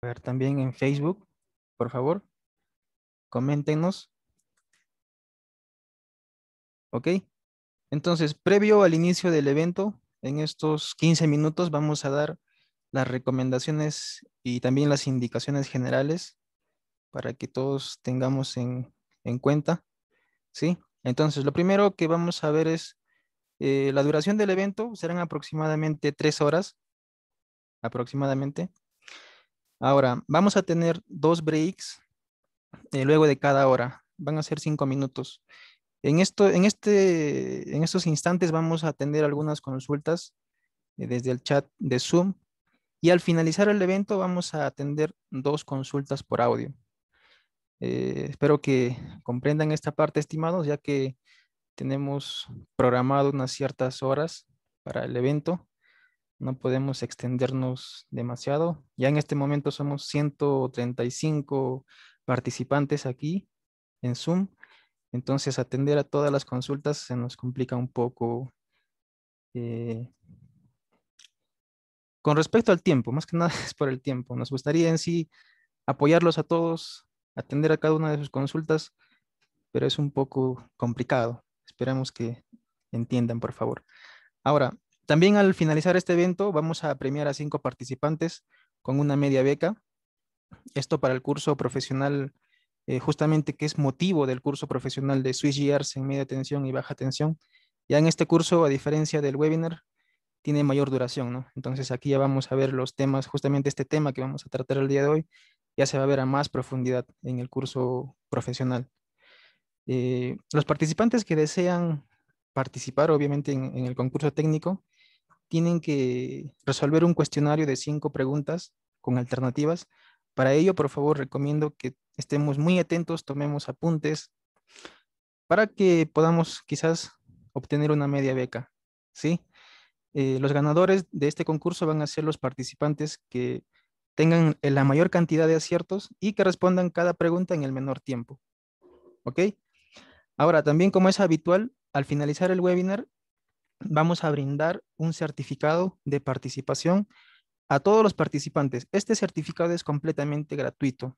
A ver, también en Facebook, por favor, coméntenos, ¿ok? Entonces, previo al inicio del evento, en estos 15 minutos vamos a dar las recomendaciones y también las indicaciones generales para que todos tengamos en cuenta, ¿sí? Entonces, lo primero que vamos a ver es la duración del evento, serán aproximadamente 3 horas, aproximadamente. Ahora, vamos a tener 2 breaks luego de cada hora, van a ser 5 minutos. En estos instantes vamos a atender algunas consultas desde el chat de Zoom y al finalizar el evento vamos a atender 2 consultas por audio. Espero que comprendan esta parte, estimados, ya que tenemos programado unas ciertas horas para el evento. No podemos extendernos demasiado. Ya en este momento somos 135 participantes aquí en Zoom. Entonces, atender a todas las consultas se nos complica un poco. eh, con respecto al tiempo, más que nada es por el tiempo. Nos gustaría en sí apoyarlos a todos, atender a cada una de sus consultas, pero es un poco complicado. Esperamos que entiendan, por favor. Ahora, también al finalizar este evento vamos a premiar a 5 participantes con una media beca. Esto para el curso profesional, justamente que es motivo del curso profesional de switchgears en media tensión y baja tensión. Ya en este curso, a diferencia del webinar, tiene mayor duración, ¿no? Entonces aquí ya vamos a ver los temas, justamente este tema que vamos a tratar el día de hoy, ya se va a ver a más profundidad en el curso profesional. Los participantes que desean participar, obviamente, en el concurso técnico, tienen que resolver un cuestionario de 5 preguntas con alternativas. Para ello, por favor, recomiendo que estemos muy atentos, tomemos apuntes para que podamos quizás obtener una media beca, ¿sí? Los ganadores de este concurso van a ser los participantes que tengan la mayor cantidad de aciertos y que respondan cada pregunta en el menor tiempo, ¿ok? Ahora, también como es habitual, al finalizar el webinar, vamos a brindar un certificado de participación a todos los participantes. Este certificado es completamente gratuito.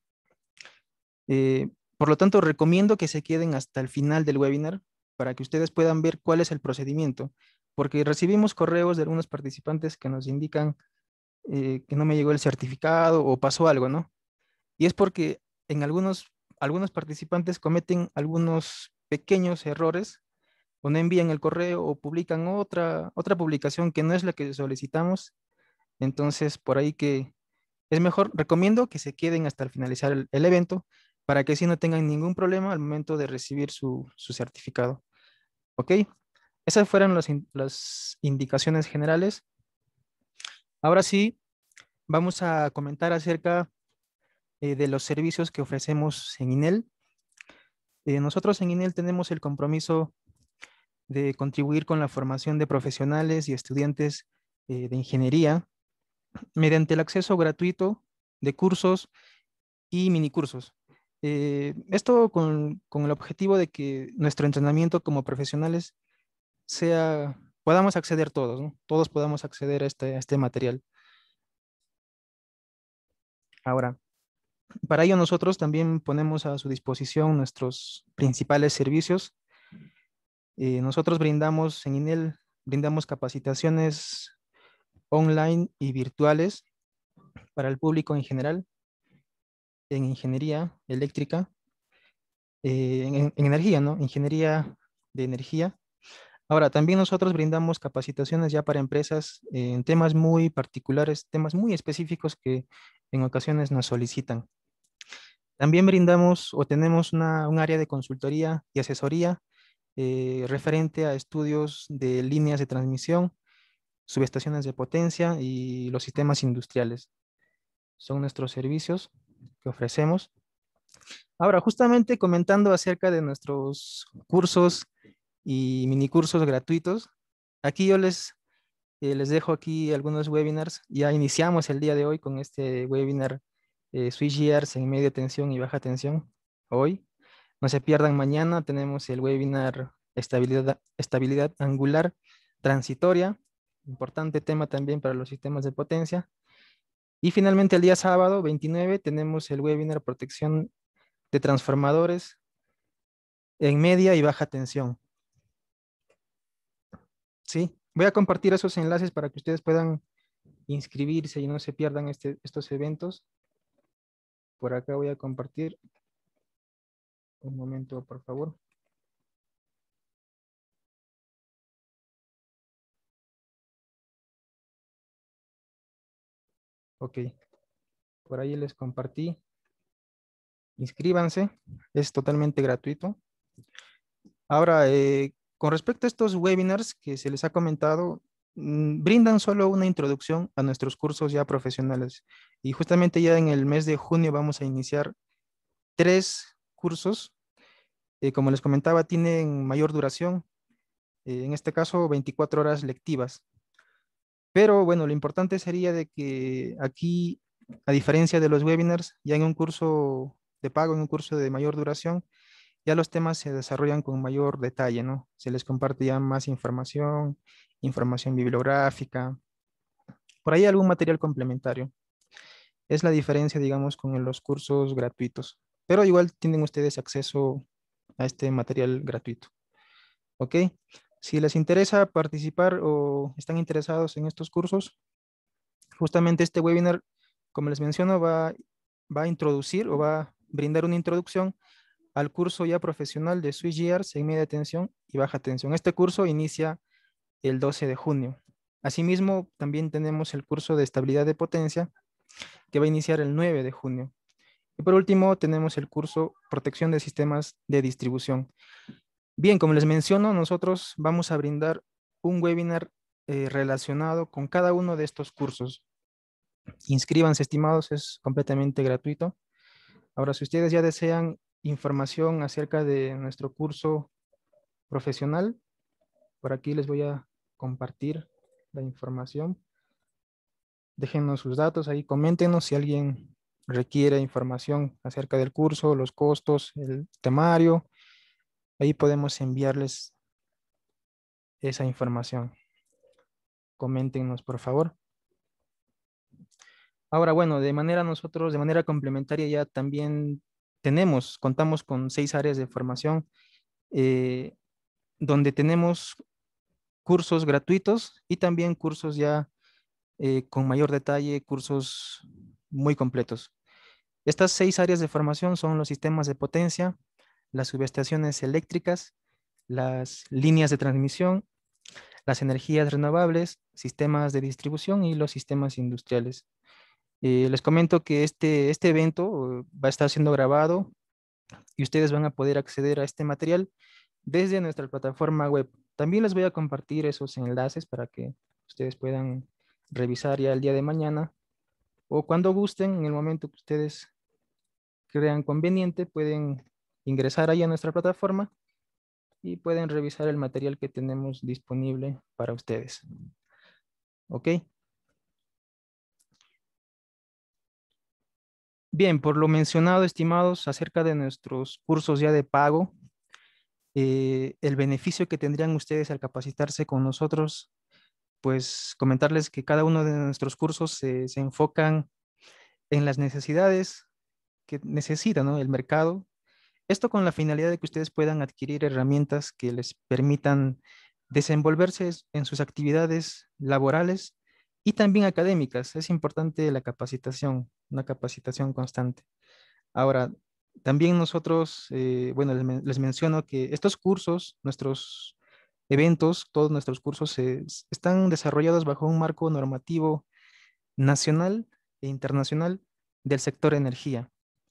Por lo tanto, recomiendo que se queden hasta el final del webinar para que ustedes puedan ver cuál es el procedimiento, porque recibimos correos de algunos participantes que nos indican que no me llegó el certificado o pasó algo, ¿no? Y es porque en algunos participantes cometen algunos pequeños errores o no envían el correo o publican otra publicación que no es la que solicitamos. Entonces, por ahí que es mejor, recomiendo que se queden hasta el finalizar el evento para que así no tengan ningún problema al momento de recibir su certificado. ¿Ok? Esas fueron las indicaciones generales. Ahora sí, vamos a comentar acerca de los servicios que ofrecemos en INEL. Nosotros en INEL tenemos el compromiso de contribuir con la formación de profesionales y estudiantes de ingeniería mediante el acceso gratuito de cursos y minicursos. Esto con el objetivo de que nuestro entrenamiento como profesionales podamos acceder todos, ¿no? Todos podamos acceder a este material. Ahora, para ello nosotros también ponemos a su disposición nuestros principales servicios. Nosotros brindamos en INEL, brindamos capacitaciones online y virtuales para el público en general, en ingeniería eléctrica, en energía, ¿no? Ingeniería de energía. Ahora, también nosotros brindamos capacitaciones ya para empresas en temas muy particulares, temas muy específicos que en ocasiones nos solicitan. También brindamos o tenemos un área de consultoría y asesoría referente a estudios de líneas de transmisión, subestaciones de potencia y los sistemas industriales. Son nuestros servicios que ofrecemos. Ahora, justamente comentando acerca de nuestros cursos y minicursos gratuitos, aquí yo les dejo aquí algunos webinars. Ya iniciamos el día de hoy con este webinar switchgears en media tensión y baja tensión. Hoy, no se pierdan mañana, tenemos el webinar estabilidad angular transitoria, importante tema también para los sistemas de potencia. Y finalmente el día sábado 29 tenemos el webinar protección de transformadores en media y baja tensión. ¿Sí? Voy a compartir esos enlaces para que ustedes puedan inscribirse y no se pierdan estos eventos. Por acá voy a compartir. Un momento, por favor. Ok, por ahí les compartí. Inscríbanse, es totalmente gratuito. Ahora, con respecto a estos webinars que se les ha comentado, brindan solo una introducción a nuestros cursos ya profesionales. Y justamente ya en el mes de junio vamos a iniciar 3 cursos. Como les comentaba, tienen mayor duración, en este caso 24 horas lectivas. Pero bueno, lo importante sería de que aquí, a diferencia de los webinars, ya en un curso de pago, en un curso de mayor duración, ya los temas se desarrollan con mayor detalle, ¿no? Se les comparte ya más información, información bibliográfica, por ahí algún material complementario. Es la diferencia, digamos, con los cursos gratuitos. Pero igual tienen ustedes acceso a este material gratuito. ¿Ok? Si les interesa participar o están interesados en estos cursos, justamente este webinar, como les menciono, va a introducir o va a brindar una introducción al curso ya profesional de switchgears en media tensión y baja tensión. Este curso inicia el 12 de junio. Asimismo, también tenemos el curso de estabilidad de potencia que va a iniciar el 9 de junio. Y por último, tenemos el curso protección de sistemas de distribución. Bien, como les menciono, nosotros vamos a brindar un webinar relacionado con cada uno de estos cursos. Inscríbanse, estimados, es completamente gratuito. Ahora, si ustedes ya desean información acerca de nuestro curso profesional, por aquí les voy a compartir la información. Déjenos sus datos ahí, coméntenos si alguien requiere información acerca del curso, los costos, el temario. Ahí podemos enviarles esa información. Coméntenos, por favor. Ahora, bueno, de manera complementaria ya también contamos con 6 áreas de formación, eh, donde tenemos cursos gratuitos y también cursos ya con mayor detalle, cursos muy completos. Estas 6 áreas de formación son los sistemas de potencia, las subestaciones eléctricas, las líneas de transmisión, las energías renovables, sistemas de distribución y los sistemas industriales. Les comento que este evento va a estar siendo grabado y ustedes van a poder acceder a este material desde nuestra plataforma web. También les voy a compartir esos enlaces para que ustedes puedan revisar ya el día de mañana o cuando gusten, en el momento que ustedes crean conveniente, pueden ingresar ahí a nuestra plataforma y pueden revisar el material que tenemos disponible para ustedes. ¿Ok? Bien, por lo mencionado, estimados, acerca de nuestros cursos ya de pago, el beneficio que tendrían ustedes al capacitarse con nosotros, pues comentarles que cada uno de nuestros cursos se enfocan en las necesidades que necesita, ¿no?, el mercado. Esto con la finalidad de que ustedes puedan adquirir herramientas que les permitan desenvolverse en sus actividades laborales y también académicas. Es importante la capacitación, una capacitación constante. Ahora, también nosotros, bueno, les menciono que estos cursos, nuestros eventos, todos nuestros cursos están desarrollados bajo un marco normativo nacional e internacional del sector energía.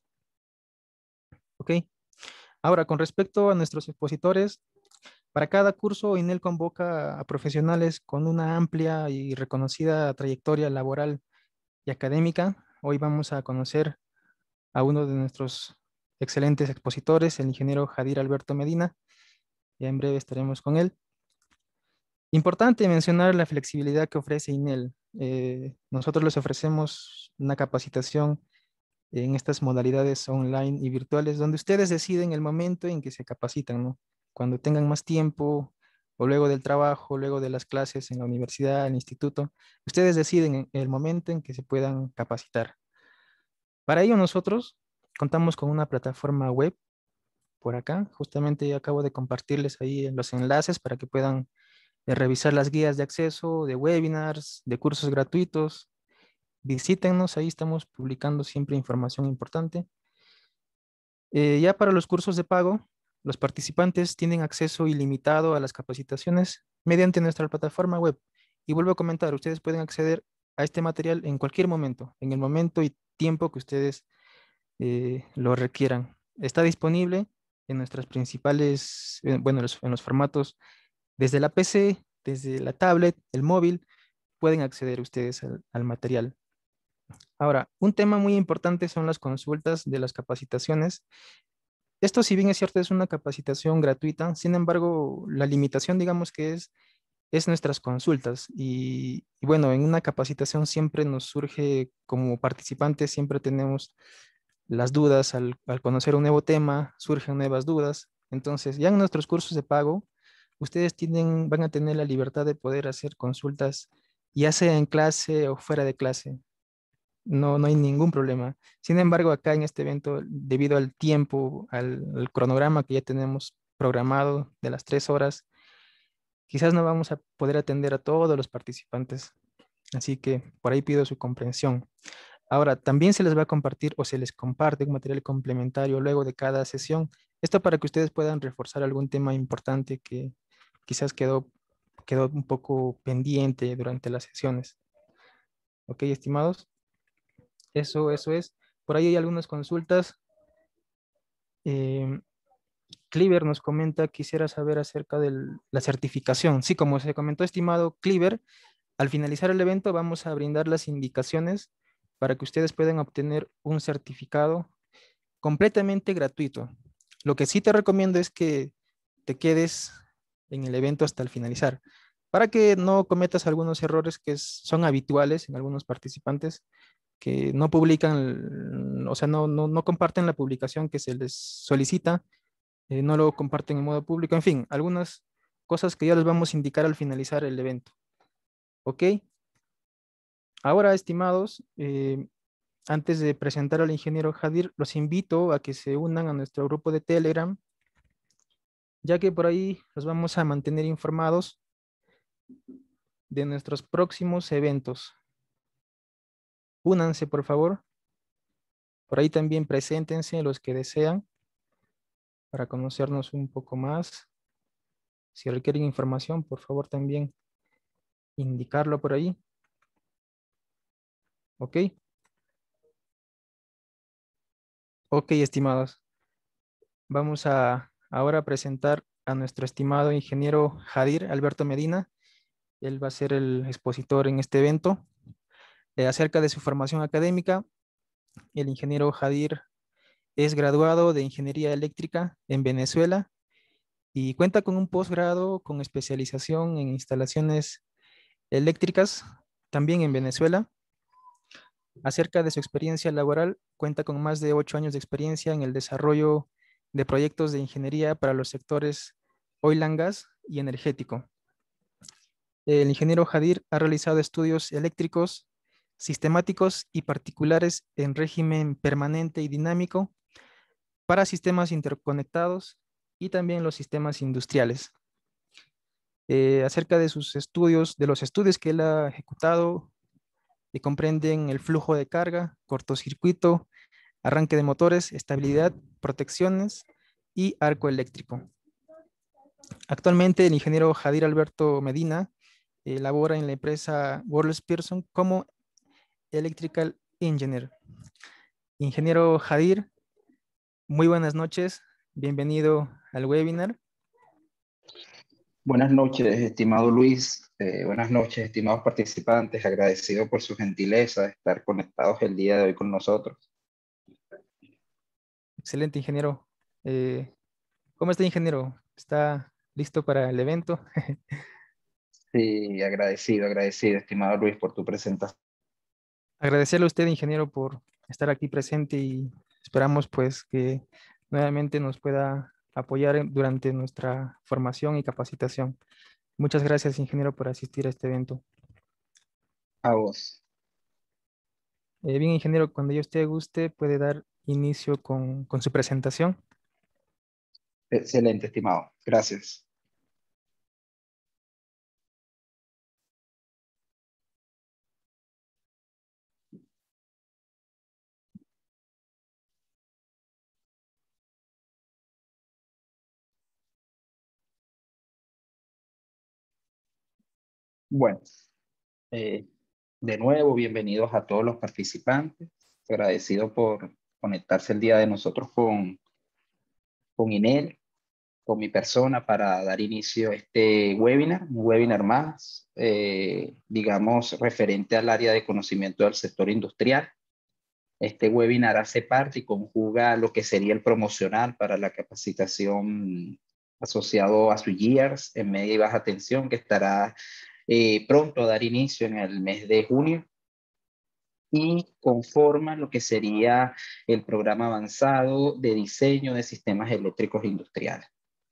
¿Ok? Ahora, con respecto a nuestros expositores, para cada curso, INEL convoca a profesionales con una amplia y reconocida trayectoria laboral y académica. Hoy vamos a conocer a uno de nuestros excelentes expositores, el ingeniero Jadir Alberto Medina. Ya en breve estaremos con él. Importante mencionar la flexibilidad que ofrece INEL. Nosotros les ofrecemos una capacitación en estas modalidades online y virtuales, donde ustedes deciden el momento en que se capacitan, ¿no? Cuando tengan más tiempo, o luego del trabajo, luego de las clases en la universidad, en el instituto. Ustedes deciden en el momento en que se puedan capacitar. Para ello nosotros contamos con una plataforma web por acá. Justamente acabo de compartirles ahí los enlaces para que puedan revisar las guías de acceso, de webinars, de cursos gratuitos. Visítennos, ahí estamos publicando siempre información importante. Ya para los cursos de pago, los participantes tienen acceso ilimitado a las capacitaciones mediante nuestra plataforma web. Y vuelvo a comentar, ustedes pueden acceder a este material en cualquier momento, en el momento y tiempo que ustedes lo requieran. Está disponible en nuestras principales, bueno, en los formatos desde la PC, desde la tablet, el móvil, pueden acceder ustedes al material. Ahora, un tema muy importante son las consultas de las capacitaciones. Esto, si bien es cierto, es una capacitación gratuita, sin embargo, la limitación, digamos que es nuestras consultas. Y bueno, en una capacitación siempre nos surge, como participantes, siempre tenemos las dudas al conocer un nuevo tema, surgen nuevas dudas. Entonces, ya en nuestros cursos de pago, ustedes van a tener la libertad de poder hacer consultas, ya sea en clase o fuera de clase. No, no hay ningún problema. Sin embargo, acá en este evento, debido al tiempo, al cronograma que ya tenemos programado de las 3 horas, quizás no vamos a poder atender a todos los participantes. Así que por ahí pido su comprensión. Ahora, también se les va a compartir o se les comparte un material complementario luego de cada sesión. Esto para que ustedes puedan reforzar algún tema importante que quizás quedó un poco pendiente durante las sesiones. ¿Ok, estimados? Eso es. Por ahí hay algunas consultas. Eh, Cliver nos comenta, quisiera saber acerca de la certificación. Sí, como se comentó, estimado Cliver, al finalizar el evento vamos a brindar las indicaciones para que ustedes puedan obtener un certificado completamente gratuito. Lo que sí te recomiendo es que te quedes en el evento hasta el finalizar, para que no cometas algunos errores que son habituales en algunos participantes que no publican, o sea, no comparten la publicación que se les solicita, no lo comparten en modo público, en fin, algunas cosas que ya les vamos a indicar al finalizar el evento. ¿Ok? Ahora, estimados, antes de presentar al ingeniero Jadir, los invito a que se unan a nuestro grupo de Telegram, ya que por ahí los vamos a mantener informados de nuestros próximos eventos. Únanse, por favor. Por ahí también preséntense los que desean para conocernos un poco más. Si requieren información, por favor también indicarlo por ahí. ¿Ok? Ok, estimados. Vamos a ahora presentar a nuestro estimado ingeniero Jadir Alberto Medina. Él va a ser el expositor en este evento. Acerca de su formación académica, el ingeniero Jadir es graduado de Ingeniería Eléctrica en Venezuela y cuenta con un posgrado con especialización en instalaciones eléctricas, también en Venezuela. Acerca de su experiencia laboral, cuenta con más de 8 años de experiencia en el desarrollo de proyectos de ingeniería para los sectores oil and gas y energético. El ingeniero Jadir ha realizado estudios eléctricos, sistemáticos y particulares en régimen permanente y dinámico para sistemas interconectados y también los sistemas industriales. Acerca de sus estudios, de los estudios que él ha ejecutado, que comprenden el flujo de carga, cortocircuito, arranque de motores, estabilidad, protecciones y arco eléctrico. Actualmente el ingeniero Jadir Alberto Medina labora en la empresa Worlds Pearson como Electrical Engineer. Ingeniero Jadir, muy buenas noches, bienvenido al webinar. Buenas noches, estimado Luis. Buenas noches, estimados participantes. Agradecido por su gentileza de estar conectados el día de hoy con nosotros. Excelente, ingeniero. ¿Cómo está, ingeniero? ¿Está listo para el evento? Sí, agradecido, estimado Luis, por tu presentación. Agradecerle a usted, ingeniero, por estar aquí presente y esperamos pues que nuevamente nos pueda apoyar durante nuestra formación y capacitación. Muchas gracias, ingeniero, por asistir a este evento. A vos. Bien, ingeniero, cuando ya usted guste, puede dar inicio con su presentación. Excelente, estimado. Gracias. Bueno, eh, de nuevo, bienvenidos a todos los participantes. Agradecido por conectarse el día de nosotros con Inel, con mi persona para dar inicio a este webinar, un webinar más, digamos, referente al área de conocimiento del sector industrial. Este webinar hace parte y conjuga lo que sería el promocional para la capacitación asociado a Switch en media y baja tensión, que estará pronto a dar inicio en el mes de junio, y conforma lo que sería el programa avanzado de diseño de sistemas eléctricos industriales.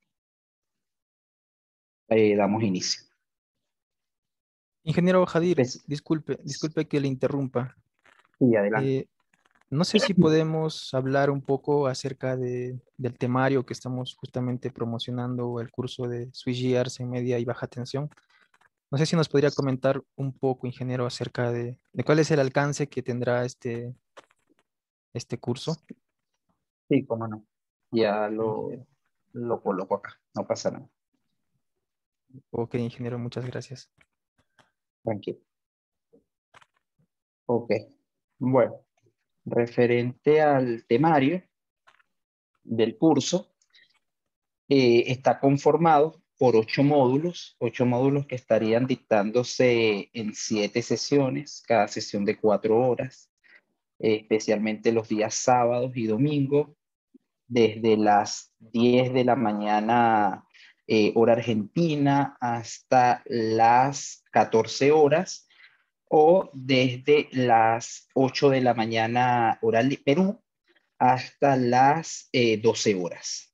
Damos inicio. Ingeniero Jadir, Pues, disculpe que le interrumpa. sí, adelante. Eh, no sé si podemos hablar un poco acerca del temario que estamos justamente promocionando, el curso de switchgears en media y baja tensión. No sé si nos podría comentar un poco, ingeniero, acerca de cuál es el alcance que tendrá este curso. Sí, cómo no. Ya Ingeniero. lo coloco acá, no pasa nada. Ok, ingeniero, muchas gracias. Tranquilo. Ok. Bueno, referente al temario del curso, está conformado por 8 módulos que estarían dictándose en 7 sesiones, cada sesión de 4 horas, especialmente los días sábados y domingos, desde las 10 de la mañana, hora argentina, hasta las 14 horas, o desde las 8 de la mañana, hora Perú, hasta las 12 horas.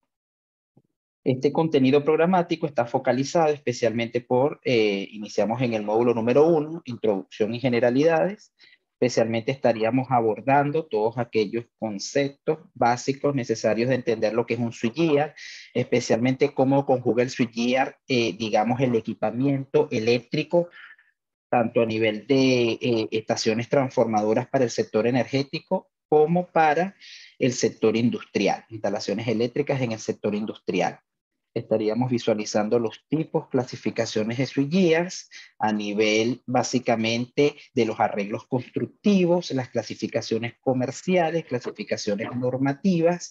Este contenido programático está focalizado especialmente iniciamos en el módulo número 1, Introducción y Generalidades. Especialmente estaríamos abordando todos aquellos conceptos básicos necesarios de entender lo que es un switchgear, especialmente cómo conjuga el switchgear, digamos, el equipamiento eléctrico, tanto a nivel de estaciones transformadoras para el sector energético como para el sector industrial, instalaciones eléctricas en el sector industrial. Estaríamos visualizando los tipos, clasificaciones de switchgears a nivel básicamente de los arreglos constructivos, las clasificaciones comerciales, clasificaciones normativas,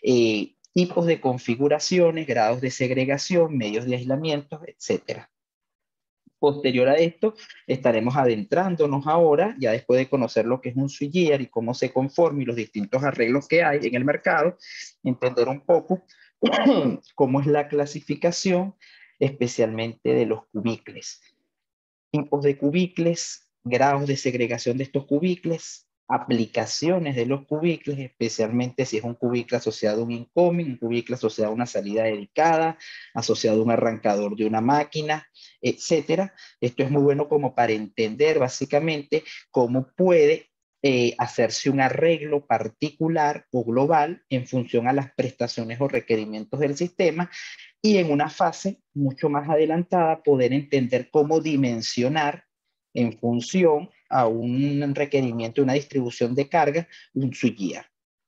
tipos de configuraciones, grados de segregación, medios de aislamiento, etcétera. Posterior a esto, estaremos adentrándonos ahora, ya después de conocer lo que es un switchgear y cómo se conforma y los distintos arreglos que hay en el mercado, entender un poco cómo es la clasificación, especialmente de los cubículos, tipos de cubículos, grados de segregación de estos cubículos, aplicaciones de los cubículos, especialmente si es un cubículo asociado a un incoming, un cubículo asociado a una salida dedicada, asociado a un arrancador de una máquina, etcétera. Esto es muy bueno como para entender básicamente cómo puede hacerse un arreglo particular o global en función a las prestaciones o requerimientos del sistema, y en una fase mucho más adelantada poder entender cómo dimensionar en función a un requerimiento, una distribución de carga, un switchgear.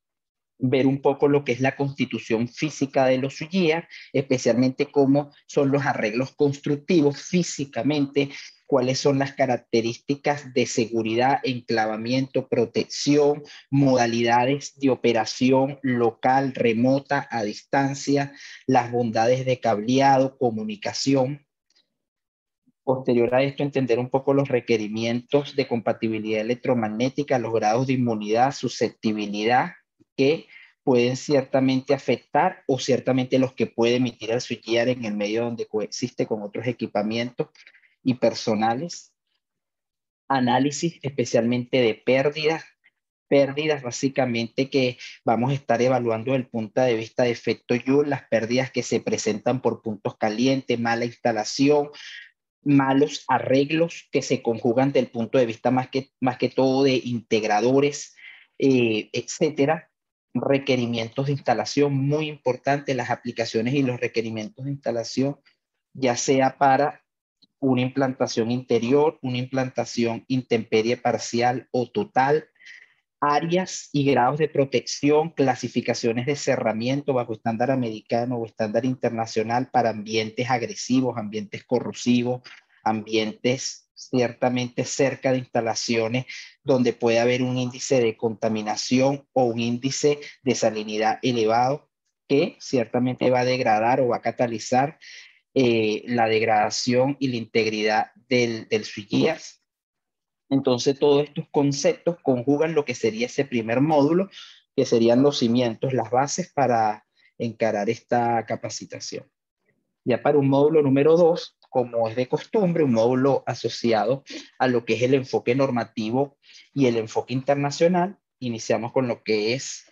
Ver un poco lo que es la constitución física de los switchgear, especialmente cómo son los arreglos constructivos físicamente, cuáles son las características de seguridad, enclavamiento, protección, modalidades de operación local, remota, a distancia, las bondades de cableado, comunicación. Posterior a esto, entender un poco los requerimientos de compatibilidad electromagnética, los grados de inmunidad, susceptibilidad, que pueden ciertamente afectar o ciertamente los que puede emitir el switchgear en el medio donde coexiste con otros equipamientos y personales. Análisis especialmente de pérdidas pérdidas básicamente que vamos a estar evaluando desde el punto de vista de efecto Joule, las pérdidas que se presentan por puntos calientes, mala instalación, malos arreglos que se conjugan desde el punto de vista más que todo de integradores, etcétera. Requerimientos de instalación muy importantes, las aplicaciones y los requerimientos de instalación, ya sea para una implantación interior, una implantación intemperie parcial o total, áreas y grados de protección, clasificaciones de cerramiento bajo estándar americano o estándar internacional para ambientes agresivos, ambientes corrosivos, ambientes ciertamente cerca de instalaciones donde puede haber un índice de contaminación o un índice de salinidad elevado que ciertamente va a degradar o va a catalizar la degradación y la integridad del switchgear. Entonces, todos estos conceptos conjugan lo que sería ese primer módulo, que serían los cimientos, las bases para encarar esta capacitación. Ya para un módulo número 2, como es de costumbre, un módulo asociado a lo que es el enfoque normativo y el enfoque internacional. Iniciamos con lo que es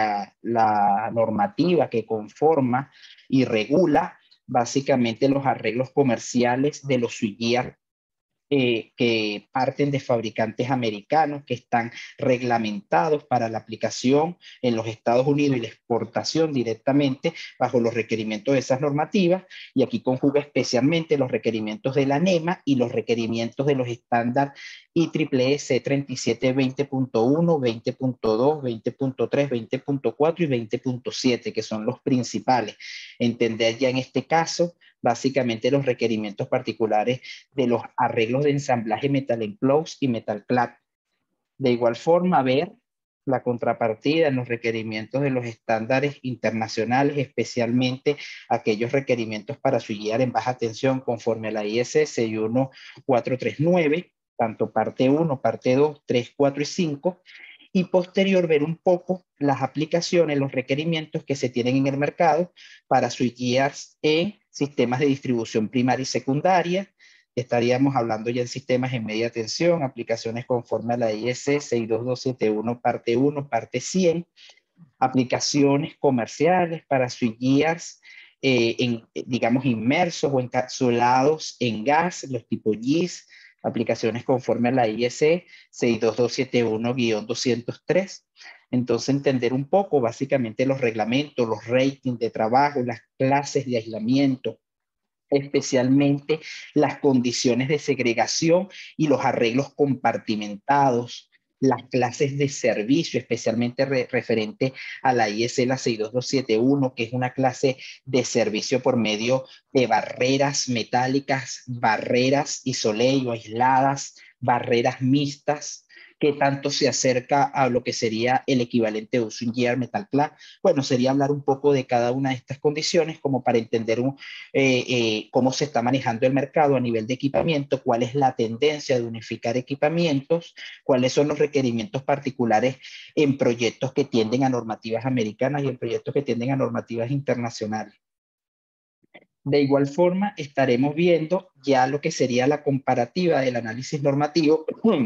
la normativa que conforma y regula básicamente los arreglos comerciales de los switchgear que parten de fabricantes americanos que están reglamentados para la aplicación en los Estados Unidos y la exportación directamente bajo los requerimientos de esas normativas, y aquí conjuga especialmente los requerimientos de la NEMA y los requerimientos de los estándares IEEE C37 20.1, 20.2, 20.3, 20.4 y 20.7, que son los principales. Entender ya en este caso básicamente los requerimientos particulares de los arreglos de ensamblaje metal enclosed y metal clad. De igual forma, ver la contrapartida en los requerimientos de los estándares internacionales, especialmente aquellos requerimientos para switchgear en baja tensión conforme a la IS 61439, tanto parte 1, parte 2, 3, 4 y 5, y posterior ver un poco las aplicaciones, los requerimientos que se tienen en el mercado para switchgears en sistemas de distribución primaria y secundaria. Estaríamos hablando ya en sistemas en media tensión, aplicaciones conforme a la IS 62271 parte 1, parte 100, aplicaciones comerciales para switchgears digamos, inmersos o encapsulados en gas, los tipo GIS, aplicaciones conforme a la IEC 62271-203. Entonces, entender un poco básicamente los reglamentos, los ratings de trabajo, las clases de aislamiento, especialmente las condiciones de segregación y los arreglos compartimentados, las clases de servicio, especialmente referente a la IS la 62271, que es una clase de servicio por medio de barreras metálicas, barreras isoleo aisladas, barreras mixtas, que tanto se acerca a lo que sería el equivalente de un switchgear metal clad. Bueno, sería hablar un poco de cada una de estas condiciones como para entender cómo se está manejando el mercado a nivel de equipamiento, cuál es la tendencia de unificar equipamientos, cuáles son los requerimientos particulares en proyectos que tienden a normativas americanas y en proyectos que tienden a normativas internacionales. De igual forma, estaremos viendo ya lo que sería la comparativa del análisis normativo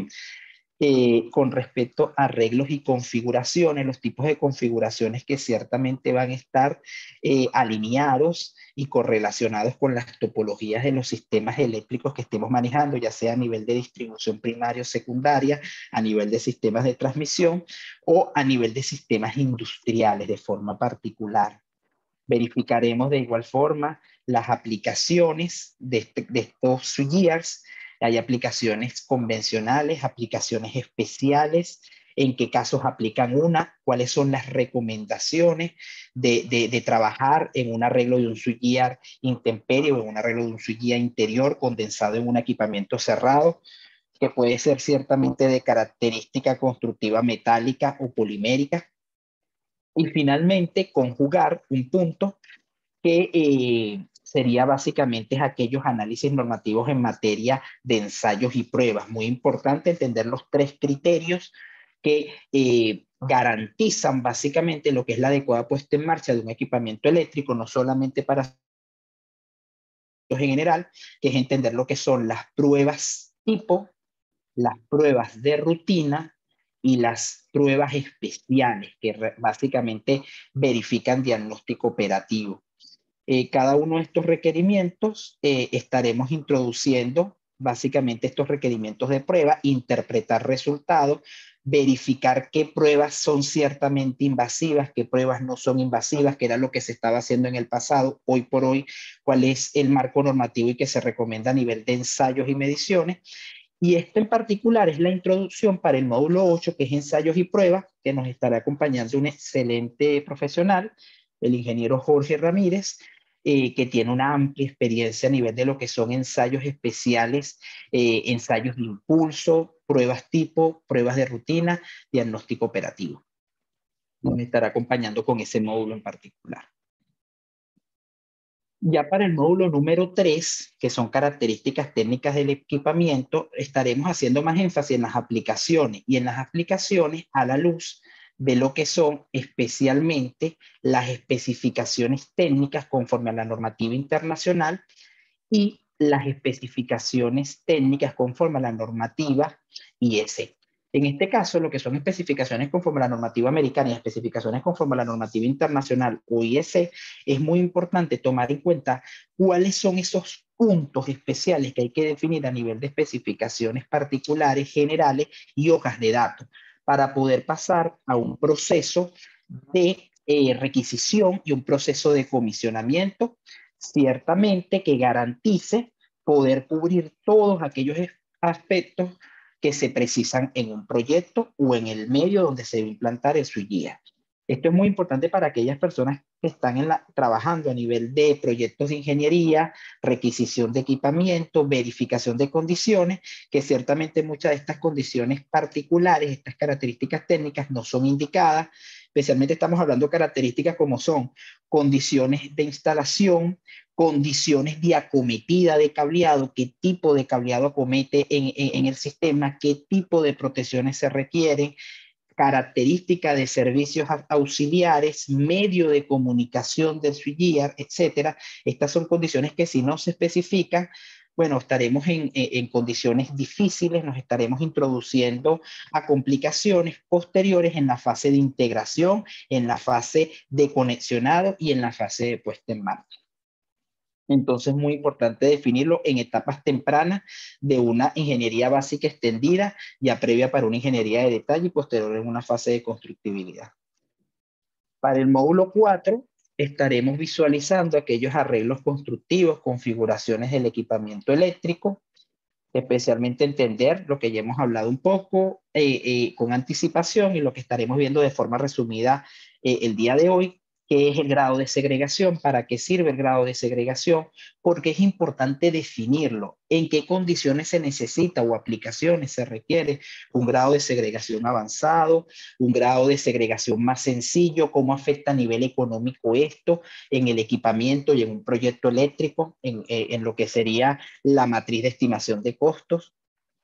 con respecto a arreglos y configuraciones, los tipos de configuraciones que ciertamente van a estar alineados y correlacionados con las topologías de los sistemas eléctricos que estemos manejando, ya sea a nivel de distribución primaria o secundaria, a nivel de sistemas de transmisión o a nivel de sistemas industriales de forma particular. Verificaremos de igual forma las aplicaciones de estos switchgears. Hay aplicaciones convencionales, aplicaciones especiales, en qué casos aplican una, cuáles son las recomendaciones de trabajar en un arreglo de un switchgear intemperie o en un arreglo de un switchgear interior condensado en un equipamiento cerrado, que puede ser ciertamente de característica constructiva metálica o polimérica. Y finalmente, conjugar un punto que sería básicamente aquellos análisis normativos en materia de ensayos y pruebas. Muy importante entender los tres criterios que garantizan básicamente lo que es la adecuada puesta en marcha de un equipamiento eléctrico, no solamente para en general, que es entender lo que son las pruebas tipo, las pruebas de rutina y las pruebas especiales que básicamente verifican diagnóstico operativo. Cada uno de estos requerimientos estaremos introduciendo básicamente estos requerimientos de prueba, interpretar resultados, verificar qué pruebas son ciertamente invasivas, qué pruebas no son invasivas, que era lo que se estaba haciendo en el pasado. Hoy por hoy, cuál es el marco normativo y que se recomienda a nivel de ensayos y mediciones. Y esto en particular es la introducción para el módulo 8, que es ensayos y pruebas, que nos estará acompañando un excelente profesional, el ingeniero Jorge Ramírez, que tiene una amplia experiencia a nivel de lo que son ensayos especiales, ensayos de impulso, pruebas tipo, pruebas de rutina, diagnóstico operativo. Nos estará acompañando con ese módulo en particular. Ya para el módulo número 3, que son características técnicas del equipamiento, estaremos haciendo más énfasis en las aplicaciones y en las aplicaciones a la luz de lo que son especialmente las especificaciones técnicas conforme a la normativa internacional y las especificaciones técnicas conforme a la normativa IS. En este caso, lo que son especificaciones conforme a la normativa americana y especificaciones conforme a la normativa internacional o IS, es muy importante tomar en cuenta cuáles son esos puntos especiales que hay que definir a nivel de especificaciones particulares, generales y hojas de datos para poder pasar a un proceso de requisición y un proceso de comisionamiento, ciertamente que garantice poder cubrir todos aquellos aspectos que se precisan en un proyecto o en el medio donde se debe implantar el guía. Esto es muy importante para aquellas personas que están trabajando a nivel de proyectos de ingeniería, requisición de equipamiento, verificación de condiciones, que ciertamente muchas de estas condiciones particulares, estas características técnicas no son indicadas. Especialmente estamos hablando de características como son condiciones de instalación, condiciones de acometida de cableado, qué tipo de cableado acomete en el sistema, qué tipo de protecciones se requieren, características de servicios auxiliares, medio de comunicación del switchgear, etcétera. Estas son condiciones que si no se especifican, bueno, estaremos en condiciones difíciles, nos estaremos introduciendo a complicaciones posteriores en la fase de integración, en la fase de conexionado y en la fase de puesta en marcha. Entonces es muy importante definirlo en etapas tempranas de una ingeniería básica extendida, ya previa para una ingeniería de detalle y posterior en una fase de constructibilidad. Para el módulo 4 estaremos visualizando aquellos arreglos constructivos, configuraciones del equipamiento eléctrico, especialmente entender lo que ya hemos hablado un poco con anticipación y lo que estaremos viendo de forma resumida el día de hoy, qué es el grado de segregación, para qué sirve el grado de segregación, porque es importante definirlo, en qué condiciones se necesita o aplicaciones se requiere un grado de segregación avanzado, un grado de segregación más sencillo, cómo afecta a nivel económico esto en el equipamiento y en un proyecto eléctrico, en lo que sería la matriz de estimación de costos.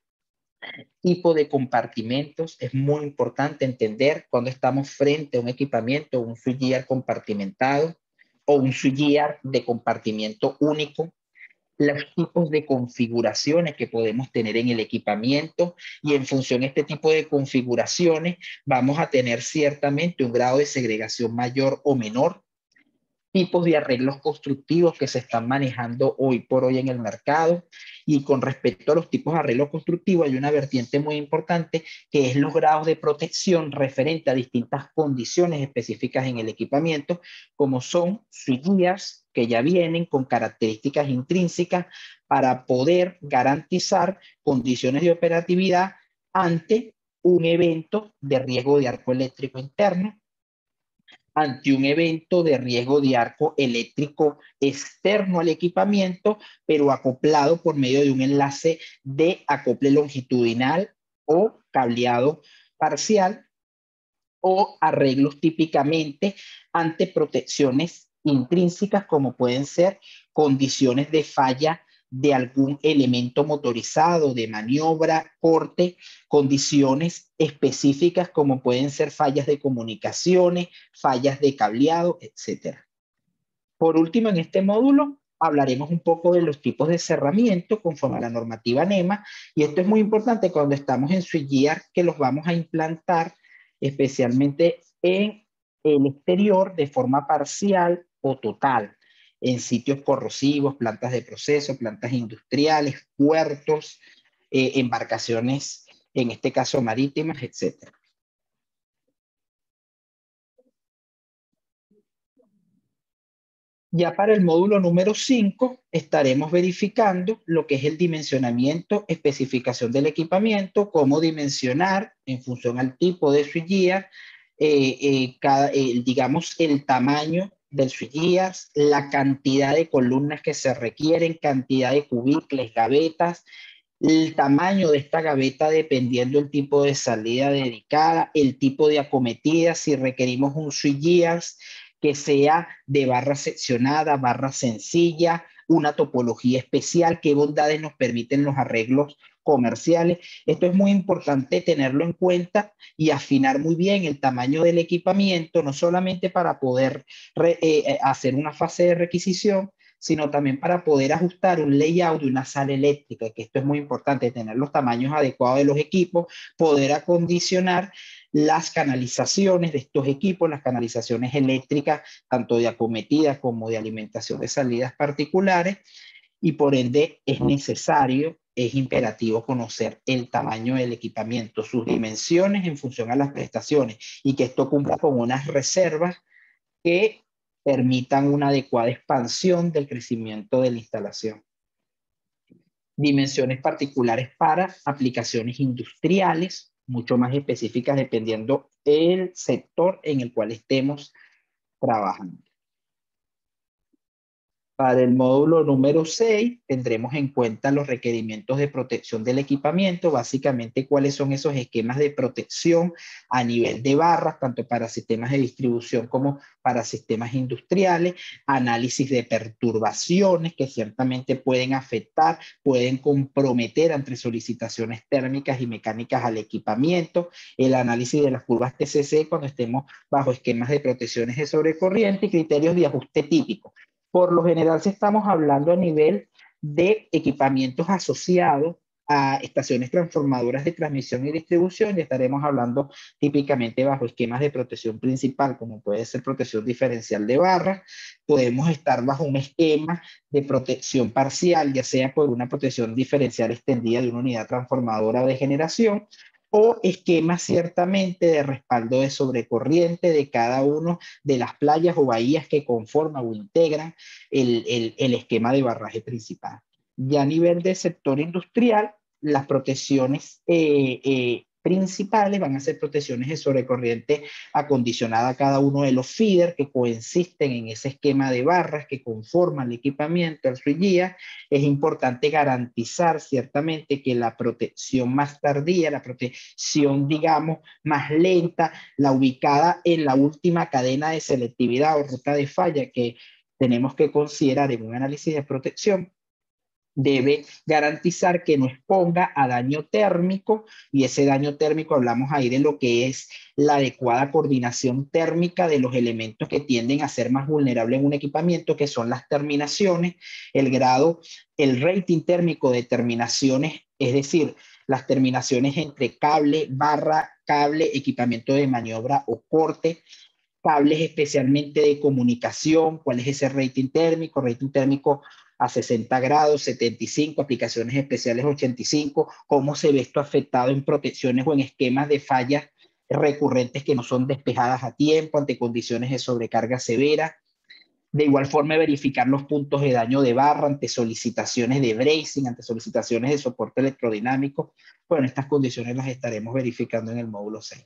Tipo de compartimentos, es muy importante entender cuando estamos frente a un equipamiento, un switchgear compartimentado o un switchgear de compartimiento único, los tipos de configuraciones que podemos tener en el equipamiento y en función de este tipo de configuraciones vamos a tener ciertamente un grado de segregación mayor o menor, tipos de arreglos constructivos que se están manejando hoy por hoy en el mercado. Y con respecto a los tipos de arreglos constructivos, hay una vertiente muy importante que es los grados de protección referente a distintas condiciones específicas en el equipamiento, como son switchgears que ya vienen con características intrínsecas para poder garantizar condiciones de operatividad ante un evento de riesgo de arco eléctrico interno, ante un evento de riesgo de arco eléctrico externo al equipamiento, pero acoplado por medio de un enlace de acople longitudinal o cableado parcial, o arreglos típicamente ante protecciones intrínsecas como pueden ser condiciones de falla de algún elemento motorizado, de maniobra, corte, condiciones específicas como pueden ser fallas de comunicaciones, fallas de cableado, etc. Por último, en este módulo hablaremos un poco de los tipos de cerramiento conforme a la normativa NEMA, y esto es muy importante cuando estamos en switchgear, que los vamos a implantar especialmente en el exterior de forma parcial o total, en sitios corrosivos, plantas de proceso, plantas industriales, puertos, embarcaciones, en este caso marítimas, etc. Ya para el módulo número 5 estaremos verificando lo que es el dimensionamiento, especificación del equipamiento, cómo dimensionar en función al tipo de switchgear, digamos el tamaño del switchgear, la cantidad de columnas que se requieren, cantidad de cubículos, gavetas, el tamaño de esta gaveta dependiendo del tipo de salida dedicada, el tipo de acometida, si requerimos un switchgear que sea de barra seccionada, barra sencilla, una topología especial, qué bondades nos permiten los arreglos comerciales. Esto es muy importante tenerlo en cuenta y afinar muy bien el tamaño del equipamiento, no solamente para poder hacer una fase de requisición, sino también para poder ajustar un layout de una sala eléctrica, que esto es muy importante, tener los tamaños adecuados de los equipos, poder acondicionar las canalizaciones de estos equipos, las canalizaciones eléctricas, tanto de acometida como de alimentación de salidas particulares, y por ende es necesario, es imperativo conocer el tamaño del equipamiento, sus dimensiones en función a las prestaciones, y que esto cumpla con unas reservas que permitan una adecuada expansión del crecimiento de la instalación. Dimensiones particulares para aplicaciones industriales, mucho más específicas dependiendo el sector en el cual estemos trabajando. Para el módulo número 6 tendremos en cuenta los requerimientos de protección del equipamiento, básicamente cuáles son esos esquemas de protección a nivel de barras, tanto para sistemas de distribución como para sistemas industriales, análisis de perturbaciones que ciertamente pueden afectar, pueden comprometer entre solicitaciones térmicas y mecánicas al equipamiento, el análisis de las curvas TCC cuando estemos bajo esquemas de protecciones de sobrecorriente y criterios de ajuste típico. Por lo general, si estamos hablando a nivel de equipamientos asociados a estaciones transformadoras de transmisión y distribución, y estaremos hablando típicamente bajo esquemas de protección principal, como puede ser protección diferencial de barras. Podemos estar bajo un esquema de protección parcial, ya sea por una protección diferencial extendida de una unidad transformadora de generación, o esquemas ciertamente de respaldo de sobrecorriente de cada uno de las playas o bahías que conforman o integran el esquema de barraje principal. Ya a nivel de sector industrial, las protecciones principales van a ser protecciones de sobrecorriente acondicionada a cada uno de los feeders que coexisten en ese esquema de barras que conforman el equipamiento, el switchgear. Es importante garantizar ciertamente que la protección más tardía, la protección, digamos, más lenta, la ubicada en la última cadena de selectividad o ruta de falla que tenemos que considerar en un análisis de protección, debe garantizar que no exponga a daño térmico, y ese daño térmico hablamos ahí de lo que es la adecuada coordinación térmica de los elementos que tienden a ser más vulnerables en un equipamiento, que son las terminaciones, el grado, el rating térmico de terminaciones, es decir, las terminaciones entre cable, barra, cable, equipamiento de maniobra o corte, cables especialmente de comunicación, cuál es ese rating térmico a 60 grados, 75, aplicaciones especiales 85, cómo se ve esto afectado en protecciones o en esquemas de fallas recurrentes que no son despejadas a tiempo ante condiciones de sobrecarga severa. De igual forma, verificar los puntos de daño de barra ante solicitaciones de bracing, ante solicitaciones de soporte electrodinámico. Bueno, estas condiciones las estaremos verificando en el módulo 6.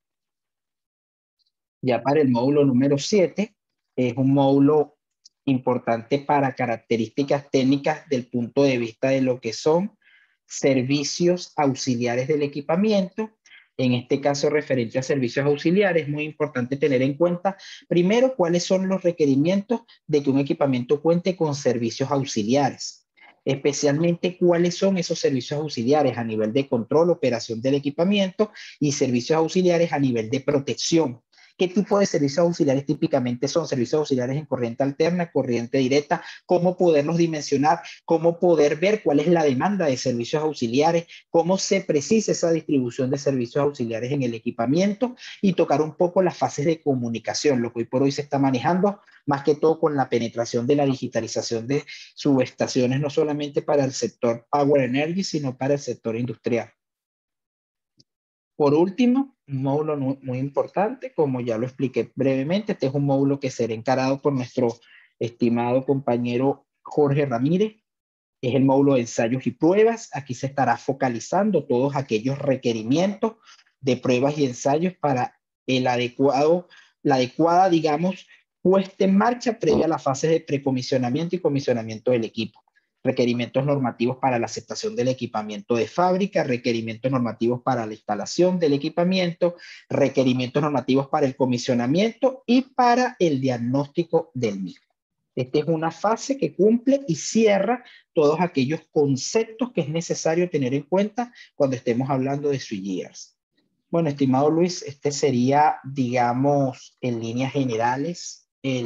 Ya para el módulo número 7, es un módulo importante para características técnicas del punto de vista de lo que son servicios auxiliares del equipamiento. En este caso, referente a servicios auxiliares, es muy importante tener en cuenta, primero, cuáles son los requerimientos de que un equipamiento cuente con servicios auxiliares. Especialmente, cuáles son esos servicios auxiliares a nivel de control, operación del equipamiento, y servicios auxiliares a nivel de protección. qué tipo de servicios auxiliares típicamente son, servicios auxiliares en corriente alterna, corriente directa, cómo poderlos dimensionar, cómo poder ver cuál es la demanda de servicios auxiliares, cómo se precisa esa distribución de servicios auxiliares en el equipamiento y tocar un poco las fases de comunicación, lo que hoy por hoy se está manejando, más que todo con la penetración de la digitalización de subestaciones, no solamente para el sector Power Energy, sino para el sector industrial. Por último, un módulo muy importante, como ya lo expliqué brevemente, este es un módulo que será encarado por nuestro estimado compañero Jorge Ramírez. Es el módulo de ensayos y pruebas. Aquí se estará focalizando todos aquellos requerimientos de pruebas y ensayos para la adecuada, digamos, puesta en marcha previa a la fase de precomisionamiento y comisionamiento del equipo. Requerimientos normativos para la aceptación del equipamiento de fábrica, requerimientos normativos para la instalación del equipamiento, requerimientos normativos para el comisionamiento y para el diagnóstico del mismo. Esta es una fase que cumple y cierra todos aquellos conceptos que es necesario tener en cuenta cuando estemos hablando de switchgears. Bueno, estimado Luis, este sería, digamos, en líneas generales,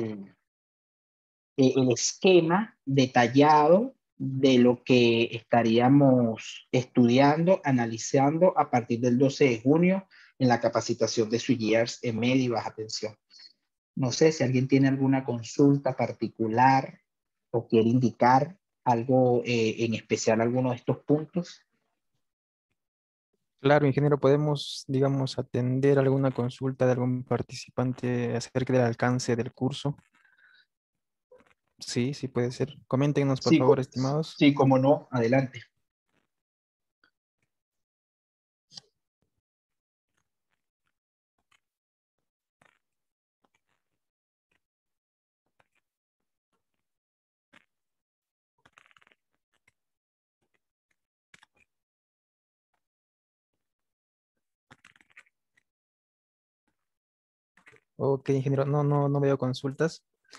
el esquema detallado de lo que estaríamos estudiando, analizando a partir del 12 de junio en la capacitación de switchgears en media y baja tensión. No sé si alguien tiene alguna consulta particular o quiere indicar algo en especial, alguno de estos puntos. Claro, ingeniero, podemos, digamos, atender alguna consulta de algún participante acerca del alcance del curso. Sí, sí puede ser. Coméntenos, por Sí, favor, estimados. sí, como no, adelante. Ok, ingeniero, no veo consultas.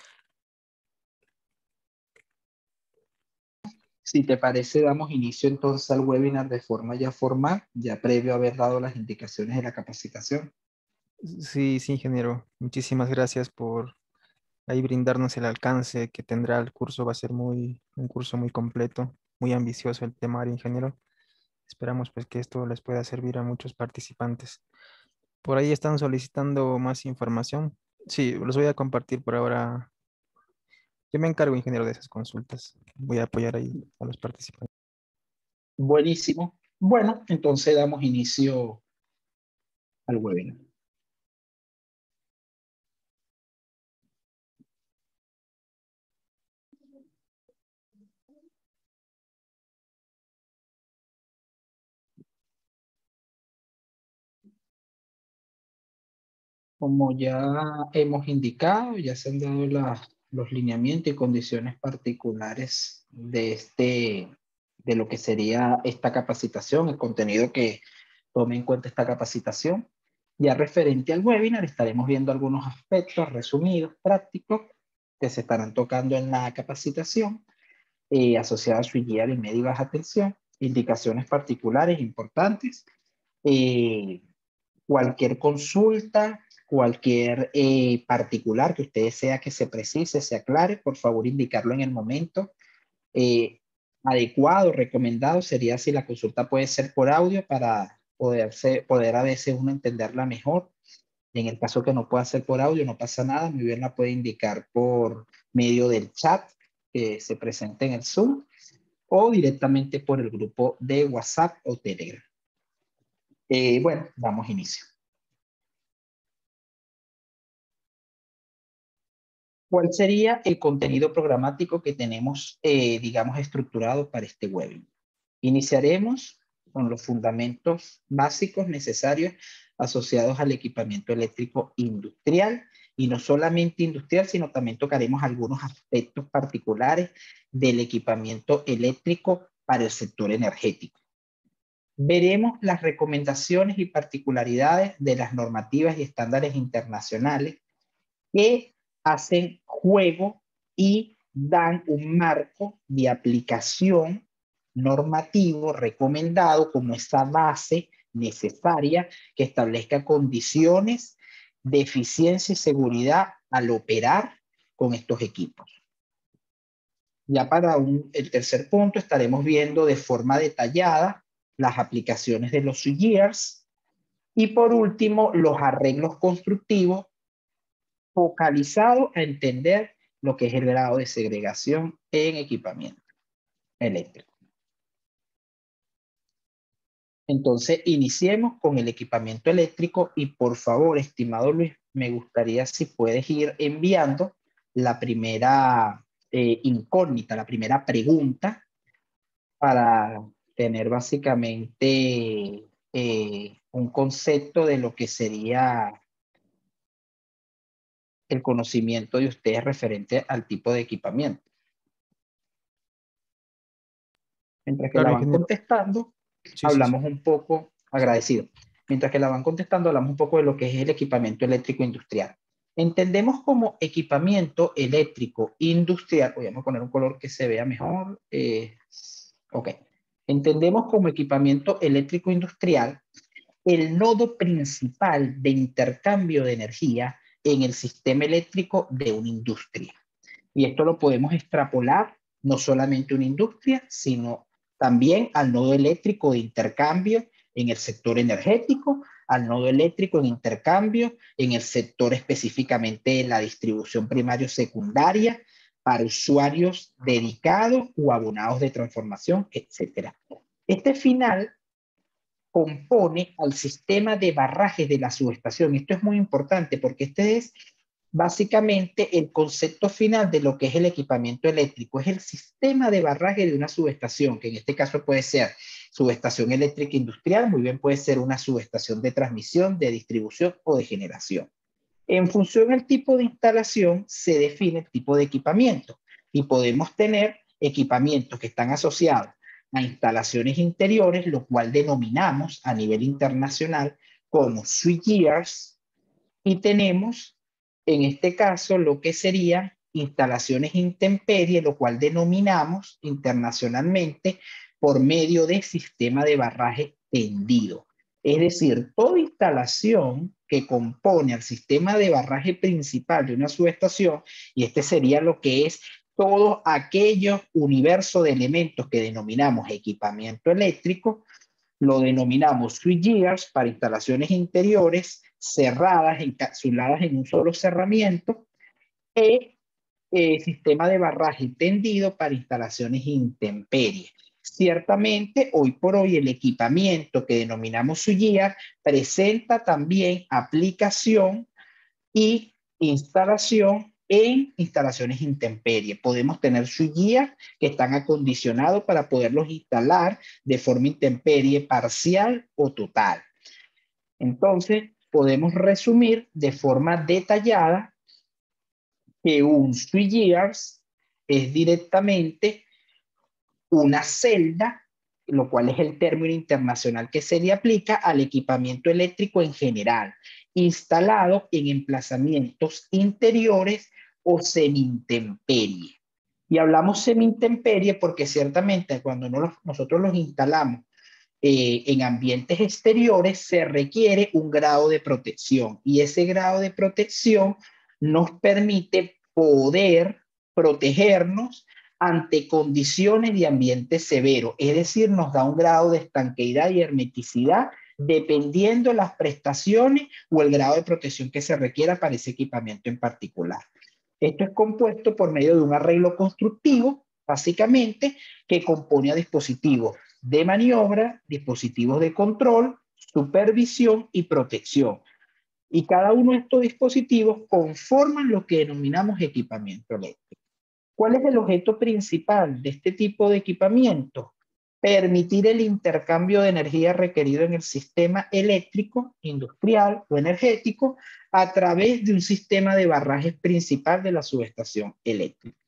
Si te parece, damos inicio entonces al webinar de forma ya formal, ya previo a haber dado las indicaciones de la capacitación. Sí, sí, ingeniero. Muchísimas gracias por ahí brindarnos el alcance que tendrá el curso. Va a ser un curso muy completo, muy ambicioso el temario, ingeniero. Esperamos pues que esto les pueda servir a muchos participantes. Por ahí están solicitando más información. Sí, los voy a compartir por ahora. Yo me encargo, ingeniero, de esas consultas. Voy a apoyar ahí a los participantes. Buenísimo. Bueno, entonces damos inicio al webinar. Como ya hemos indicado, ya se han dado los lineamientos y condiciones particulares de lo que sería esta capacitación, el contenido que tome en cuenta esta capacitación. Ya referente al webinar, estaremos viendo algunos aspectos resumidos, prácticos, que se estarán tocando en la capacitación, asociados a switchgear y media y baja tensión, indicaciones particulares importantes, eh, cualquier consulta, cualquier particular que usted desea que se precise, se aclare, por favor indicarlo en el momento. Adecuado, recomendado sería si la consulta puede ser por audio para poder a veces uno entenderla mejor. En el caso que no pueda ser por audio, no pasa nada, muy bien la puede indicar por medio del chat que se presente en el Zoom o directamente por el grupo de WhatsApp o Telegram. Bueno, damos inicio. ¿Cuál sería el contenido programático que tenemos, digamos, estructurado para este webinar? Iniciaremos con los fundamentos básicos necesarios asociados al equipamiento eléctrico industrial, y no solamente industrial, sino también tocaremos algunos aspectos particulares del equipamiento eléctrico para el sector energético. Veremos las recomendaciones y particularidades de las normativas y estándares internacionales que hacen juego y dan un marco de aplicación normativo recomendado como esta base necesaria que establezca condiciones de eficiencia y seguridad al operar con estos equipos. Ya para el tercer punto estaremos viendo de forma detallada las aplicaciones de los switchgears y por último los arreglos constructivos focalizados a entender lo que es el grado de segregación en equipamiento eléctrico. Entonces, iniciemos con el equipamiento eléctrico y por favor, estimado Luis, me gustaría si puedes ir enviando la primera incógnita, la primera pregunta para tener básicamente un concepto de lo que sería el conocimiento de ustedes referente al tipo de equipamiento. Mientras que Claro, la van ingeniero. contestando, Sí, sí, sí. hablamos un poco, agradecido, mientras que la van contestando, hablamos un poco de lo que es el equipamiento eléctrico industrial. Entendemos como equipamiento eléctrico industrial, voy a poner un color que se vea mejor, ok. Entendemos como equipamiento eléctrico industrial el nodo principal de intercambio de energía en el sistema eléctrico de una industria. Y esto lo podemos extrapolar no solamente a una industria, sino también al nodo eléctrico de intercambio en el sector energético, al nodo eléctrico en intercambio en el sector específicamente de la distribución primario-secundaria para usuarios dedicados o abonados de transformación, etc. Este final compone al sistema de barrajes de la subestación. Esto es muy importante porque este es básicamente el concepto final de lo que es el equipamiento eléctrico. Es el sistema de barraje de una subestación, que en este caso puede ser subestación eléctrica industrial, muy bien puede ser una subestación de transmisión, de distribución o de generación. En función del tipo de instalación se define el tipo de equipamiento y podemos tener equipamientos que están asociados a instalaciones interiores, lo cual denominamos a nivel internacional como switchgears, y tenemos en este caso lo que serían instalaciones intemperie, lo cual denominamos internacionalmente por medio de sistema de barraje tendido. Es decir, toda instalación que compone al sistema de barraje principal de una subestación, y este sería lo que es todo aquello universo de elementos que denominamos equipamiento eléctrico, lo denominamos switchgears para instalaciones interiores cerradas, encapsuladas en un solo cerramiento, y sistema de barraje tendido para instalaciones intemperie. Ciertamente, hoy por hoy el equipamiento que denominamos switchgear presenta también aplicación y instalación en instalaciones intemperie. Podemos tener switchgear que están acondicionados para poderlos instalar de forma intemperie parcial o total. Entonces, podemos resumir de forma detallada que un switchgear es directamente una celda, lo cual es el término internacional que se le aplica al equipamiento eléctrico en general, instalado en emplazamientos interiores o semi-intemperie. Y hablamos semi-intemperie porque ciertamente cuando nosotros los instalamos en ambientes exteriores se requiere un grado de protección y ese grado de protección nos permite poder protegernos ante condiciones de ambiente severo, es decir, nos da un grado de estanqueidad y hermeticidad dependiendo las prestaciones o el grado de protección que se requiera para ese equipamiento en particular. Esto es compuesto por medio de un arreglo constructivo, básicamente, que compone a dispositivos de maniobra, dispositivos de control, supervisión y protección. Y cada uno de estos dispositivos conforman lo que denominamos equipamiento eléctrico. ¿Cuál es el objeto principal de este tipo de equipamiento? Permitir el intercambio de energía requerido en el sistema eléctrico, industrial o energético a través de un sistema de barrajes principal de la subestación eléctrica.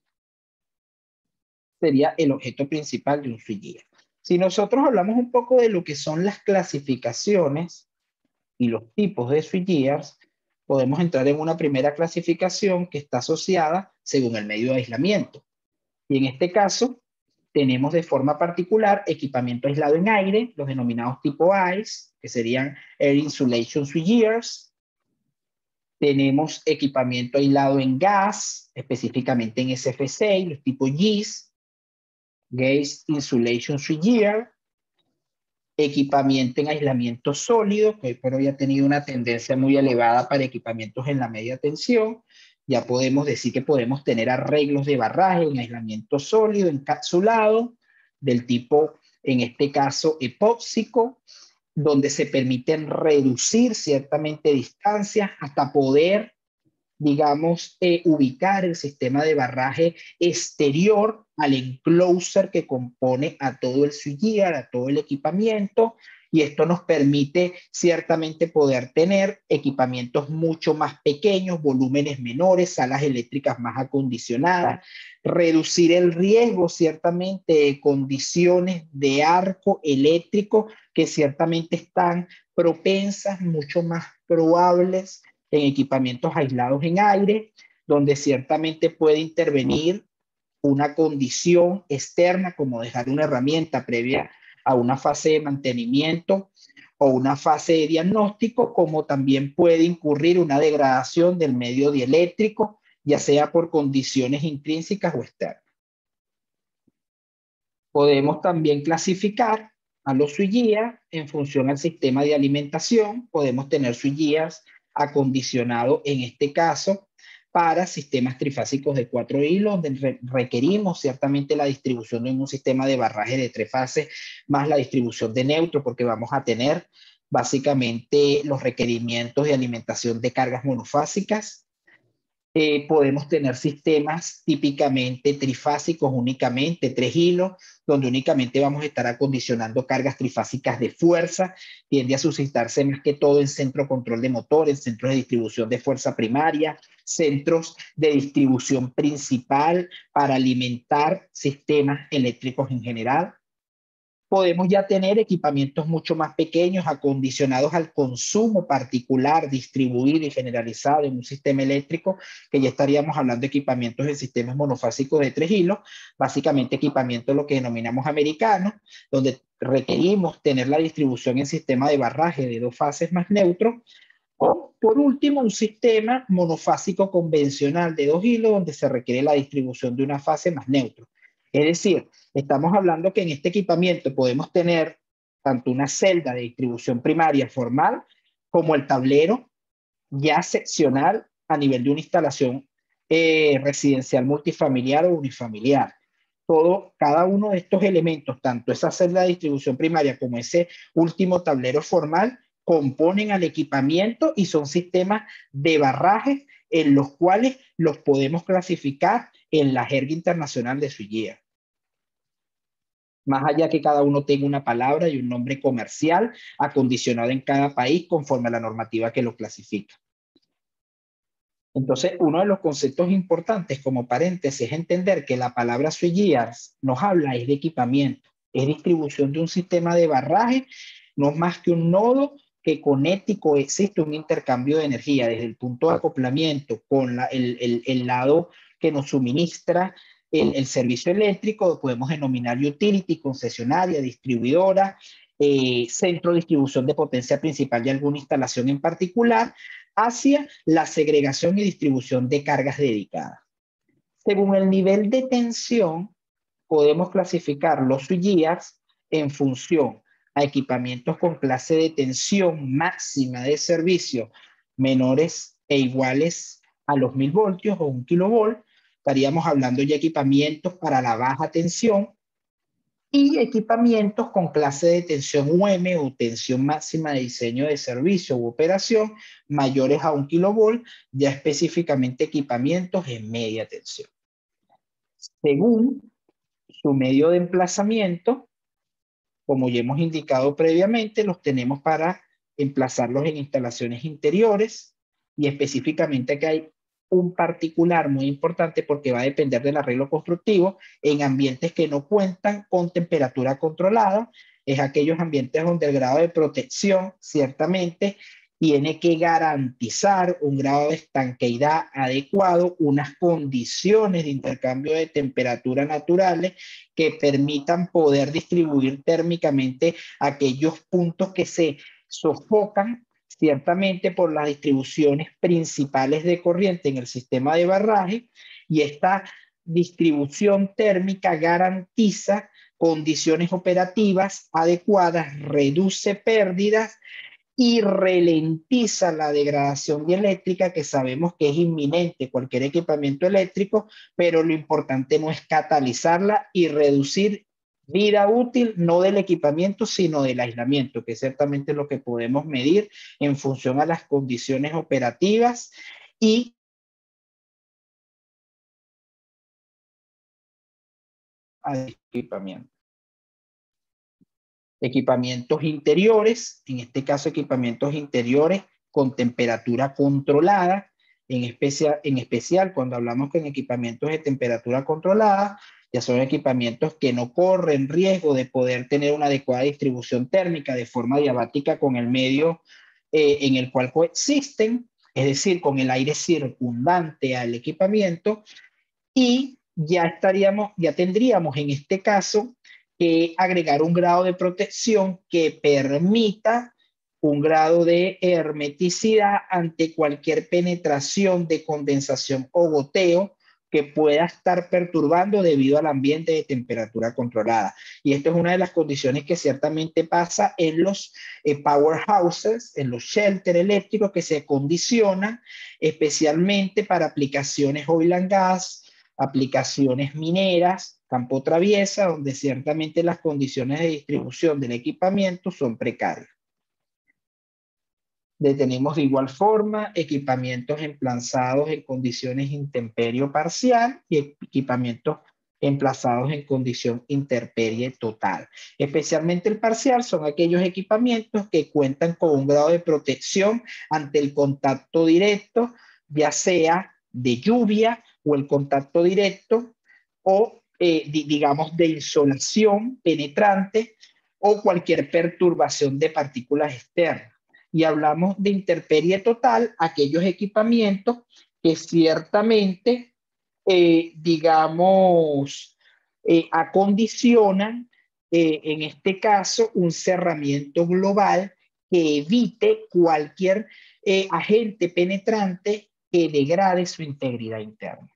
Sería el objeto principal de un switchgear. Si nosotros hablamos un poco de lo que son las clasificaciones y los tipos de switchgears, podemos entrar en una primera clasificación que está asociada según el medio de aislamiento. Y en este caso, tenemos de forma particular equipamiento aislado en aire, los denominados tipo ICE, que serían Air Insulation Switchgears. Tenemos equipamiento aislado en gas, específicamente en SFC, los tipos GIS, Gas Insulation Switchgear, equipamiento en aislamiento sólido, que hoy por hoy ha tenido una tendencia muy elevada para equipamientos en la media tensión. Ya podemos decir que podemos tener arreglos de barraje en aislamiento sólido, encapsulado, del tipo, en este caso, epóxico, donde se permiten reducir ciertamente distancias hasta poder, digamos, ubicar el sistema de barraje exterior al enclosure que compone a todo el switchgear, a todo el equipamiento, y esto nos permite ciertamente poder tener equipamientos mucho más pequeños, volúmenes menores, salas eléctricas más acondicionadas, reducir el riesgo ciertamente de condiciones de arco eléctrico que ciertamente están propensas, mucho más probables en equipamientos aislados en aire, donde ciertamente puede intervenir una condición externa, como dejar una herramienta previa a una fase de mantenimiento o una fase de diagnóstico, como también puede incurrir una degradación del medio dieléctrico, ya sea por condiciones intrínsecas o externas. Podemos también clasificar a los switchgears en función al sistema de alimentación. Podemos tener switchgears acondicionados, en este caso, para sistemas trifásicos de 4 hilos, donde requerimos ciertamente la distribución de un sistema de barraje de 3 fases, más la distribución de neutro, porque vamos a tener básicamente los requerimientos de alimentación de cargas monofásicas. Podemos tener sistemas típicamente trifásicos, únicamente 3 hilos, donde únicamente vamos a estar acondicionando cargas trifásicas de fuerza. Tiende a suscitarse más que todo en centro control de motores, centros de distribución de fuerza primaria, centros de distribución principal para alimentar sistemas eléctricos en general. Podemos ya tener equipamientos mucho más pequeños, acondicionados al consumo particular, distribuido y generalizado en un sistema eléctrico, que ya estaríamos hablando de equipamientos en sistemas monofásicos de 3 hilos, básicamente equipamientos lo que denominamos americanos, donde requerimos tener la distribución en sistema de barraje de 2 fases más neutro, o por último un sistema monofásico convencional de 2 hilos, donde se requiere la distribución de una fase más neutro. Es decir, estamos hablando que en este equipamiento podemos tener tanto una celda de distribución primaria formal como el tablero ya seccional a nivel de una instalación residencial multifamiliar o unifamiliar. Cada uno de estos elementos, tanto esa celda de distribución primaria como ese último tablero formal, componen al equipamiento y son sistemas de barraje en los cuales los podemos clasificar en la jerga internacional de switchgear. Más allá que cada uno tenga una palabra y un nombre comercial acondicionado en cada país conforme a la normativa que lo clasifica. Entonces, uno de los conceptos importantes como paréntesis es entender que la palabra switchgears nos habla es de equipamiento, es distribución de un sistema de barraje, no es más que un nodo que conecta y coexiste un intercambio de energía desde el punto de acoplamiento con el lado que nos suministra el servicio eléctrico, podemos denominar utility, concesionaria, distribuidora, centro de distribución de potencia principal de alguna instalación en particular, hacia la segregación y distribución de cargas dedicadas. Según el nivel de tensión, podemos clasificar los switchgears en función a equipamientos con clase de tensión máxima de servicio menores e iguales a los 1000 voltios o 1 kilovolt. Estaríamos hablando ya de equipamientos para la baja tensión y equipamientos con clase de tensión UM o tensión máxima de diseño de servicio u operación mayores a 1 kilovolt, ya específicamente equipamientos en media tensión. Según su medio de emplazamiento, como ya hemos indicado previamente, los tenemos para emplazarlos en instalaciones interiores y específicamente aquí hay un particular muy importante porque va a depender del arreglo constructivo en ambientes que no cuentan con temperatura controlada. Es aquellos ambientes donde el grado de protección ciertamente tiene que garantizar un grado de estanqueidad adecuado, unas condiciones de intercambio de temperatura naturales que permitan poder distribuir térmicamente aquellos puntos que se sofocan ciertamente por las distribuciones principales de corriente en el sistema de barraje, y esta distribución térmica garantiza condiciones operativas adecuadas, reduce pérdidas y ralentiza la degradación dieléctrica, que sabemos que es inminente cualquier equipamiento eléctrico, pero lo importante no es catalizarla y reducir vida útil, no del equipamiento, sino del aislamiento, que es ciertamente lo que podemos medir en función a las condiciones operativas y al equipamiento. Equipamientos interiores, en este caso equipamientos interiores con temperatura controlada, en especial cuando hablamos con equipamientos de temperatura controlada, ya son equipamientos que no corren riesgo de poder tener una adecuada distribución térmica de forma diabática con el medio en el cual coexisten, es decir, con el aire circundante al equipamiento, y ya tendríamos en este caso que agregar un grado de protección que permita un grado de hermeticidad ante cualquier penetración de condensación o goteo que pueda estar perturbando debido al ambiente de temperatura controlada. Y esto es una de las condiciones que ciertamente pasa en los powerhouses, en los shelters eléctricos que se condicionan especialmente para aplicaciones oil and gas, aplicaciones mineras, campo traviesa, donde ciertamente las condiciones de distribución del equipamiento son precarias. Tenemos de igual forma equipamientos emplazados en condiciones intemperie parcial y equipamientos emplazados en condición intemperie total. Especialmente el parcial son aquellos equipamientos que cuentan con un grado de protección ante el contacto directo, ya sea de lluvia o el contacto directo o digamos de insolación penetrante o cualquier perturbación de partículas externas. Y hablamos de intemperie total, aquellos equipamientos que ciertamente, acondicionan, en este caso, un cerramiento global que evite cualquier agente penetrante que degrade su integridad interna.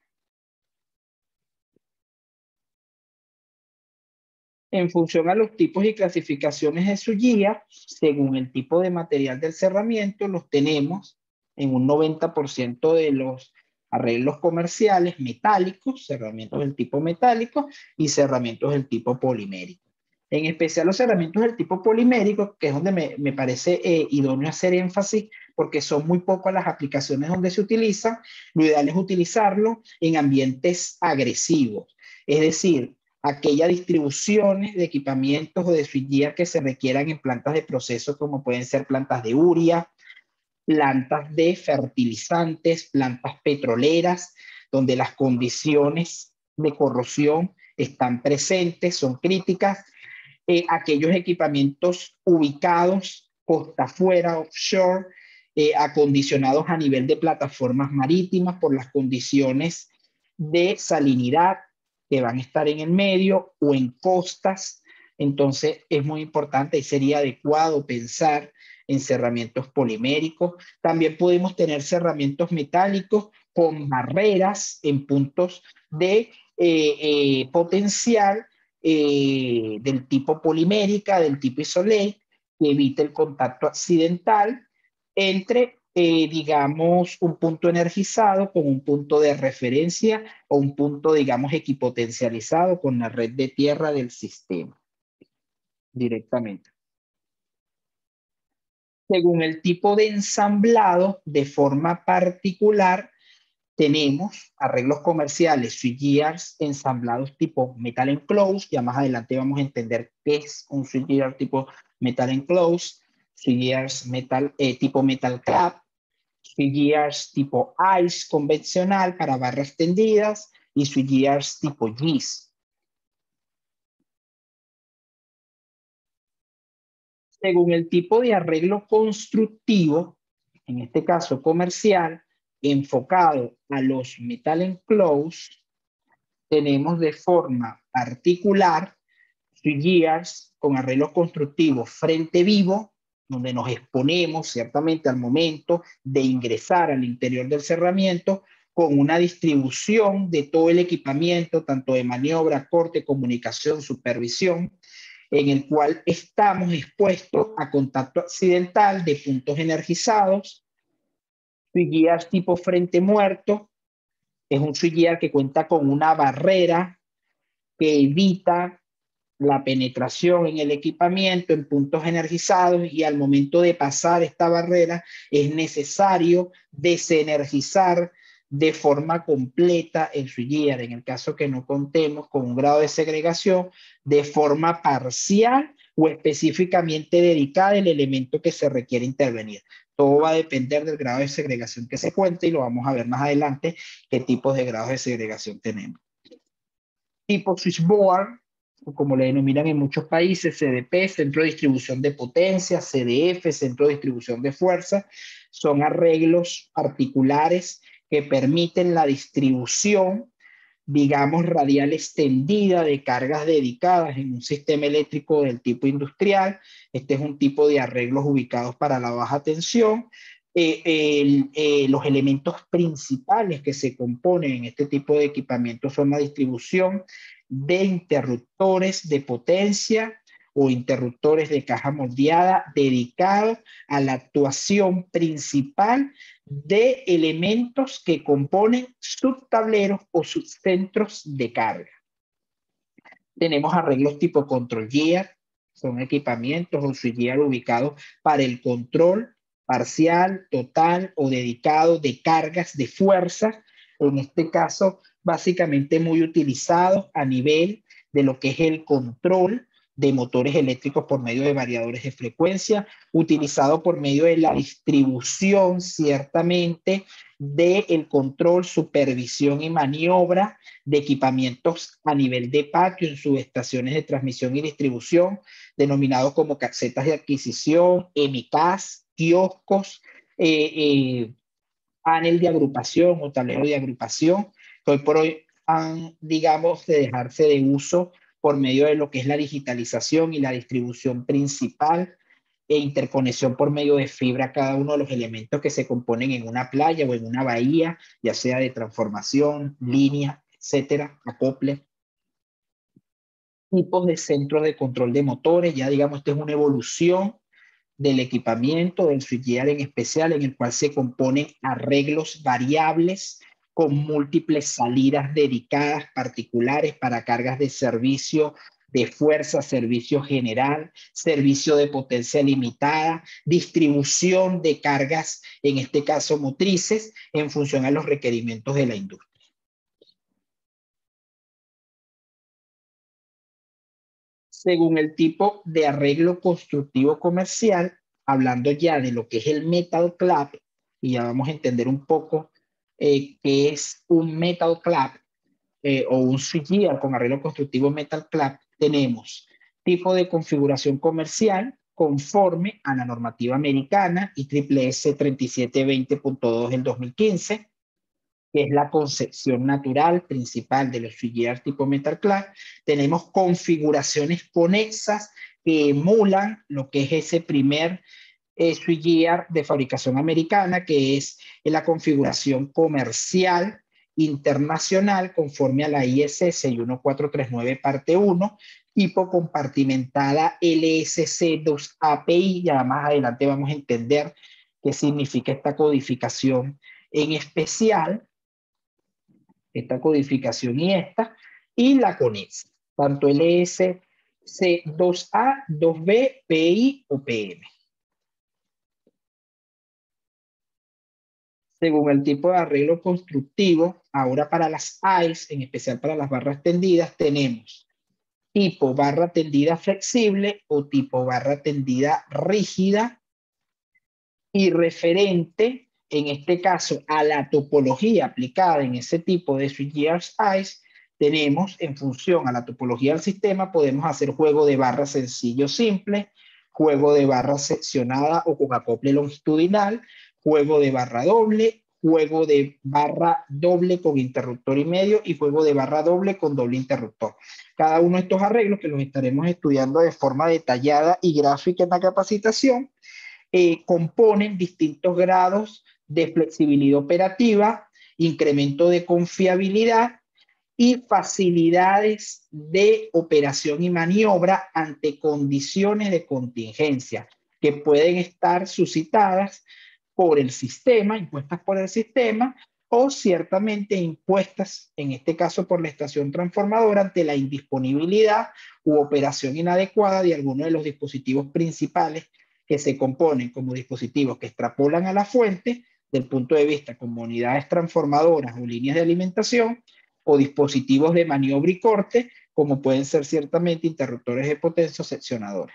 En función a los tipos y clasificaciones de su guía, según el tipo de material del cerramiento, los tenemos en un 90% de los arreglos comerciales metálicos, cerramientos del tipo metálico y cerramientos del tipo polimérico. En especial los cerramientos del tipo polimérico, que es donde me parece idóneo hacer énfasis, porque son muy pocas las aplicaciones donde se utilizan. Lo ideal es utilizarlo en ambientes agresivos, es decir, aquellas distribuciones de equipamientos o de switchgear que se requieran en plantas de proceso, como pueden ser plantas de urea, plantas de fertilizantes, plantas petroleras, donde las condiciones de corrosión están presentes, son críticas. Aquellos equipamientos ubicados costa afuera, offshore, acondicionados a nivel de plataformas marítimas por las condiciones de salinidad que van a estar en el medio o en costas. Entonces es muy importante y sería adecuado pensar en cerramientos poliméricos. También podemos tener cerramientos metálicos con barreras en puntos de potencial del tipo polimérica, del tipo isolate, que evite el contacto accidental entre, digamos, un punto energizado con un punto de referencia o un punto, digamos, equipotencializado con la red de tierra del sistema directamente. Según el tipo de ensamblado, de forma particular, tenemos arreglos comerciales, switchgears ensamblados tipo metal enclosed. Ya más adelante vamos a entender qué es un switchgear tipo metal enclosed, switchgears tipo metal cap, switchgears tipo ICE convencional para barras tendidas y switchgears tipo GIS. Según el tipo de arreglo constructivo, en este caso comercial, enfocado a los metal enclosed, tenemos de forma particular switchgears con arreglo constructivo frente vivo, donde nos exponemos ciertamente al momento de ingresar al interior del cerramiento, con una distribución de todo el equipamiento, tanto de maniobra, corte, comunicación, supervisión, en el cual estamos expuestos a contacto accidental de puntos energizados, switchgear tipo frente muerto. Es un switchgear que cuenta con una barrera que evita la penetración en el equipamiento en puntos energizados, y al momento de pasar esta barrera es necesario desenergizar de forma completa el switchgear, en el caso que no contemos con un grado de segregación, de forma parcial o específicamente dedicada el elemento que se requiere intervenir. Todo va a depender del grado de segregación que se cuente, y lo vamos a ver más adelante qué tipos de grados de segregación tenemos. Tipo switchboard, o como le denominan en muchos países, CDP, centro de distribución de potencia, CDF, centro de distribución de fuerza, son arreglos particulares que permiten la distribución, digamos, radial extendida de cargas dedicadas en un sistema eléctrico del tipo industrial. Este es un tipo de arreglos ubicados para la baja tensión. Los elementos principales que se componen en este tipo de equipamiento son la distribución de interruptores de potencia o interruptores de caja moldeada dedicados a la actuación principal de elementos que componen subtableros o subcentros de carga. Tenemos arreglos tipo control gear, son equipamientos o switchgear ubicados para el control parcial, total o dedicado de cargas de fuerza. En este caso, básicamente muy utilizados a nivel de lo que es el control de motores eléctricos por medio de variadores de frecuencia, utilizado por medio de la distribución, ciertamente, del control, supervisión y maniobra de equipamientos a nivel de patio en subestaciones de transmisión y distribución, denominados como casetas de adquisición, MCAS, kioscos, panel de agrupación o tablero de agrupación, que hoy por hoy han, digamos, de dejarse de uso por medio de lo que es la digitalización y la distribución principal e interconexión por medio de fibra a cada uno de los elementos que se componen en una playa o en una bahía, ya sea de transformación, línea, etcétera, acople. Tipos de centros de control de motores, ya digamos, esta es una evolución del equipamiento, del switchgear en especial, en el cual se componen arreglos variables con múltiples salidas dedicadas particulares para cargas de servicio de fuerza, servicio general, servicio de potencia limitada, distribución de cargas, en este caso motrices, en función a los requerimientos de la industria. Según el tipo de arreglo constructivo comercial, hablando ya de lo que es el metal clad, y ya vamos a entender un poco qué es un metal clad o un switchgear con arreglo constructivo metal clad, tenemos tipo de configuración comercial conforme a la normativa americana IEEE 3720.2 del 2015, que es la concepción natural principal de los switchgear tipo metal clad. Tenemos configuraciones conexas que emulan lo que es ese primer switchgear de fabricación americana, que es la configuración comercial internacional conforme a la IEC 61439 parte 1, tipo compartimentada LSC 2 API. Ya más adelante vamos a entender qué significa esta codificación en especial, esta codificación y la conexa, tanto LSC 2A, 2B, PI o PM. Según el tipo de arreglo constructivo, ahora para las AIS, en especial para las barras tendidas, tenemos tipo barra tendida flexible o tipo barra tendida rígida, y referente, en este caso, a la topología aplicada en ese tipo de switchgear AIS, tenemos, en función a la topología del sistema, podemos hacer juego de barra sencillo simple, juego de barra seccionada o con acople longitudinal, juego de barra doble, juego de barra doble con interruptor y medio y juego de barra doble con doble interruptor. Cada uno de estos arreglos, que los estaremos estudiando de forma detallada y gráfica en la capacitación, componen distintos grados de flexibilidad operativa, incremento de confiabilidad y facilidades de operación y maniobra ante condiciones de contingencia que pueden estar suscitadas por el sistema, impuestas por el sistema, o ciertamente impuestas, en este caso por la estación transformadora, ante la indisponibilidad u operación inadecuada de alguno de los dispositivos principales que se componen como dispositivos que extrapolan a la fuente del punto de vista como unidades transformadoras o líneas de alimentación o dispositivos de maniobra y corte, como pueden ser ciertamente interruptores de potencia o seccionadores.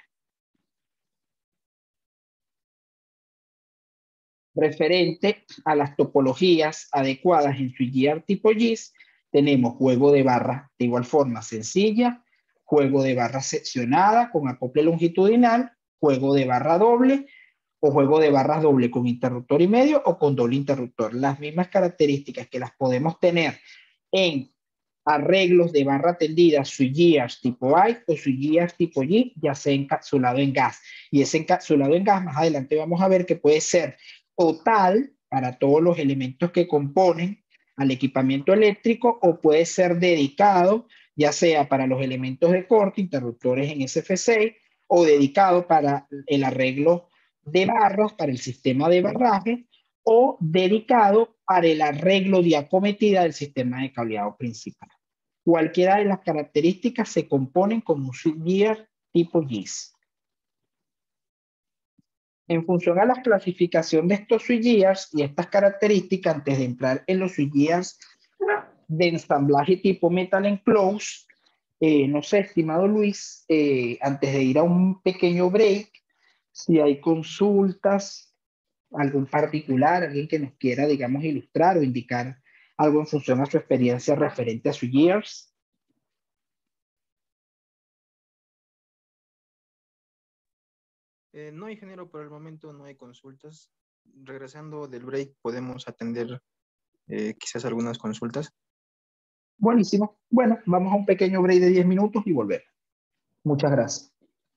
Referente a las topologías adecuadas en switchgear tipo JIS, tenemos juego de barra de igual forma sencilla, juego de barra seccionada con acople longitudinal, juego de barra doble o juego de barras doble con interruptor y medio o con doble interruptor. Las mismas características que las podemos tener en arreglos de barra tendida, switchgears tipo I o switchgears tipo G, ya sea encapsulado en gas. Y ese encapsulado en gas, más adelante vamos a ver que puede ser total para todos los elementos que componen al equipamiento eléctrico o puede ser dedicado, ya sea para los elementos de corte, interruptores en SF6, o dedicado para el arreglo de barras, para el sistema de barraje, o dedicado para el arreglo de acometida del sistema de cableado principal. Cualquiera de las características se componen con un switchgear tipo JIS. En función a la clasificación de estos switchgears y estas características, antes de entrar en los switchgears de ensamblaje tipo Metal Enclosed, no sé, estimado Luis, antes de ir a un pequeño break, si hay consultas, algún particular, alguien que nos quiera, digamos, ilustrar o indicar algo en función a su experiencia referente a switchgears. No, ingeniero, por el momento no hay consultas. Regresando del break, podemos atender quizás algunas consultas. Buenísimo. Bueno, vamos a un pequeño break de 10 minutos y volver. Muchas gracias.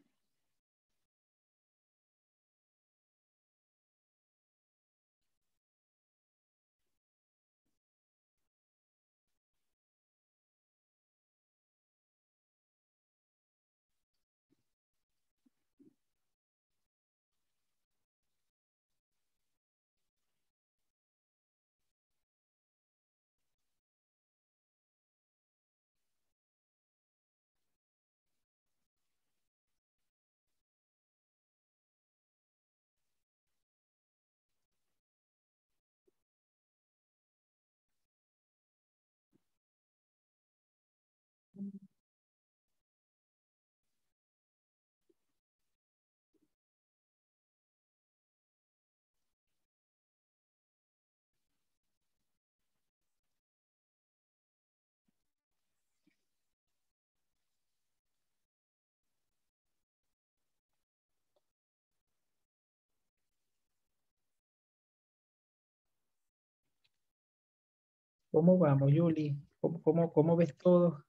¿Cómo vamos, Yuli? ¿Cómo ves todo?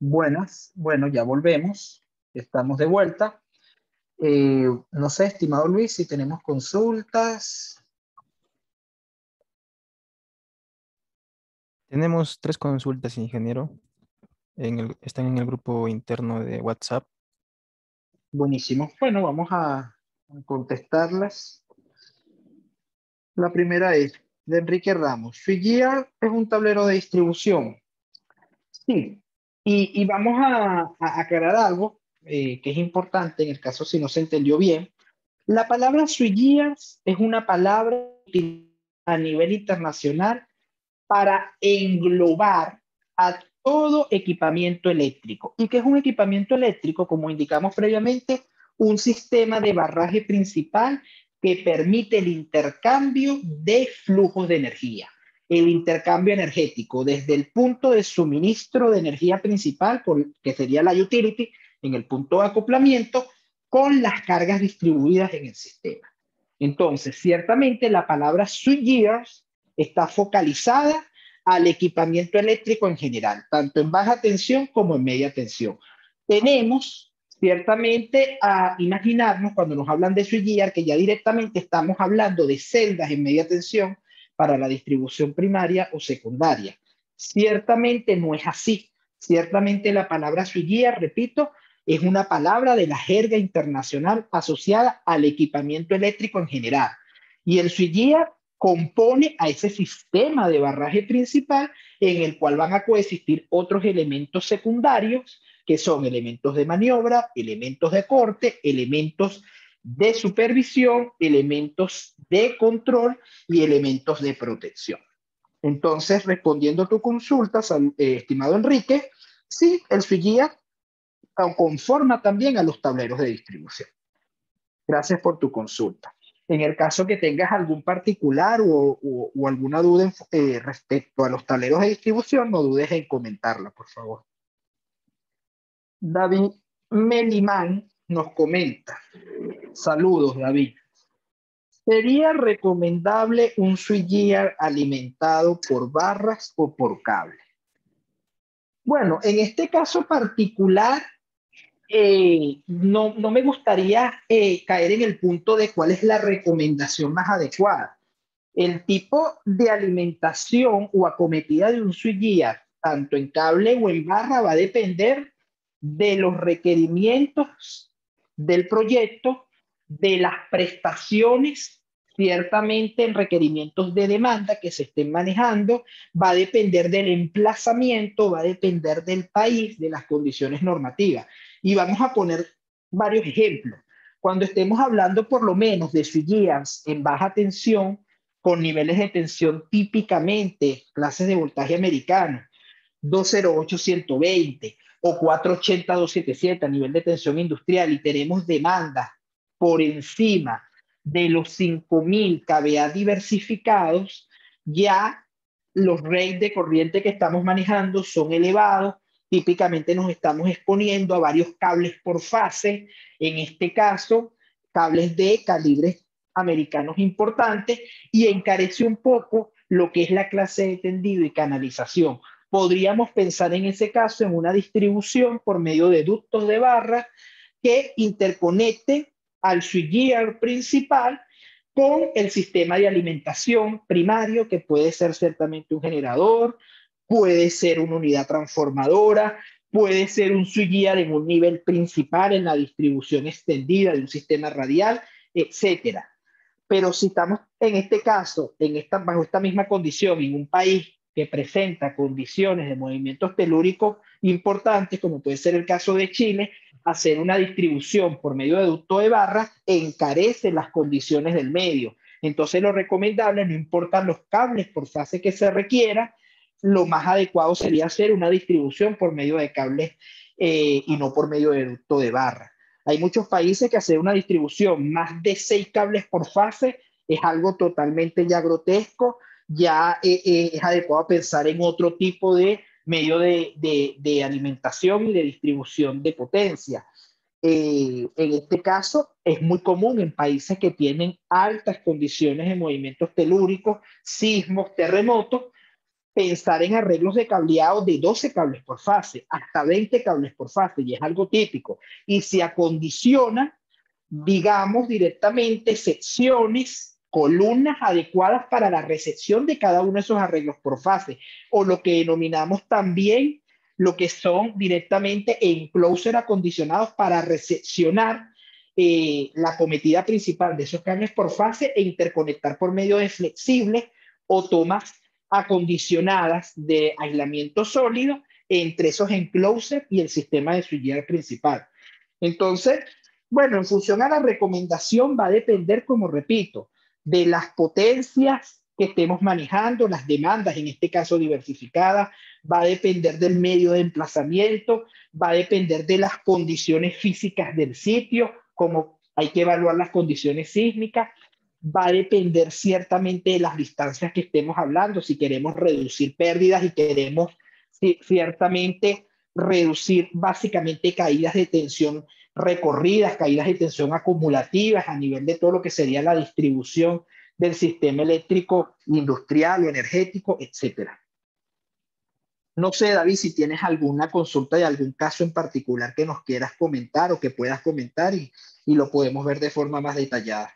Buenas, bueno, ya volvemos, estamos de vuelta. No sé, estimado Luis, si tenemos consultas. Tenemos 3 consultas, ingeniero. Están en el grupo interno de WhatsApp. Buenísimo. Bueno, vamos a contestarlas. La primera es de Enrique Ramos. Figuear es un tablero de distribución. Sí, y vamos a aclarar algo que es importante en el caso si no se entendió bien. La palabra switchgears es una palabra a nivel internacional para englobar a todo equipamiento eléctrico. ¿Y qué es un equipamiento eléctrico? Como indicamos previamente, un sistema de barraje principal que permite el intercambio de flujos de energía. El intercambio energético desde el punto de suministro de energía principal, que sería la utility, en el punto de acoplamiento, con las cargas distribuidas en el sistema. Entonces, ciertamente la palabra switchgears está focalizada al equipamiento eléctrico en general, tanto en baja tensión como en media tensión. Tenemos ciertamente a imaginarnos cuando nos hablan de switchgear que ya directamente estamos hablando de celdas en media tensión para la distribución primaria o secundaria. Ciertamente no es así. Ciertamente la palabra switchgear, repito, es una palabra de la jerga internacional asociada al equipamiento eléctrico en general. Y el switchgear compone a ese sistema de barraje principal en el cual van a coexistir otros elementos secundarios que son elementos de maniobra, elementos de corte, elementos de supervisión, elementos de control y elementos de protección. Entonces, respondiendo a tu consulta, estimado Enrique, sí, el switchgear conforma también a los tableros de distribución. Gracias por tu consulta. En el caso que tengas algún particular o alguna duda respecto a los tableros de distribución, no dudes en comentarla, por favor. David Melimán nos comenta. Saludos, David. ¿Sería recomendable un switchgear alimentado por barras o por cable? Bueno, en este caso particular, no me gustaría caer en el punto de cuál es la recomendación más adecuada. El tipo de alimentación o acometida de un switchgear, tanto en cable o en barra, va a depender de los requerimientos del proyecto, de las prestaciones, ciertamente en requerimientos de demanda que se estén manejando, va a depender del emplazamiento, va a depender del país, de las condiciones normativas. Y vamos a poner varios ejemplos. Cuando estemos hablando por lo menos de switchgears en baja tensión, con niveles de tensión típicamente, clases de voltaje americano, 208-120 o 480-277 a nivel de tensión industrial y tenemos demandas por encima de los 5.000 kVA diversificados, ya los rates de corriente que estamos manejando son elevados. Típicamente nos estamos exponiendo a varios cables por fase, en este caso, cables de calibres americanos importantes, y encarece un poco lo que es la clase de tendido y canalización. Podríamos pensar en ese caso en una distribución por medio de ductos de barra que interconecten al switchgear principal con el sistema de alimentación primario, que puede ser ciertamente un generador, puede ser una unidad transformadora, puede ser un switchgear en un nivel principal en la distribución extendida de un sistema radial, etcétera. Pero si estamos en este caso, bajo esta misma condición, en un país que presenta condiciones de movimientos telúricos importantes, como puede ser el caso de Chile, hacer una distribución por medio de ducto de barra encarece las condiciones del medio. Entonces lo recomendable, no importan los cables por fase que se requiera, lo más adecuado sería hacer una distribución por medio de cables y no por medio de ducto de barra. Hay muchos países que hacer una distribución más de 6 cables por fase es algo totalmente ya grotesco, ya es adecuado pensar en otro tipo de medio de alimentación y de distribución de potencia. En este caso es muy común en países que tienen altas condiciones de movimientos telúricos, sismos, terremotos, pensar en arreglos de cableado de 12 cables por fase, hasta 20 cables por fase, y es algo típico. Y se acondiciona, digamos, directamente secciones, columnas adecuadas para la recepción de cada uno de esos arreglos por fase, o lo que denominamos también lo que son directamente enclosures acondicionados para recepcionar la cometida principal de esos cables por fase e interconectar por medio de flexibles o tomas acondicionadas de aislamiento sólido entre esos enclosures y el sistema de switchgear principal. Entonces, bueno, en función a la recomendación va a depender, como repito, de las potencias que estemos manejando, las demandas, en este caso diversificadas, va a depender del medio de emplazamiento, va a depender de las condiciones físicas del sitio, como hay que evaluar las condiciones sísmicas, va a depender ciertamente de las distancias que estemos hablando, si queremos reducir pérdidas y queremos ciertamente reducir básicamente caídas de tensión recorridas, caídas de tensión acumulativas a nivel de todo lo que sería la distribución del sistema eléctrico industrial o energético, etcétera. No sé, David, si tienes alguna consulta de algún caso en particular que nos quieras comentar o que puedas comentar y lo podemos ver de forma más detallada.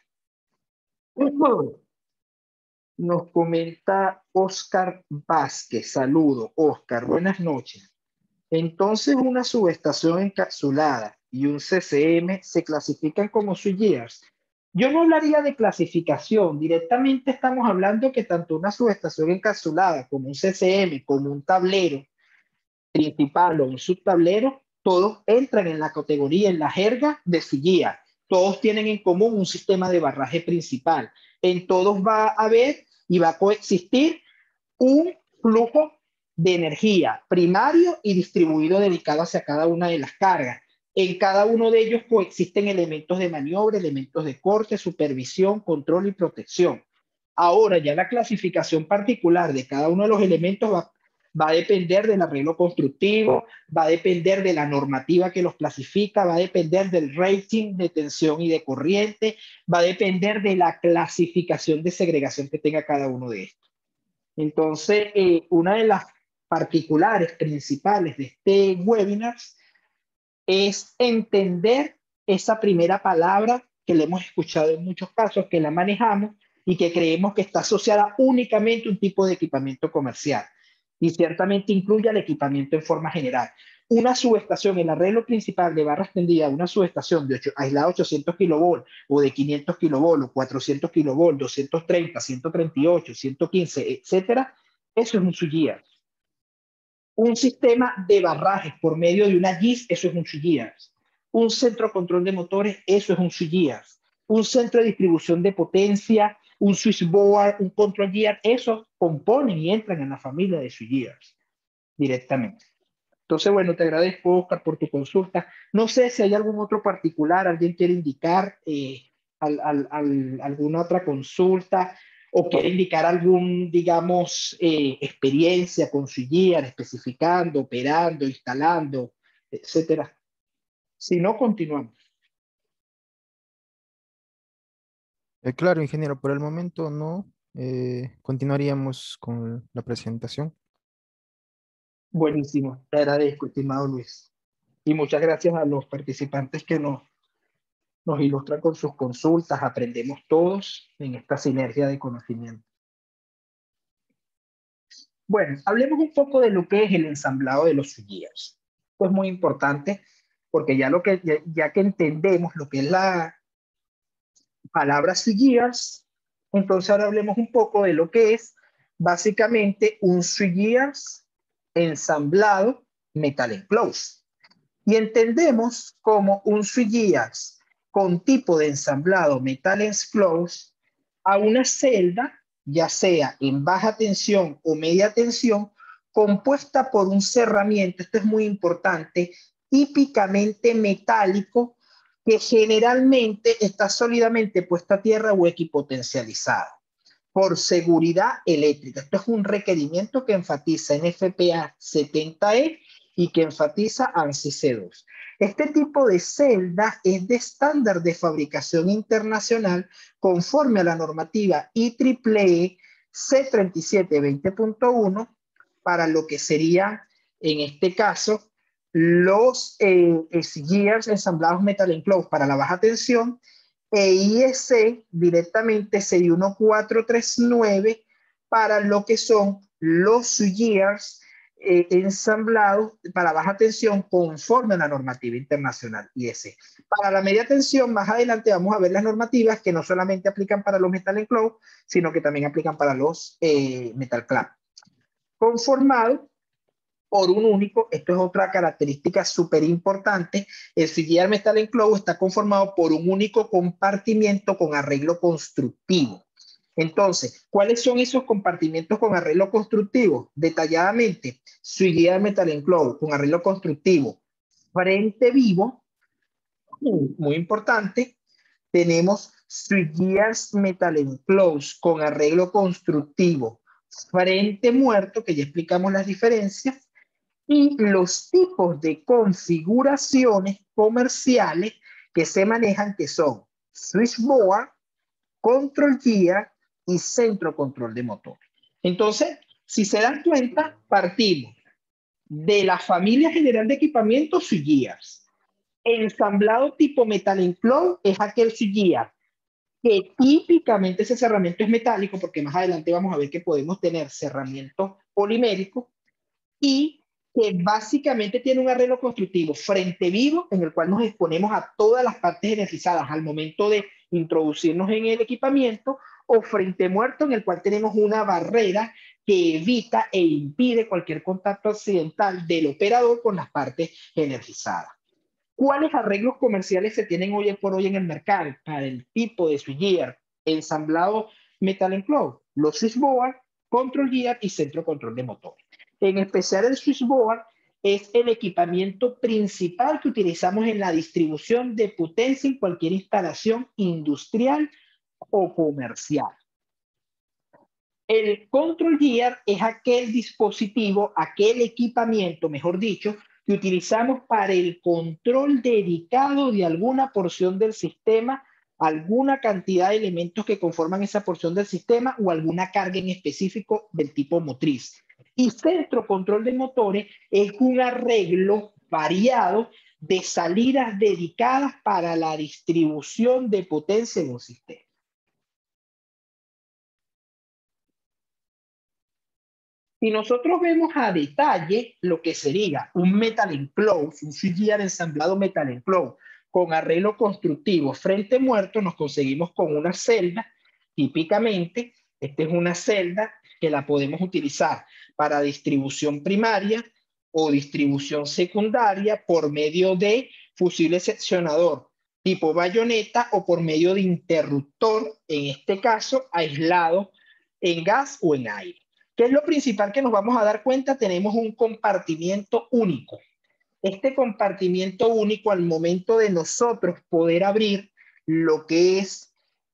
Nos comenta Oscar Vázquez. Saludo, Oscar. Buenas noches. Entonces, una subestación encapsulada y un CCM se clasifican como switchgears. Yo no hablaría de clasificación, directamente estamos hablando que tanto una subestación encapsulada como un CCM, como un tablero principal o un subtablero, todos entran en la categoría, en la jerga de switchgear. Todos tienen en común un sistema de barraje principal. En todos va a haber y va a coexistir un flujo de energía primario y distribuido dedicado hacia cada una de las cargas. En cada uno de ellos coexisten elementos de maniobra, elementos de corte, supervisión, control y protección. Ahora ya la clasificación particular de cada uno de los elementos va a depender del arreglo constructivo, va a depender de la normativa que los clasifica, va a depender del rating de tensión y de corriente, va a depender de la clasificación de segregación que tenga cada uno de estos. Entonces, una de las particulares principales de este webinar es entender esa primera palabra que le hemos escuchado en muchos casos, que la manejamos y que creemos que está asociada únicamente a un tipo de equipamiento comercial. Y ciertamente incluye al equipamiento en forma general. Una subestación, el arreglo principal de barra extendida, una subestación de aislada 800 kV o de 500 kV o 400 kV, 230, 138, 115, etcétera, eso es un switchgear. Un sistema de barrajes por medio de una GIS, eso es un switchgear. Un centro de control de motores, eso es un switchgear. Un centro de distribución de potencia, un switchboard, un control gear, esos componen y entran en la familia de switchgears directamente. Entonces, bueno, te agradezco, Oscar, por tu consulta. No sé si hay algún otro particular, alguien quiere indicar alguna otra consulta o quiere indicar algún, digamos, experiencia con switchgear, especificando, operando, instalando, etcétera. Si no, continuamos. Claro, ingeniero, por el momento no. Continuaríamos con la presentación. Buenísimo, te agradezco, estimado Luis. Y muchas gracias a los participantes que nos ilustran con sus consultas. Aprendemos todos en esta sinergia de conocimiento. Bueno, hablemos un poco de lo que es el ensamblado de los switchgears. Esto es muy importante porque ya que entendemos lo que es la palabra switchgears, entonces ahora hablemos un poco de lo que es básicamente un switchgears ensamblado metal enclosed. Y entendemos como un switchgears con tipo de ensamblado metal enclosed a una celda, ya sea en baja tensión o media tensión, compuesta por un cerramiento, esto es muy importante, típicamente metálico, que generalmente está sólidamente puesta a tierra o equipotencializado por seguridad eléctrica. Esto es un requerimiento que enfatiza NFPA 70E y que enfatiza ANSI C2. Este tipo de celda es de estándar de fabricación internacional conforme a la normativa IEEE C3720.1 para lo que serían, en este caso, los gears ensamblados metal enclosed para la baja tensión, e IEC directamente 61439 para lo que son los gears ensamblados para baja tensión conforme a la normativa internacional IEC. Para la media tensión, más adelante vamos a ver las normativas que no solamente aplican para los metal enclosed, sino que también aplican para los metal clamp. Conformado por un único, esto es otra característica súper importante, el switchgear metal enclosed está conformado por un único compartimiento con arreglo constructivo. Entonces, ¿cuáles son esos compartimientos con arreglo constructivo? Detalladamente, switchgear metal enclosed con arreglo constructivo, frente vivo, muy importante. Tenemos switchgears metal enclosed con arreglo constructivo, frente muerto, que ya explicamos las diferencias, y los tipos de configuraciones comerciales que se manejan, que son switchboard, control gear y centro control de motor. Entonces, si se dan cuenta, partimos de la familia general de equipamientos switchgears. El ensamblado tipo metal enclosed es aquel switchgear que típicamente ese cerramiento es metálico, porque más adelante vamos a ver que podemos tener cerramientos poliméricos, y que básicamente tiene un arreglo constructivo frente vivo, en el cual nos exponemos a todas las partes energizadas al momento de introducirnos en el equipamiento, o frente muerto, en el cual tenemos una barrera que evita e impide cualquier contacto accidental del operador con las partes energizadas. ¿Cuáles arreglos comerciales se tienen hoy por hoy en el mercado para el tipo de switchgear ensamblado metal enclosed? Los switchboard, control gear y centro control de motor. En especial el switchboard es el equipamiento principal que utilizamos en la distribución de potencia en cualquier instalación industrial o comercial. El control gear es aquel dispositivo, aquel equipamiento, mejor dicho, que utilizamos para el control dedicado de alguna porción del sistema, alguna cantidad de elementos que conforman esa porción del sistema o alguna carga en específico del tipo motriz. Y centro control de motores es un arreglo variado de salidas dedicadas para la distribución de potencia en un sistema. Si nosotros vemos a detalle lo que sería un metal enclosed, un switchgear ensamblado metal enclosed con arreglo constructivo frente muerto, nos conseguimos con una celda. Típicamente, esta es una celda que la podemos utilizar para distribución primaria o distribución secundaria por medio de fusible seccionador tipo bayoneta o por medio de interruptor, en este caso aislado en gas o en aire. ¿Qué es lo principal que nos vamos a dar cuenta? Tenemos un compartimiento único. Este compartimiento único, al momento de nosotros poder abrir lo que es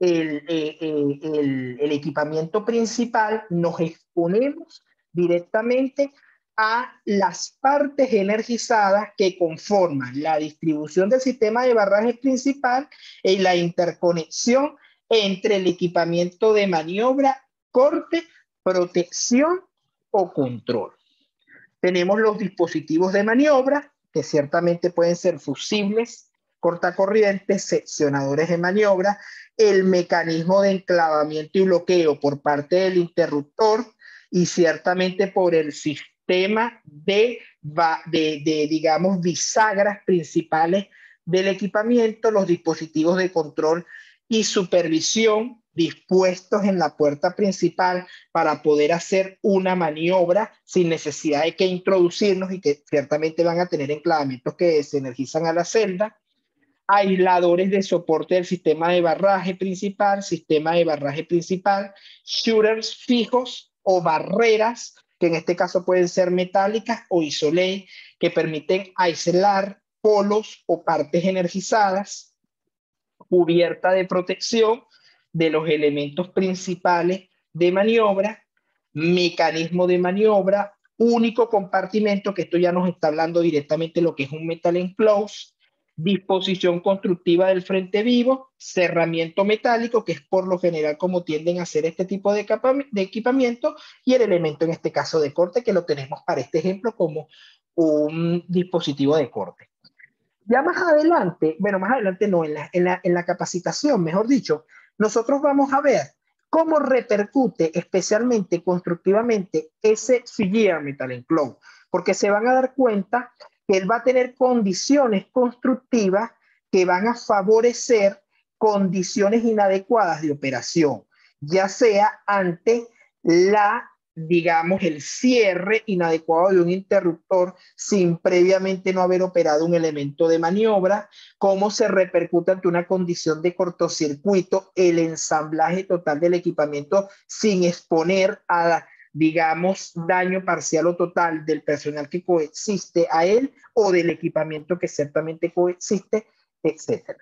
el equipamiento principal, nos exponemos directamente a las partes energizadas que conforman la distribución del sistema de barraje principal y la interconexión entre el equipamiento de maniobra, corte, protección o control. Tenemos los dispositivos de maniobra, que ciertamente pueden ser fusibles, cortacorrientes, seccionadores de maniobra, el mecanismo de enclavamiento y bloqueo por parte del interruptor y ciertamente por el sistema digamos, bisagras principales del equipamiento, los dispositivos de control y supervisión dispuestos en la puerta principal para poder hacer una maniobra sin necesidad de que introducirnos, y que ciertamente van a tener enclavamientos que se energizan a la celda, aisladores de soporte del sistema de barraje principal, shooters fijos o barreras, que en este caso pueden ser metálicas o isolé, que permiten aislar polos o partes energizadas, cubierta de protección de los elementos principales de maniobra, mecanismo de maniobra, único compartimento, que esto ya nos está hablando directamente de lo que es un metal enclosed, disposición constructiva del frente vivo, cerramiento metálico, que es por lo general como tienden a hacer este tipo de equipamiento, y el elemento en este caso de corte, que lo tenemos para este ejemplo como un dispositivo de corte. Ya más adelante, bueno, más adelante no, en la capacitación, mejor dicho, nosotros vamos a ver cómo repercute especialmente constructivamente ese switchgear metal enclosed, porque se van a dar cuenta que él va a tener condiciones constructivas que van a favorecer condiciones inadecuadas de operación, ya sea ante la, digamos, el cierre inadecuado de un interruptor sin previamente no haber operado un elemento de maniobra, cómo se repercute ante una condición de cortocircuito el ensamblaje total del equipamiento sin exponer a, digamos, daño parcial o total del personal que coexiste a él o del equipamiento que ciertamente coexiste, etc.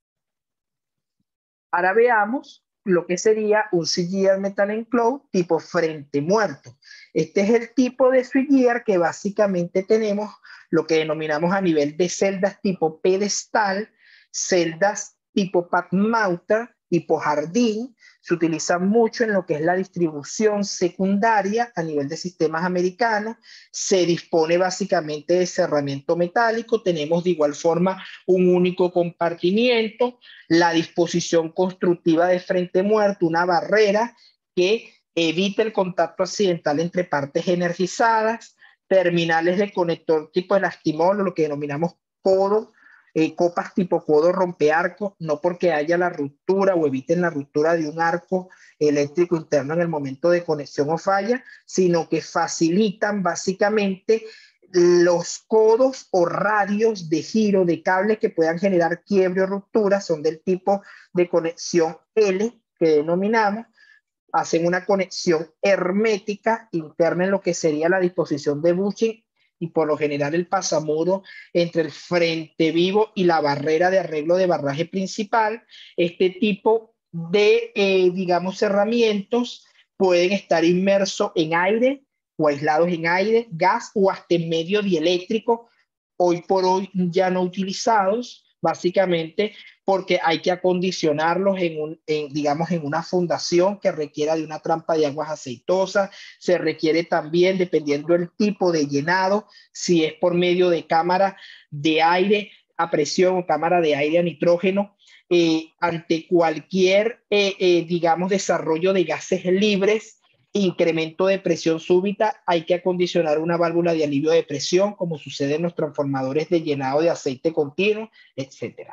Ahora veamos lo que sería un switchgear metal enclosed tipo frente muerto. Este es el tipo de switchgear que básicamente tenemos lo que denominamos a nivel de celdas tipo pedestal, celdas tipo pad mounter, tipo jardín. Se utiliza mucho en lo que es la distribución secundaria a nivel de sistemas americanos. Se dispone básicamente de cerramiento metálico. Tenemos de igual forma un único compartimiento, la disposición constructiva de frente muerto, una barrera que evita el contacto accidental entre partes energizadas, terminales de conector tipo elastimol, lo que denominamos codo, copas tipo codo rompearco, no porque haya la ruptura o eviten la ruptura de un arco eléctrico interno en el momento de conexión o falla, sino que facilitan básicamente los codos o radios de giro de cables que puedan generar quiebre o ruptura, son del tipo de conexión L que denominamos, hacen una conexión hermética interna en lo que sería la disposición de bushing y por lo general el pasamuro entre el frente vivo y la barrera de arreglo de barraje principal. Este tipo de, digamos, cerramientos pueden estar inmersos en aire o aislados en aire, gas o hasta en medio dieléctrico, hoy por hoy ya no utilizados, básicamente porque hay que acondicionarlos digamos, en una fundación que requiera de una trampa de aguas aceitosas. Se requiere también, dependiendo del tipo de llenado, si es por medio de cámara de aire a presión o cámara de aire a nitrógeno, ante cualquier, digamos, desarrollo de gases libres, incremento de presión súbita, hay que acondicionar una válvula de alivio de presión, como sucede en los transformadores de llenado de aceite continuo, etcétera.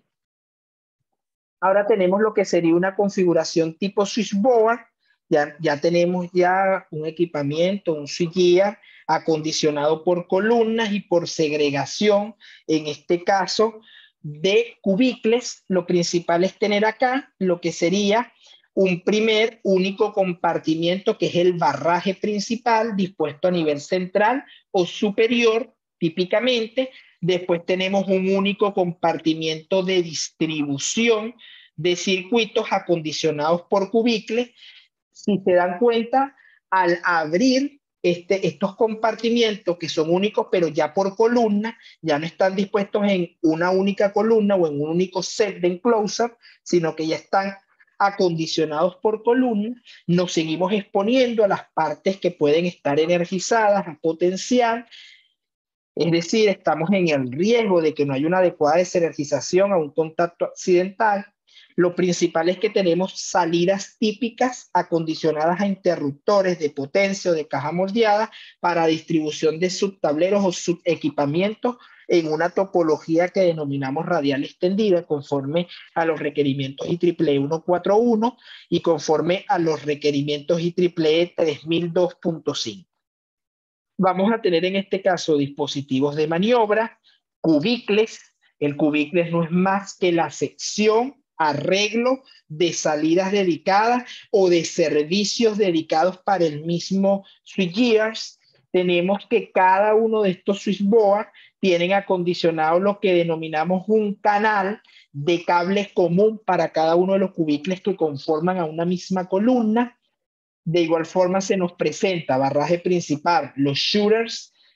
Ahora tenemos lo que sería una configuración tipo switchboard. Ya tenemos ya un equipamiento, un switchgear acondicionado por columnas y por segregación, en este caso de cubículos. Lo principal es tener acá lo que sería un primer único compartimiento, que es el barraje principal dispuesto a nivel central o superior típicamente. Después tenemos un único compartimiento de distribución de circuitos acondicionados por cubículos. Si se dan cuenta, al abrir estos compartimientos que son únicos, pero ya por columna, ya no están dispuestos en una única columna o en un único set de enclosure, sino que ya están acondicionados por columna, nos seguimos exponiendo a las partes que pueden estar energizadas, a potencial. Es decir, estamos en el riesgo de que no haya una adecuada desenergización a un contacto accidental. Lo principal es que tenemos salidas típicas acondicionadas a interruptores de potencia o de caja moldeada para distribución de subtableros o subequipamientos en una topología que denominamos radial extendida, conforme a los requerimientos IEEE 141 y conforme a los requerimientos IEEE 3002.5. Vamos a tener en este caso dispositivos de maniobra, cubículos. El cubículo no es más que la sección, arreglo de salidas dedicadas o de servicios dedicados para el mismo switchgears. Tenemos que cada uno de estos switchboards tienen acondicionado lo que denominamos un canal de cable común para cada uno de los cubículos que conforman a una misma columna. De igual forma se nos presenta barraje principal, los shooters,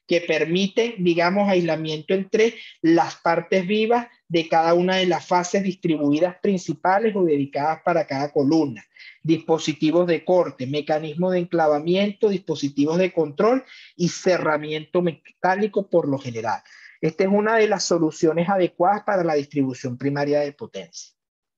que permiten, digamos, aislamiento entre las partes vivas de cada una de las fases distribuidas principales o dedicadas para cada columna. Dispositivos de corte, mecanismos de enclavamiento, dispositivos de control y cerramiento metálico por lo general. Esta es una de las soluciones adecuadas para la distribución primaria de potencia.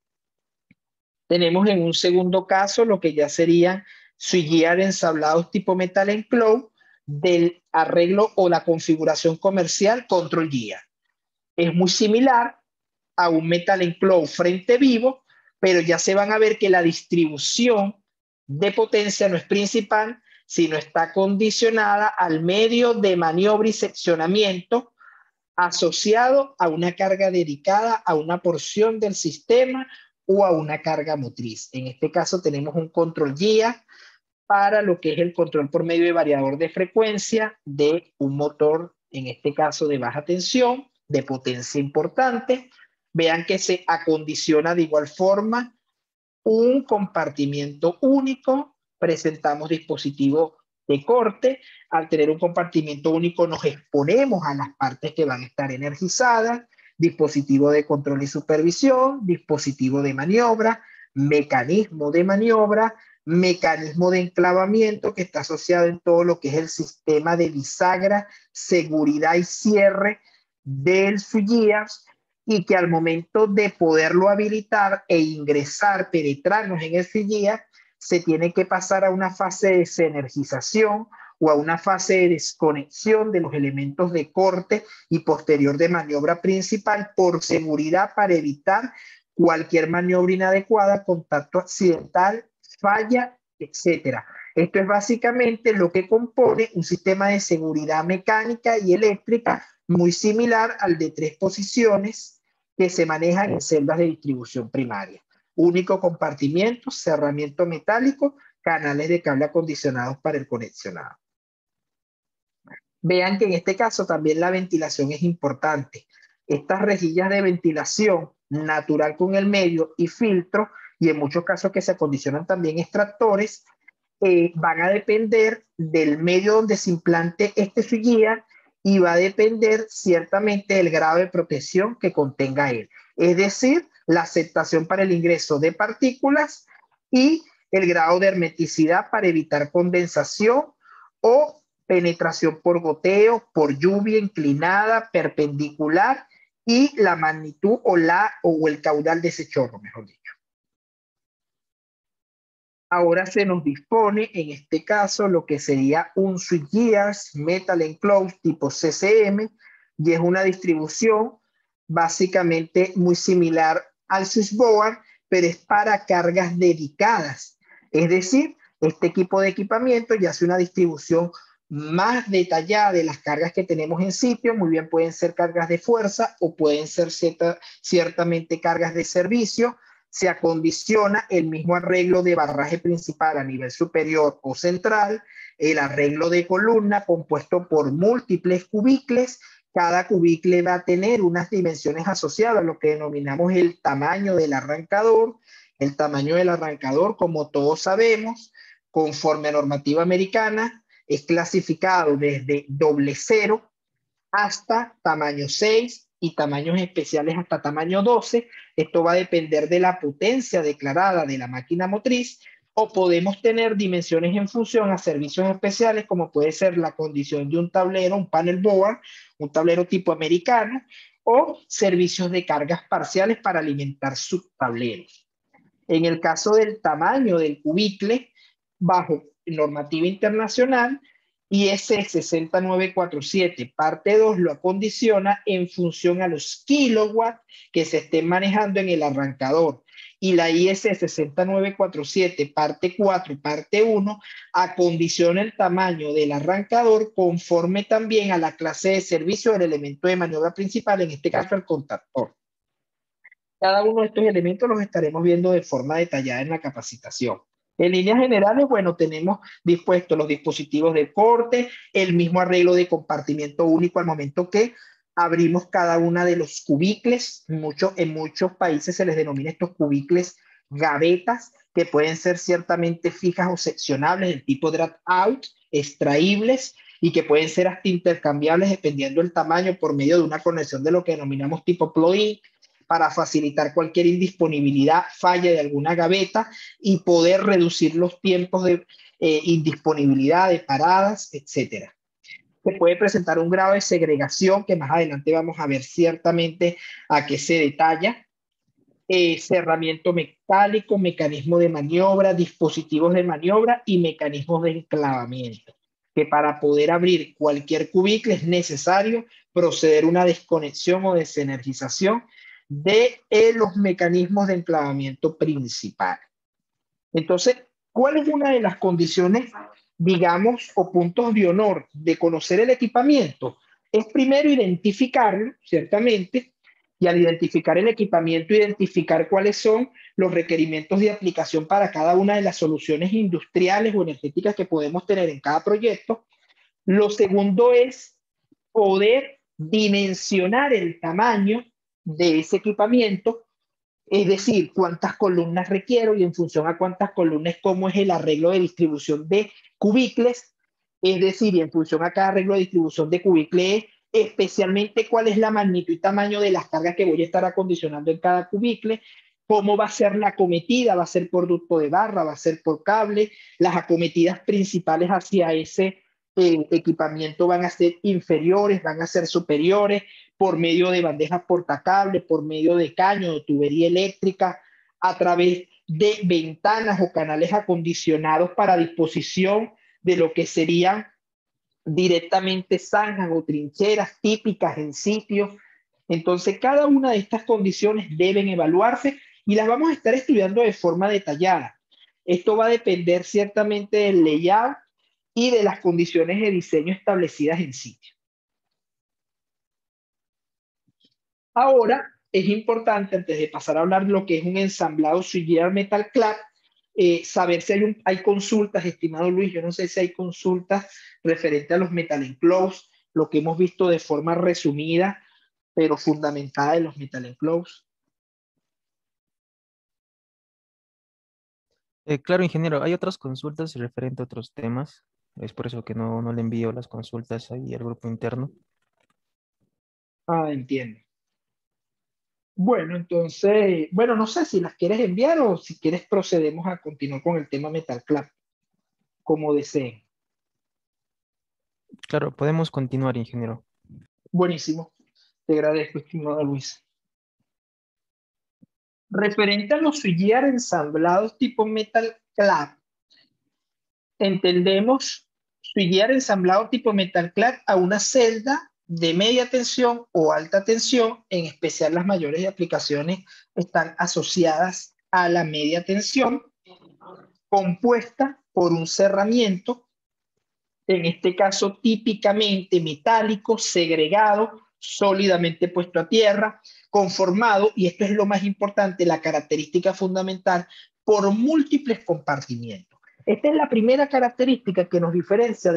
Tenemos en un segundo caso lo que ya serían switchgear ensamblados tipo metal enclosed del arreglo o la configuración comercial control gear. Es muy similar a un metal enclosed frente vivo, pero ya se van a ver que la distribución de potencia no es principal, sino está condicionada al medio de maniobra y seccionamiento asociado a una carga dedicada a una porción del sistema o a una carga motriz. En este caso tenemos un control guía para lo que es el control por medio de variador de frecuencia de un motor, en este caso de baja tensión, de potencia importante. Vean que se acondiciona de igual forma un compartimiento único. Presentamos dispositivos de corte. Al tener un compartimiento único nos exponemos a las partes que van a estar energizadas, dispositivo de control y supervisión, dispositivo de maniobra, mecanismo de maniobra, mecanismo de enclavamiento que está asociado en todo lo que es el sistema de bisagra, seguridad y cierre del switchgear, y que al momento de poderlo habilitar e ingresar, penetrarnos en el switchgear, se tiene que pasar a una fase de desenergización o a una fase de desconexión de los elementos de corte y posterior de maniobra principal por seguridad, para evitar cualquier maniobra inadecuada, contacto accidental, falla, etcétera. Esto es básicamente lo que compone un sistema de seguridad mecánica y eléctrica muy similar al de 3 posiciones que se manejan en celdas de distribución primaria. Único compartimiento, cerramiento metálico, canales de cable acondicionados para el conexionado. Vean que en este caso también la ventilación es importante. Estas rejillas de ventilación natural con el medio y filtro, y en muchos casos que se acondicionan también extractores, van a depender del medio donde se implante este switchgear y va a depender ciertamente del grado de protección que contenga él. Es decir, la aceptación para el ingreso de partículas y el grado de hermeticidad para evitar condensación o penetración por goteo, por lluvia inclinada, perpendicular, y la magnitud o el caudal de ese chorro, mejor dicho. Ahora se nos dispone, en este caso, lo que sería un switchgear metal enclosed tipo CCM, y es una distribución básicamente muy similar al switchboard, pero es para cargas dedicadas. Es decir, este equipo de equipamiento ya hace una distribución más detallada de las cargas que tenemos en sitio. Muy bien, pueden ser cargas de fuerza o pueden ser ciertamente cargas de servicio. Se acondiciona el mismo arreglo de barraje principal a nivel superior o central, el arreglo de columna compuesto por múltiples cubículos. Cada cubicle va a tener unas dimensiones asociadas, lo que denominamos el tamaño del arrancador. El tamaño del arrancador, como todos sabemos, conforme a normativa americana, es clasificado desde .0 hasta tamaño 6 y tamaños especiales hasta tamaño 12. Esto va a depender de la potencia declarada de la máquina motriz, o podemos tener dimensiones en función a servicios especiales, como puede ser la condición de un tablero, un panel board, un tablero tipo americano, o servicios de cargas parciales para alimentar subtableros. En el caso del tamaño del cubicle, bajo normativa internacional, IS 6947, parte 2, lo acondiciona en función a los kilowatts que se estén manejando en el arrancador. Y la IS 6947, parte 4 y parte 1, acondiciona el tamaño del arrancador conforme también a la clase de servicio del elemento de maniobra principal, en este caso el contactor. Cada uno de estos elementos los estaremos viendo de forma detallada en la capacitación. En líneas generales, bueno, tenemos dispuestos los dispositivos de corte, el mismo arreglo de compartimiento único al momento que abrimos cada una de los cubículos. En muchos países se les denomina estos cubículos gavetas, que pueden ser ciertamente fijas o seccionables, del tipo drag out, extraíbles, y que pueden ser hasta intercambiables dependiendo del tamaño por medio de una conexión de lo que denominamos tipo plug-in para facilitar cualquier indisponibilidad, falla de alguna gaveta y poder reducir los tiempos de indisponibilidad, de paradas, etcétera. Se puede presentar un grado de segregación que más adelante vamos a ver ciertamente a qué se detalla. Cerramiento metálico, mecanismo de maniobra, dispositivos de maniobra y mecanismos de enclavamiento. Que para poder abrir cualquier cubicle es necesario proceder a una desconexión o desenergización de los mecanismos de enclavamiento principal. Entonces, ¿cuál es una de las condiciones, digamos, o puntos de honor de conocer el equipamiento? Es primero identificarlo, ciertamente, y al identificar el equipamiento, identificar cuáles son los requerimientos de aplicación para cada una de las soluciones industriales o energéticas que podemos tener en cada proyecto. Lo segundo es poder dimensionar el tamaño de ese equipamiento, es decir, cuántas columnas requiero y en función a cuántas columnas, cómo es el arreglo de distribución de cubicles, es decir, y en función a cada arreglo de distribución de cubicles, especialmente cuál es la magnitud y tamaño de las cargas que voy a estar acondicionando en cada cubicle, cómo va a ser la acometida, va a ser por ducto de barra, va a ser por cable, las acometidas principales hacia ese equipamiento van a ser inferiores, van a ser superiores, por medio de bandejas portacable, por medio de caño de tubería eléctrica, a través de ventanas o canales acondicionados para disposición de lo que serían directamente zanjas o trincheras típicas en sitios. Entonces, cada una de estas condiciones deben evaluarse y las vamos a estar estudiando de forma detallada. Esto va a depender ciertamente del layout y de las condiciones de diseño establecidas en sitio. Ahora, es importante, antes de pasar a hablar de lo que es un ensamblado switchgear metal clad, saber si hay consultas, estimado Luis, yo no sé si hay consultas referente a los metal enclosed, lo que hemos visto de forma resumida, pero fundamentada de los metal enclosed. Claro, ingeniero, hay otras consultas referente a otros temas. Es por eso que no le envío las consultas ahí al grupo interno. Ah, entiendo. Bueno, entonces, bueno, no sé si las quieres enviar o si quieres procedemos a continuar con el tema metal clad, como deseen. Claro, podemos continuar, ingeniero. Buenísimo. Te agradezco, estimado Luis. Referente a los switchgear ensamblados tipo metal clad, entendemos switchgear ensamblado tipo metal clad a una celda de media tensión o alta tensión, en especial las mayores aplicaciones están asociadas a la media tensión, compuesta por un cerramiento, en este caso típicamente metálico, segregado, sólidamente puesto a tierra, conformado, y esto es lo más importante, la característica fundamental, por múltiples compartimientos. Esta es la primera característica que nos diferencia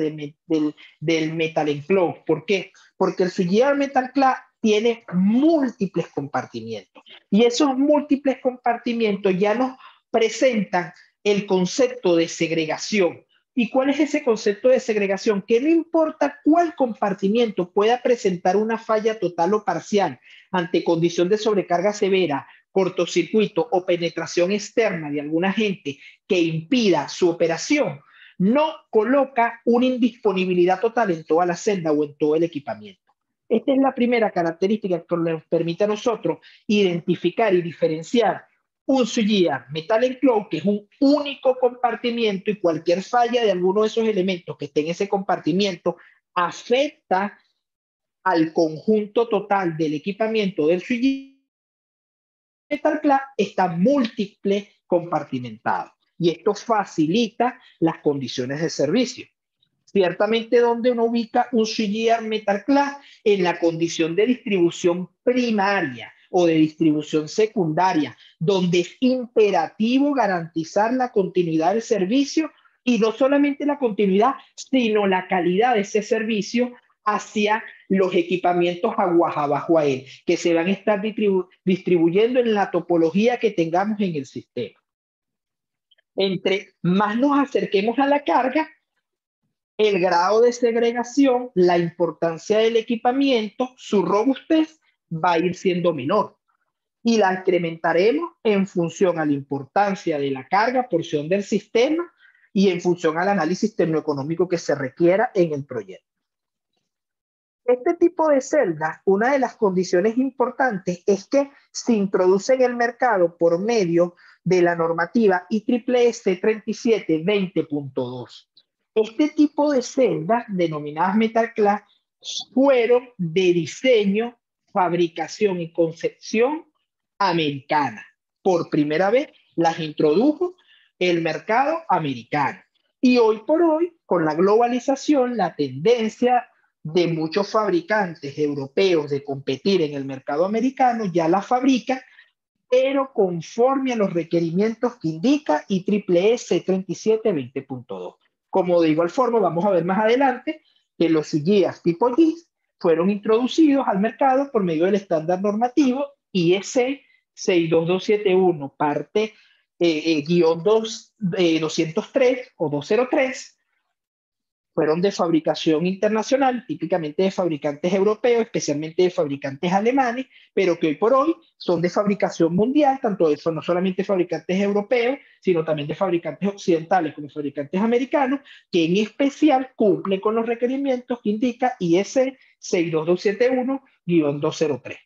del metal enclosed. ¿Por qué? Porque el switchgear metal clad tiene múltiples compartimientos y esos múltiples compartimientos ya nos presentan el concepto de segregación. ¿Y cuál es ese concepto de segregación? Que no importa cuál compartimiento pueda presentar una falla total o parcial ante condición de sobrecarga severa, cortocircuito o penetración externa de algún agente que impida su operación, no coloca una indisponibilidad total en toda la celda o en todo el equipamiento. Esta es la primera característica que nos permite a nosotros identificar y diferenciar un switchgear metal enclosed, que es un único compartimiento y cualquier falla de alguno de esos elementos que esté en ese compartimiento afecta al conjunto total del equipamiento del switchgear metal clad, está múltiple compartimentado y esto facilita las condiciones de servicio. Ciertamente, donde uno ubica un switchgear metal clad en la condición de distribución primaria o de distribución secundaria, donde es imperativo garantizar la continuidad del servicio y no solamente la continuidad, sino la calidad de ese servicio hacia los equipamientos aguas abajo a él, que se van a estar distribuyendo en la topología que tengamos en el sistema. Entre más nos acerquemos a la carga, el grado de segregación, la importancia del equipamiento, su robustez va a ir siendo menor y la incrementaremos en función a la importancia de la carga, porción del sistema y en función al análisis tecnoeconómico que se requiera en el proyecto. Este tipo de celdas, una de las condiciones importantes es que se introduce en el mercado por medio de la normativa IEEE 3720.2. Este tipo de celdas, denominadas Metal Class, fueron de diseño, fabricación y concepción americana. Por primera vez las introdujo el mercado americano. Y hoy por hoy, con la globalización, la tendencia de muchos fabricantes europeos de competir en el mercado americano ya la fabrica, pero conforme a los requerimientos que indica IEEE 3720.2. Como de igual forma, vamos a ver más adelante que los guías tipo GIS fueron introducidos al mercado por medio del estándar normativo IEC 62271, parte guión 203 o 203, fueron de fabricación internacional, típicamente de fabricantes europeos, especialmente de fabricantes alemanes, pero que hoy por hoy son de fabricación mundial, tanto de no solamente fabricantes europeos, sino también de fabricantes occidentales como fabricantes americanos, que en especial cumplen con los requerimientos que indica IEC 62271-203.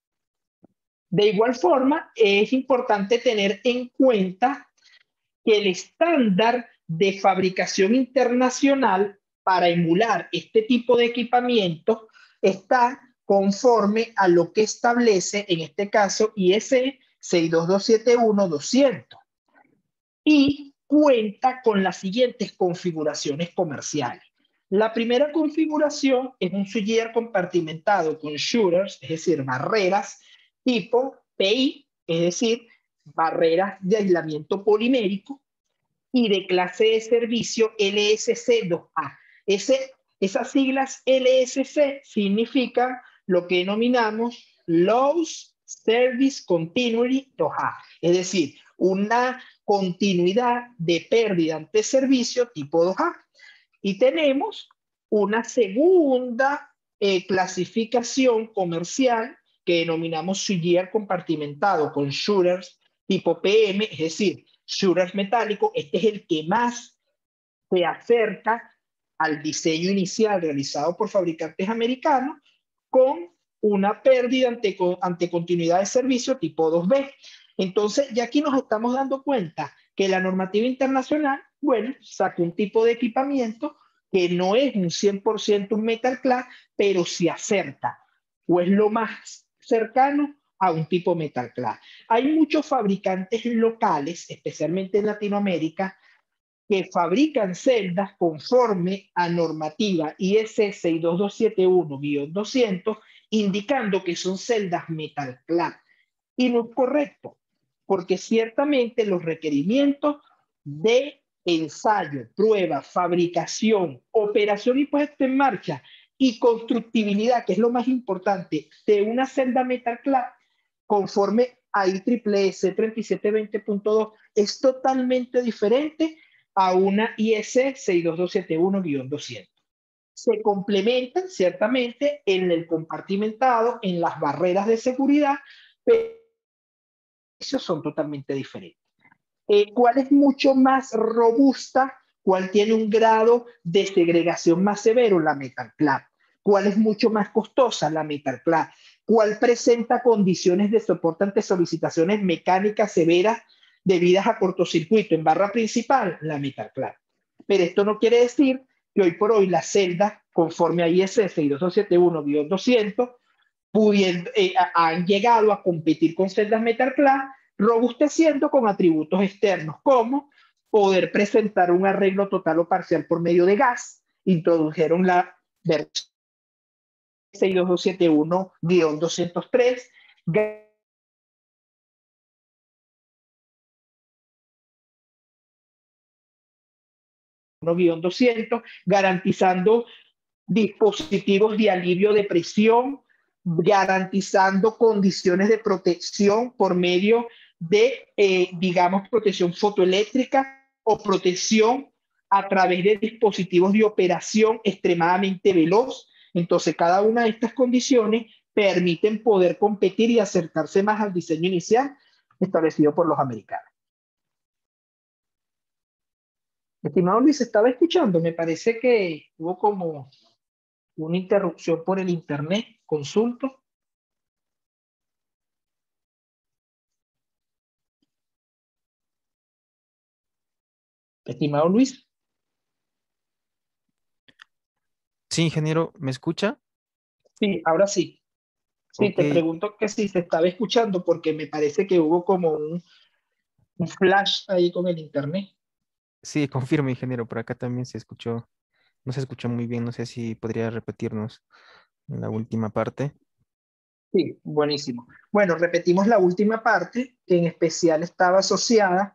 De igual forma, es importante tener en cuenta que el estándar de fabricación internacional para emular este tipo de equipamiento está conforme a lo que establece, en este caso, IEC 62271-200 y cuenta con las siguientes configuraciones comerciales. La primera configuración es un switchgear compartimentado con shooters, es decir, barreras tipo PI, es decir, barreras de aislamiento polimérico, y de clase de servicio LSC2A. Esas siglas LSC significan lo que denominamos Loss Service Continuity 2A, es decir, una continuidad de pérdida ante servicio tipo 2A. Y tenemos una segunda clasificación comercial que denominamos switchgear compartimentado con shooters tipo PM, es decir, shooters metálico. Este es el que más se acerca al diseño inicial realizado por fabricantes americanos, con una pérdida ante continuidad de servicio tipo 2B. Entonces, ya aquí nos estamos dando cuenta que la normativa internacional, bueno, saca un tipo de equipamiento que no es un 100% un Metal Class, pero se acerca o es lo más cercano a un tipo Metal Class. Hay muchos fabricantes locales, especialmente en Latinoamérica, que fabrican celdas conforme a normativa IEC 62271-200, indicando que son celdas Metal Class. Y no es correcto, porque ciertamente los requerimientos de ensayo, prueba, fabricación, operación y puesta en marcha y constructibilidad, que es lo más importante, de una celda Metal Class, conforme a IEEE 3720.2, es totalmente diferente a una IEC 62271-200. Se complementan ciertamente en el compartimentado, en las barreras de seguridad, pero son totalmente diferentes. ¿Cuál es mucho más robusta? ¿Cuál tiene un grado de segregación más severo? La Metal Class. ¿Cuál es mucho más costosa? La Metal Class. ¿Cuál presenta condiciones de soporte ante solicitaciones mecánicas severas debidas a cortocircuito en barra principal? La Metal Class. Pero esto no quiere decir que hoy por hoy las celdas, conforme a IEC 62271-200, han llegado a competir con celdas Metal Class, robusteciendo con atributos externos como poder presentar un arreglo total o parcial por medio de gas. Introdujeron la versión 62271-203, -200, garantizando dispositivos de alivio de presión, garantizando condiciones de protección por medio de, digamos, protección fotoeléctrica o protección a través de dispositivos de operación extremadamente veloz. Entonces, cada una de estas condiciones permiten poder competir y acercarse más al diseño inicial establecido por los americanos. Estimado Luis, estaba escuchando, me parece que hubo como una interrupción por el internet. Consulto. Estimado Luis. Sí, ingeniero, ¿me escucha? Sí, ahora sí. Sí, Ok, te pregunto que si se estaba escuchando porque me parece que hubo como un flash ahí con el internet. sí, confirmo, ingeniero, por acá también se escuchó, no se escuchó muy bien, no sé si podría repetirnos en la última parte. Sí, buenísimo. Bueno, repetimos la última parte, que en especial estaba asociada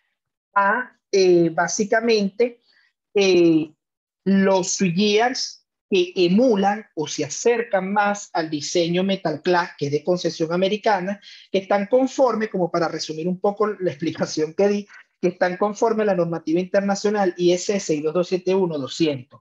a básicamente eh, los switchgears que emulan o se acercan más al diseño Metal Class, que es de concesión americana, que están conforme, como para resumir un poco la explicación que di, que están conforme a la normativa internacional ISO 62271-200.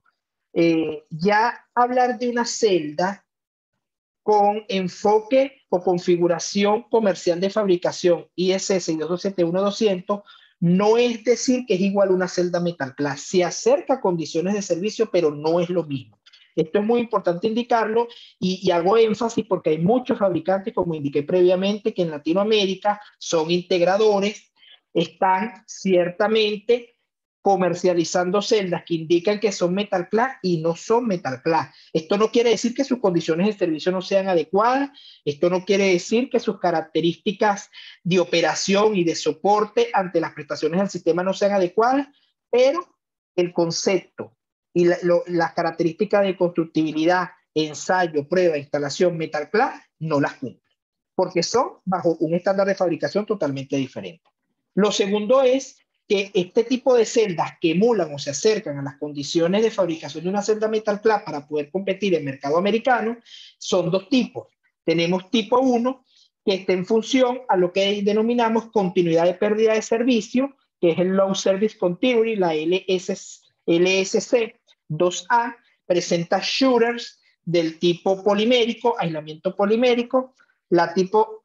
Ya hablar de una celda con enfoque o configuración comercial de fabricación ISO 62271-200 no es decir que es igual a una celda Metal Class. Se acerca a condiciones de servicio, pero no es lo mismo. Esto es muy importante indicarlo y hago énfasis porque hay muchos fabricantes, como indiqué previamente, que en Latinoamérica son integradores, están ciertamente comercializando celdas que indican que son Metal Class y no son Metal Class. Esto no quiere decir que sus condiciones de servicio no sean adecuadas, esto no quiere decir que sus características de operación y de soporte ante las prestaciones del sistema no sean adecuadas, pero el concepto y las características de constructibilidad, ensayo, prueba, instalación Metal Class no las cumplen, porque son bajo un estándar de fabricación totalmente diferente. Lo segundo es que este tipo de celdas que emulan o se acercan a las condiciones de fabricación de una celda Metal Class para poder competir en el mercado americano son dos tipos. Tenemos tipo 1, que está en función a lo que denominamos continuidad de pérdida de servicio, que es el Low Service Continuity, la LSC 2A, presenta shooters del tipo polimérico, aislamiento polimérico, la tipo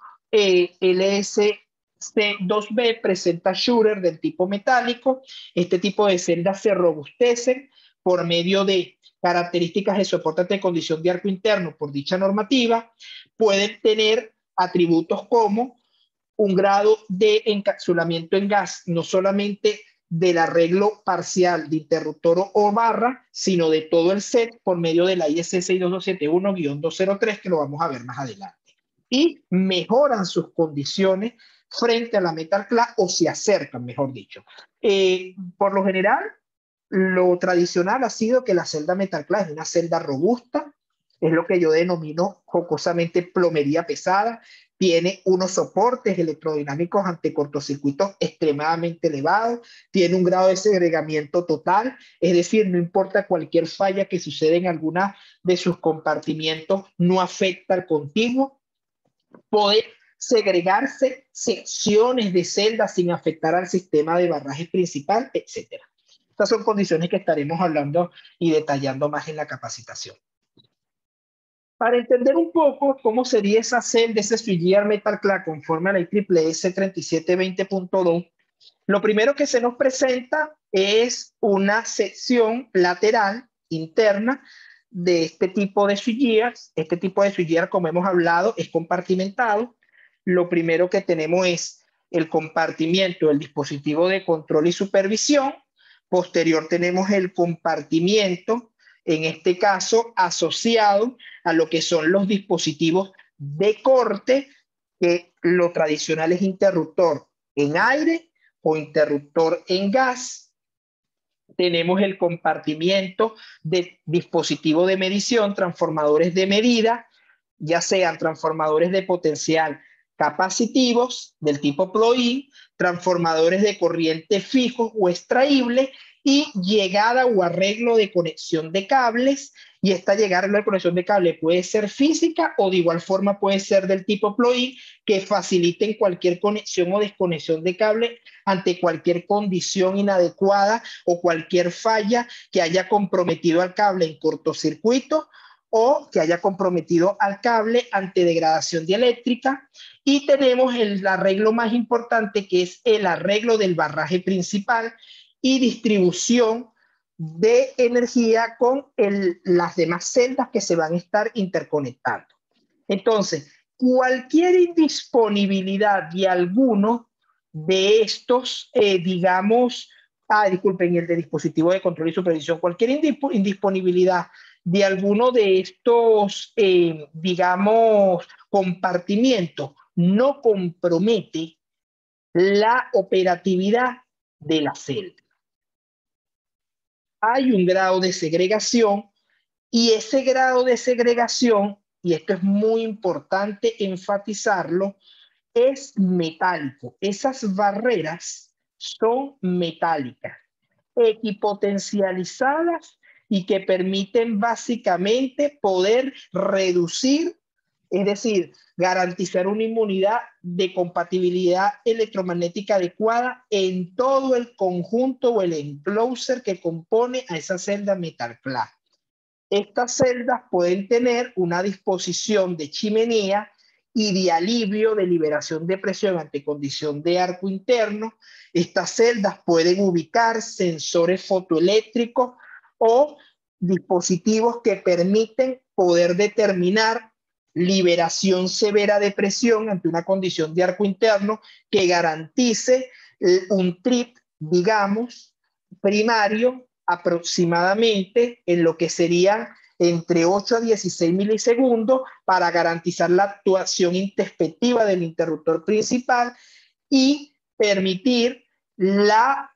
LS C2B presenta shooter del tipo metálico. Este tipo de celdas se robustecen por medio de características de soporte de condición de arco interno por dicha normativa. Pueden tener atributos como un grado de encapsulamiento en gas, no solamente del arreglo parcial de interruptor o barra, sino de todo el set por medio de la IS 62271-203, que lo vamos a ver más adelante. Y mejoran sus condiciones frente a la Metal Class o se acercan, mejor dicho. Por lo general, lo tradicional ha sido que la celda Metal Class es una celda robusta, es lo que yo denomino jocosamente plomería pesada, tiene unos soportes electrodinámicos ante cortocircuitos extremadamente elevados, tiene un grado de segregamiento total, es decir, no importa cualquier falla que suceda en alguna de sus compartimientos, no afecta al continuo, puede segregarse secciones de celdas sin afectar al sistema de barraje principal, etc. Estas son condiciones que estaremos hablando y detallando más en la capacitación. Para entender un poco cómo sería esa celda, ese switchgear Metal Class conforme a la IEEE 3720.2, lo primero que se nos presenta es una sección lateral interna de este tipo de switchgears. Este tipo de switchgear, como hemos hablado, es compartimentado. Lo primero que tenemos es el compartimiento del dispositivo de control y supervisión. Posterior tenemos el compartimiento, en este caso asociado a lo que son los dispositivos de corte, que lo tradicional es interruptor en aire o interruptor en gas. Tenemos el compartimiento de dispositivo de medición, transformadores de medida, ya sean transformadores de potencial capacitivos del tipo plug-in, transformadores de corriente fijos o extraíbles y llegada o arreglo de conexión de cables. Y esta llegada de conexión de cable puede ser física o de igual forma puede ser del tipo plug-in, que faciliten cualquier conexión o desconexión de cable ante cualquier condición inadecuada o cualquier falla que haya comprometido al cable en cortocircuito o que haya comprometido al cable ante degradación dieléctrica. Y tenemos el arreglo más importante, que es el arreglo del barraje principal y distribución de energía con las demás celdas que se van a estar interconectando. Entonces, cualquier indisponibilidad de alguno de estos, disculpen, el de dispositivo de control y supervisión, cualquier indisponibilidad de alguno de estos, compartimientos no compromete la operatividad de la celda. Hay un grado de segregación y ese grado de segregación, y esto es muy importante enfatizarlo, es metálico. Esas barreras son metálicas, equipotencializadas y que permiten básicamente poder reducir, es decir, garantizar una inmunidad de compatibilidad electromagnética adecuada en todo el conjunto o el enclosure que compone a esa celda metal clad. Estas celdas pueden tener una disposición de chimenea y de alivio de liberación de presión ante condición de arco interno. Estas celdas pueden ubicar sensores fotoeléctricos o dispositivos que permiten poder determinar liberación severa de presión ante una condición de arco interno que garantice un trip, digamos, primario aproximadamente en lo que sería entre 8 a 16 milisegundos para garantizar la actuación introspectiva del interruptor principal y permitir la,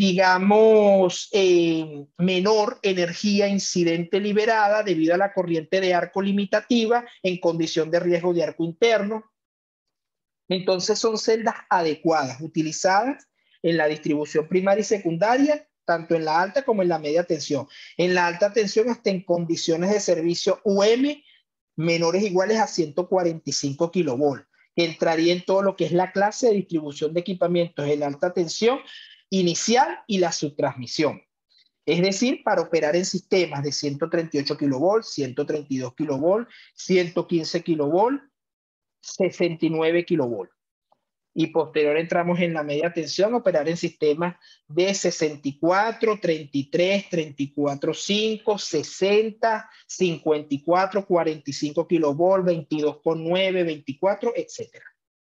menor energía incidente liberada debido a la corriente de arco limitativa en condición de riesgo de arco interno. Entonces son celdas adecuadas, utilizadas en la distribución primaria y secundaria, tanto en la alta como en la media tensión. En la alta tensión hasta en condiciones de servicio UM menores o iguales a 145 kilovolts. Entraría en todo lo que es la clase de distribución de equipamientos en alta tensión inicial y la subtransmisión. Es decir, para operar en sistemas de 138 kilovolts, 132 kilovolts, 115 kilovolts, 69 kilovolts. Y posterior entramos en la media tensión, operar en sistemas de 64, 33, 34.5, 60, 54, 45 kilovolts, 22.9, 24, etc.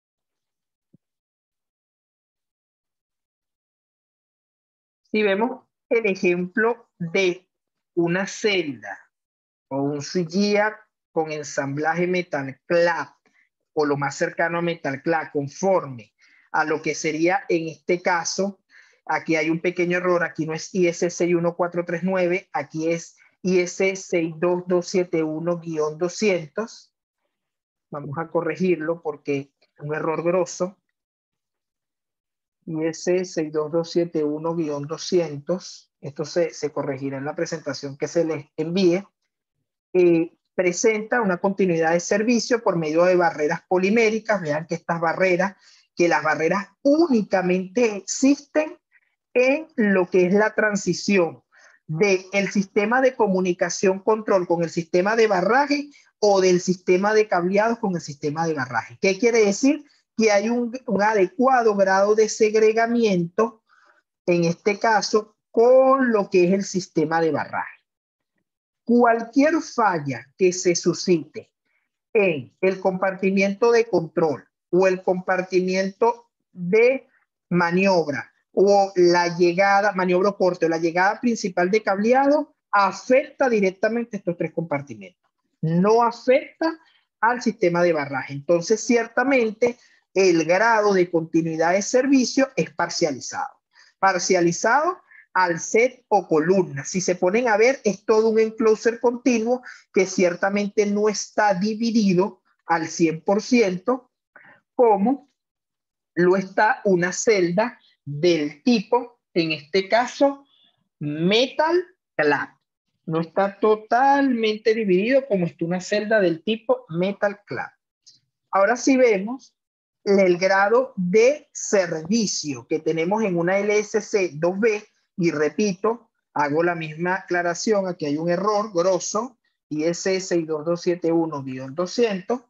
Si vemos el ejemplo de una celda o un switchgear con ensamblaje metal clad o lo más cercano a metal clad conforme a lo que sería en este caso, aquí hay un pequeño error, aquí no es IS 61439, aquí es IS 62271-200. Vamos a corregirlo porque es un error grosso. IS 62271-200, esto se corregirá en la presentación que se les envíe. Presenta una continuidad de servicio por medio de barreras poliméricas. Vean que estas barreras, que las barreras únicamente existen en lo que es la transición del sistema de comunicación control con el sistema de barraje o del sistema de cableados con el sistema de barraje. ¿Qué quiere decir? Que hay un adecuado grado de segregamiento, en este caso, con lo que es el sistema de barraje. Cualquier falla que se suscite en el compartimiento de control o el compartimiento de maniobra o la llegada, maniobra corte o la llegada principal de cableado, afecta directamente estos tres compartimentos. No afecta al sistema de barraje. Entonces, ciertamente, el grado de continuidad de servicio es parcializado. Parcializado al set o columna. Si se ponen a ver, es todo un enclosure continuo que ciertamente no está dividido al 100% como lo está una celda del tipo, en este caso, metal clad. No está totalmente dividido como está una celda del tipo metal clad. Ahora sí vemos el grado de servicio que tenemos en una LSC 2B, y repito, hago la misma aclaración, aquí hay un error grosso, ISS 62271-200,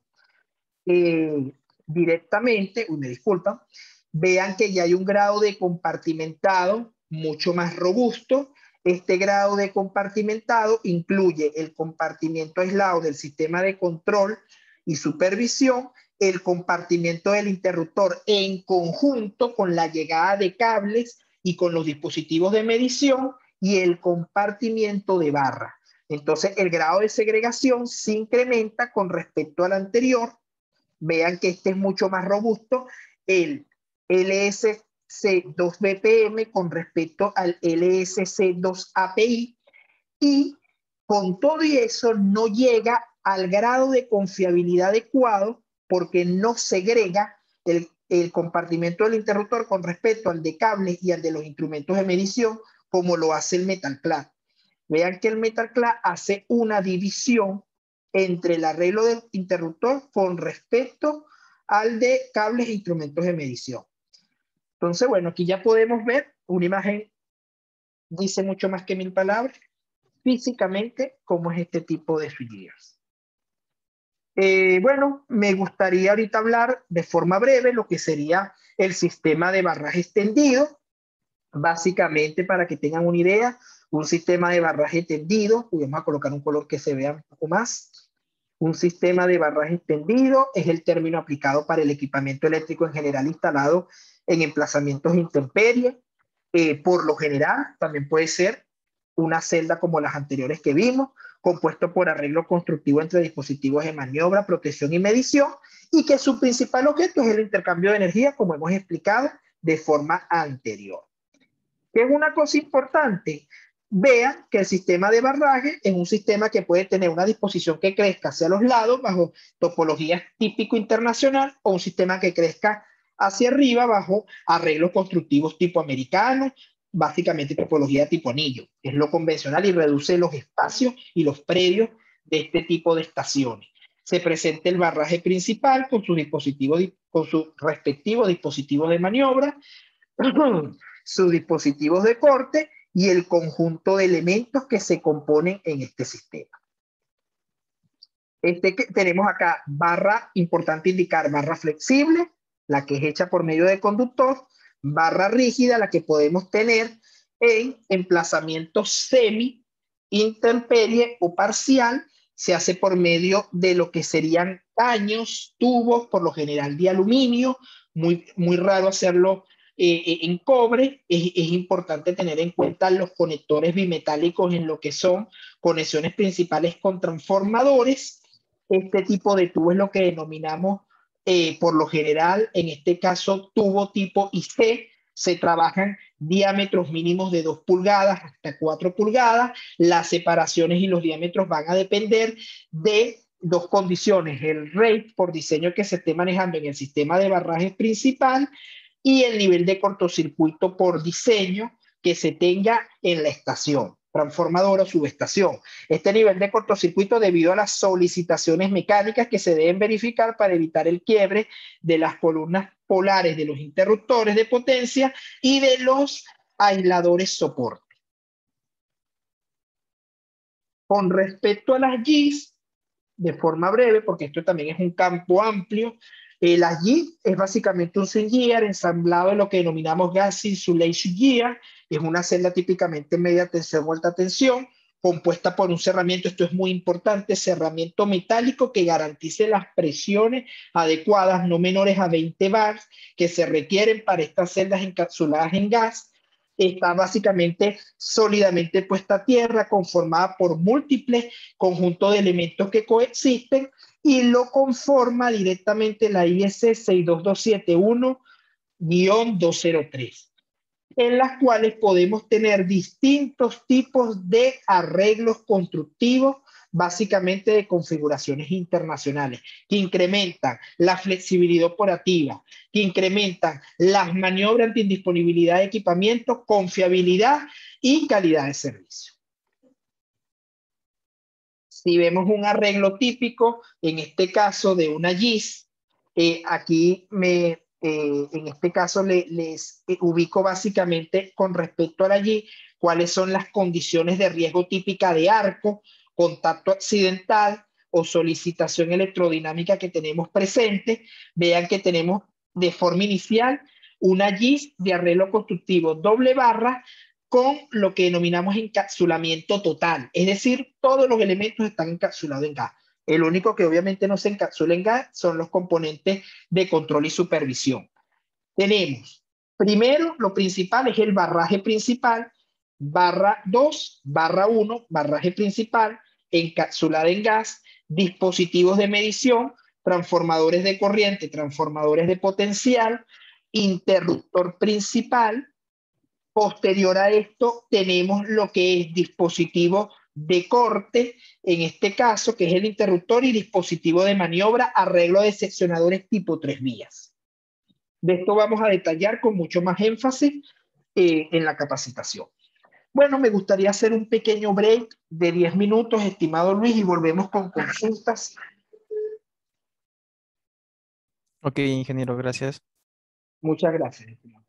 directamente, me disculpan, vean que ya hay un grado de compartimentado mucho más robusto. Este grado de compartimentado incluye el compartimiento aislado del sistema de control y supervisión, el compartimiento del interruptor en conjunto con la llegada de cables y con los dispositivos de medición, y el compartimiento de barra. Entonces, el grado de segregación se incrementa con respecto al anterior. Vean que este es mucho más robusto, el LSC2BPM con respecto al LSC2API, y con todo y eso no llega al grado de confiabilidad adecuado porque no segrega el compartimento del interruptor con respecto al de cables y al de los instrumentos de medición como lo hace el metal clad. Vean que el metal clad hace una división entre el arreglo del interruptor con respecto al de cables e instrumentos de medición. Entonces, bueno, aquí ya podemos ver una imagen, dice mucho más que 1000 palabras, físicamente cómo es este tipo de switchgears. Bueno, me gustaría ahorita hablar de forma breve lo que sería el sistema de barraje extendido. Básicamente, para que tengan una idea, un sistema de barraje tendido, vamos a colocar un color que se vea un poco más. Un sistema de barraje extendido es el término aplicado para el equipamiento eléctrico en general instalado en emplazamientos intemperie. Por lo general, también puede ser una celda como las anteriores que vimos, compuesto por arreglo constructivo entre dispositivos de maniobra, protección y medición, y que su principal objeto es el intercambio de energía, como hemos explicado de forma anterior. ¿Qué es una cosa importante? Vean que el sistema de barraje es un sistema que puede tener una disposición que crezca hacia los lados bajo topología típico internacional, o un sistema que crezca hacia arriba bajo arreglos constructivos tipo americano, básicamente topología tipo anillo. Es lo convencional y reduce los espacios y los predios de este tipo de estaciones. Se presenta el barraje principal con sus dispositivos, con sus respectivos dispositivos de maniobra, sus dispositivos de corte y el conjunto de elementos que se componen en este sistema. Tenemos acá barra, importante indicar, barra flexible, la que es hecha por medio de conductor, barra rígida, la que podemos tener en emplazamiento semi, intemperie o parcial, se hace por medio de lo que serían caños, tubos, por lo general de aluminio, muy raro hacerlo en cobre. Es importante tener en cuenta los conectores bimetálicos en lo que son conexiones principales con transformadores. Este tipo de tubo es lo que denominamos por lo general, en este caso, tubo tipo IC. Se trabajan diámetros mínimos de 2 pulgadas hasta 4 pulgadas. Las separaciones y los diámetros van a depender de dos condiciones: el rate por diseño que se esté manejando en el sistema de barraje principal y el nivel de cortocircuito por diseño que se tenga en la estación, transformadora o subestación. Este nivel de cortocircuito debido a las solicitaciones mecánicas que se deben verificar para evitar el quiebre de las columnas polares de los interruptores de potencia y de los aisladores soporte. Con respecto a las GIS, de forma breve, porque esto también es un campo amplio, la GIS es básicamente un switchgear ensamblado en lo que denominamos gas insulation gear. Es una celda típicamente media tensión o alta tensión, compuesta por un cerramiento, esto es muy importante, cerramiento metálico que garantice las presiones adecuadas, no menores a 20 bars, que se requieren para estas celdas encapsuladas en gas. Está básicamente sólidamente puesta a tierra, conformada por múltiples conjuntos de elementos que coexisten, y lo conforma directamente la IS 62271-203, en las cuales podemos tener distintos tipos de arreglos constructivos básicamente de configuraciones internacionales, que incrementan la flexibilidad operativa, que incrementan las maniobras de indisponibilidad de equipamiento, confiabilidad y calidad de servicio. Si vemos un arreglo típico, en este caso de una GIS, en este caso les ubico básicamente con respecto a la GIS cuáles son las condiciones de riesgo típica de arco, contacto accidental o solicitación electrodinámica que tenemos presente. Vean que tenemos de forma inicial una GIS de arreglo constructivo doble barra con lo que denominamos encapsulamiento total, es decir, todos los elementos están encapsulados en gas. El único que obviamente no se encapsula en gas son los componentes de control y supervisión. Tenemos, primero, lo principal es el barraje principal, barra 2, barra 1, barraje principal, encapsulada en gas, dispositivos de medición, transformadores de corriente, transformadores de potencial, interruptor principal. Posterior a esto, tenemos lo que es dispositivo de corte, en este caso, que es el interruptor y dispositivo de maniobra, arreglo de seccionadores tipo 3 vías. De esto vamos a detallar con mucho más énfasis en la capacitación. Bueno, me gustaría hacer un pequeño break de 10 minutos, estimado Luis, y volvemos con consultas. Ok, ingeniero, gracias. Muchas gracias, estimado.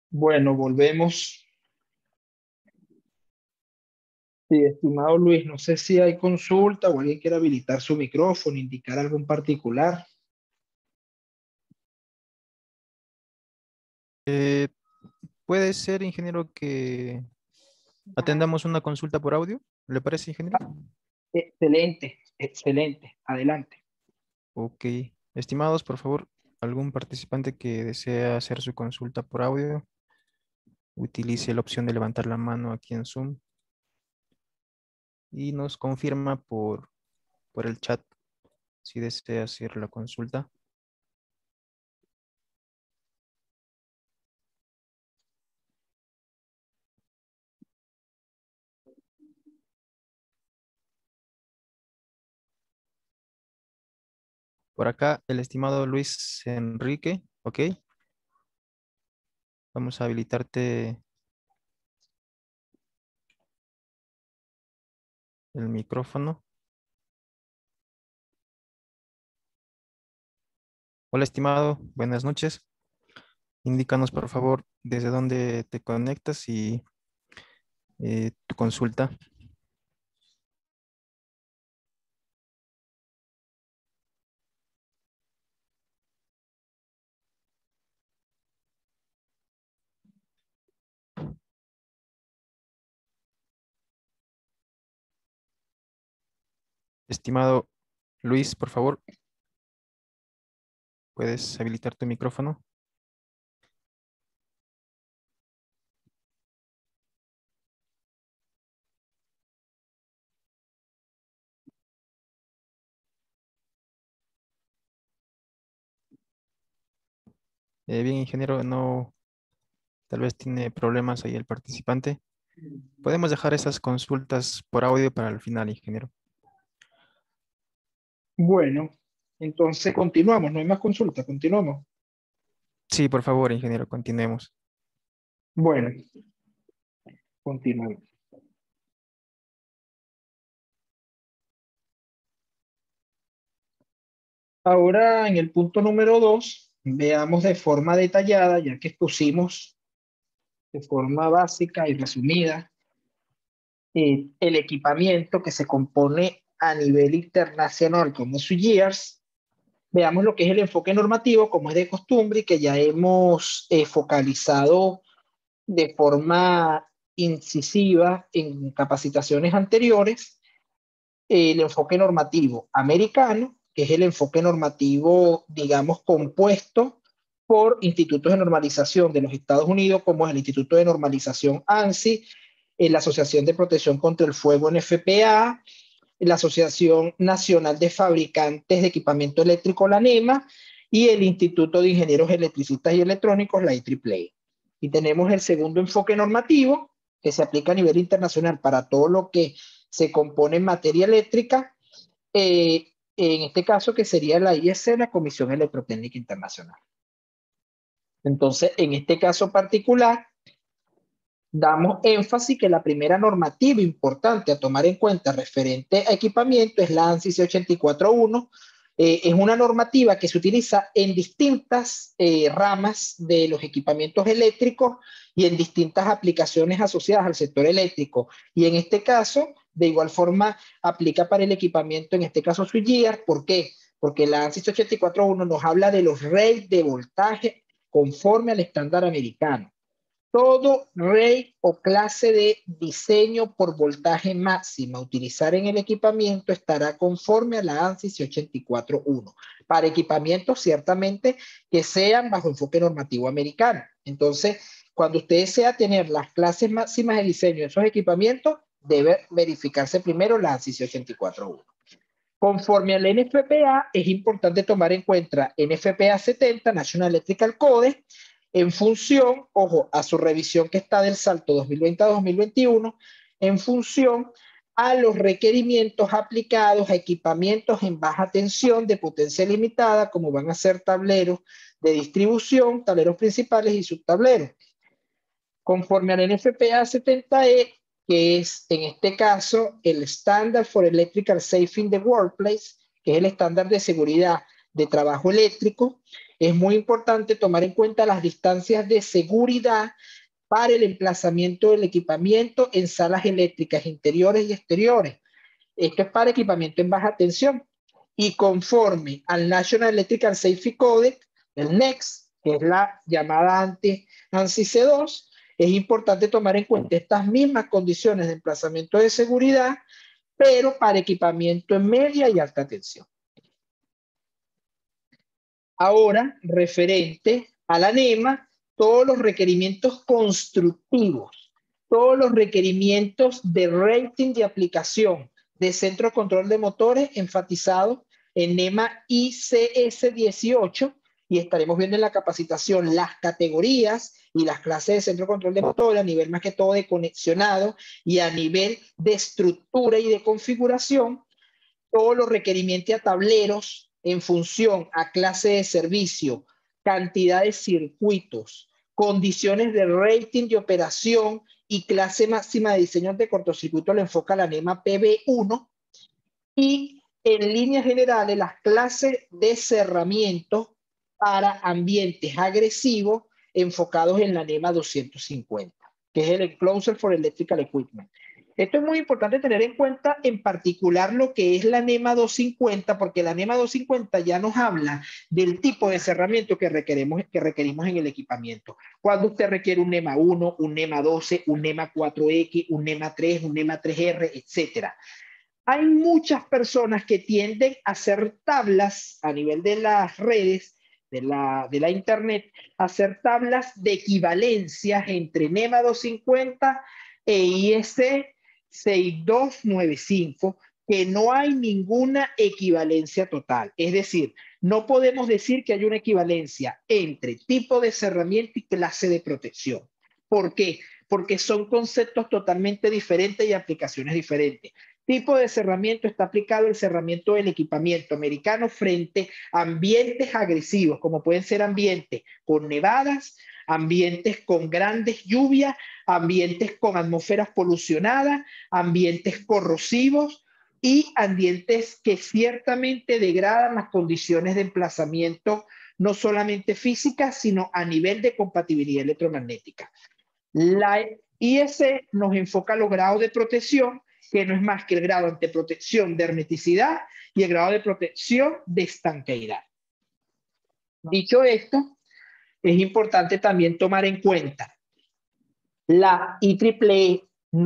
Bueno, volvemos. Sí, estimado Luis, no sé si hay consulta o alguien quiere habilitar su micrófono, indicar algo en particular. Eh, ¿Puede ser, ingeniero, que atendamos una consulta por audio? ¿Le parece, ingeniero? Excelente, excelente. Adelante. Ok. Estimados, por favor, algún participante que desea hacer su consulta por audio, utilice la opción de levantar la mano aquí en Zoom y nos confirma por el chat si desea hacer la consulta. Por acá, el estimado Luis Enrique, ok. Vamos a habilitarte el micrófono. Hola, estimado, buenas noches. Indícanos, por favor, desde dónde te conectas y tu consulta. Estimado Luis, por favor, puedes habilitar tu micrófono. Bien, ingeniero, no, tal vez tiene problemas ahí el participante. Podemos dejar esas consultas por audio para el final, ingeniero. Bueno, entonces continuamos, no hay más consulta, continuamos. Sí, por favor, ingeniero, continuemos. Bueno, continuamos. Ahora en el punto número 2, veamos de forma detallada, ya que expusimos de forma básica y resumida el equipamiento que se compone a nivel internacional como SUGEARS. Veamos lo que es el enfoque normativo, como es de costumbre, y que ya hemos focalizado de forma incisiva en capacitaciones anteriores, el enfoque normativo americano, que es el enfoque normativo, digamos, compuesto por institutos de normalización de los Estados Unidos, como es el Instituto de Normalización ANSI, la Asociación de Protección contra el Fuego NFPA, la Asociación Nacional de Fabricantes de Equipamiento Eléctrico, la NEMA, y el Instituto de Ingenieros Electricistas y Electrónicos, la IEEE. Y tenemos el segundo enfoque normativo, que se aplica a nivel internacional para todo lo que se compone en materia eléctrica, en este caso que sería la IEC, la Comisión Electrotécnica Internacional. Entonces, en este caso particular, damos énfasis que la primera normativa importante a tomar en cuenta referente a equipamiento es la ANSI C841. Es una normativa que se utiliza en distintas ramas de los equipamientos eléctricos y en distintas aplicaciones asociadas al sector eléctrico. Y en este caso, de igual forma, aplica para el equipamiento, en este caso switchgear. ¿Por qué? Porque la ANSI C841 nos habla de los rates de voltaje conforme al estándar americano. Todo rate o clase de diseño por voltaje máxima a utilizar en el equipamiento estará conforme a la ANSI C841 para equipamientos ciertamente que sean bajo enfoque normativo americano. Entonces, cuando usted desea tener las clases máximas de diseño de esos equipamientos, debe verificarse primero la ANSI C841. Conforme al NFPA, es importante tomar en cuenta NFPA 70, National Electrical Code, en función, ojo, a su revisión que está del salto 2020 a 2021, en función a los requerimientos aplicados a equipamientos en baja tensión de potencia limitada, como van a ser tableros de distribución, tableros principales y subtableros. Conforme al NFPA 70E, que es en este caso el Standard for Electrical Safety in the Workplace, que es el estándar de seguridad de trabajo eléctrico, es muy importante tomar en cuenta las distancias de seguridad para el emplazamiento del equipamiento en salas eléctricas interiores y exteriores. Esto es para equipamiento en baja tensión. Y conforme al National Electrical Safety Code, el NEX, que es la llamada ANSI C2, es importante tomar en cuenta estas mismas condiciones de emplazamiento de seguridad, pero para equipamiento en media y alta tensión. Ahora, referente a la NEMA, todos los requerimientos constructivos, todos los requerimientos de rating de aplicación de centro de control de motores enfatizados en NEMA ICS 18, y estaremos viendo en la capacitación las categorías y las clases de centro de control de motores a nivel más que todo de conexionado y a nivel de estructura y de configuración, todos los requerimientos a tableros en función a clase de servicio, cantidad de circuitos, condiciones de rating de operación y clase máxima de diseño de cortocircuito lo enfoca la NEMA PB1, y en líneas generales las clases de cerramiento para ambientes agresivos enfocados en la NEMA 250, que es el Enclosure for Electrical Equipment. Esto es muy importante tener en cuenta en particular lo que es la NEMA 250, porque la NEMA 250 ya nos habla del tipo de cerramiento que requerimos en el equipamiento. Cuando usted requiere un NEMA 1, un NEMA 12, un NEMA 4X, un NEMA 3, un NEMA 3R, etcétera. Hay muchas personas que tienden a hacer tablas a nivel de las redes, de la internet, a hacer tablas de equivalencias entre NEMA 250 e IEC 6295, que no hay ninguna equivalencia total. Es decir, no podemos decir que hay una equivalencia entre tipo de cerramiento y clase de protección. ¿Por qué? Porque son conceptos totalmente diferentes y aplicaciones diferentes. Tipo de cerramiento está aplicado el cerramiento del equipamiento americano frente a ambientes agresivos, como pueden ser ambientes con nevadas, ambientes con grandes lluvias, ambientes con atmósferas polucionadas, ambientes corrosivos y ambientes que ciertamente degradan las condiciones de emplazamiento, no solamente físicas, sino a nivel de compatibilidad electromagnética. La IS nos enfoca los grados de protección, que no es más que el grado de protección de hermeticidad y el grado de protección de estanqueidad. Dicho esto, es importante también tomar en cuenta la IEEE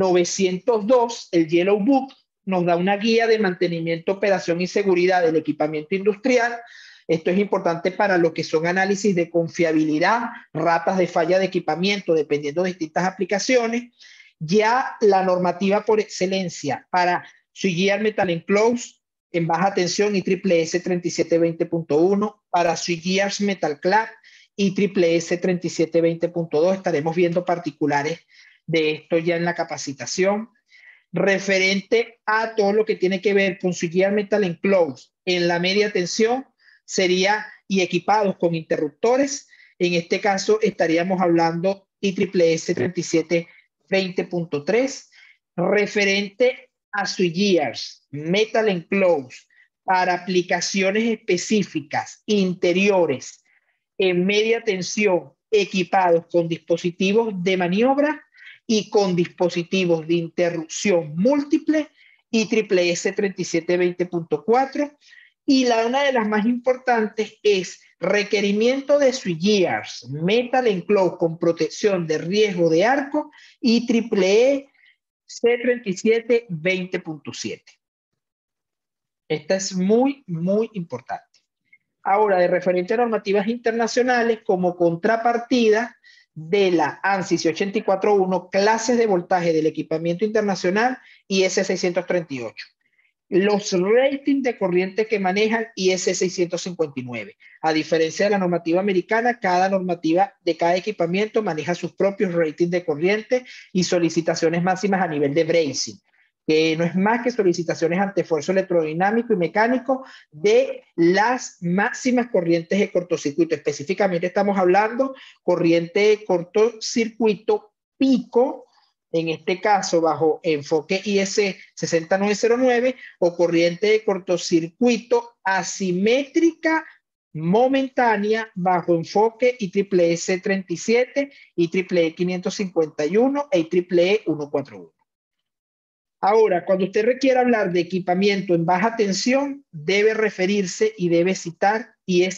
902, el Yellow Book, nos da una guía de mantenimiento, operación y seguridad del equipamiento industrial. Esto es importante para lo que son análisis de confiabilidad, ratas de falla de equipamiento, dependiendo de distintas aplicaciones. Ya la normativa por excelencia para switchgear metal enclosed en baja tensión IEEE 3720.1, para switchgears metal clad IEEE 3720.2, estaremos viendo particulares de esto ya en la capacitación. Referente a todo lo que tiene que ver con switchgear metal enclosed en la media tensión, sería y equipados con interruptores. En este caso estaríamos hablando IEEE 3720.3. Referente a switchgears metal enclosed para aplicaciones específicas interiores en media tensión, equipados con dispositivos de maniobra y con dispositivos de interrupción múltiple, IEEE 3720.4. Y una de las más importantes es requerimiento de switchgears metal enclosed con protección de riesgo de arco, IEEE C3720.7. Esta es muy, muy importante. Ahora, de referente a normativas internacionales, como contrapartida de la ANSI 681, clases de voltaje del equipamiento internacional IS 638. Los ratings de corriente que manejan IS 659. A diferencia de la normativa americana, cada normativa de cada equipamiento maneja sus propios ratings de corriente y solicitaciones máximas a nivel de bracing, que no es más que solicitaciones ante esfuerzo electrodinámico y mecánico de las máximas corrientes de cortocircuito. Específicamente estamos hablando corriente de cortocircuito pico, en este caso bajo enfoque IS 6909, o corriente de cortocircuito asimétrica momentánea, bajo enfoque, IEEE C37, IEEE 551 e IEEE 141. Ahora, cuando usted requiere hablar de equipamiento en baja tensión, debe referirse y debe citar IS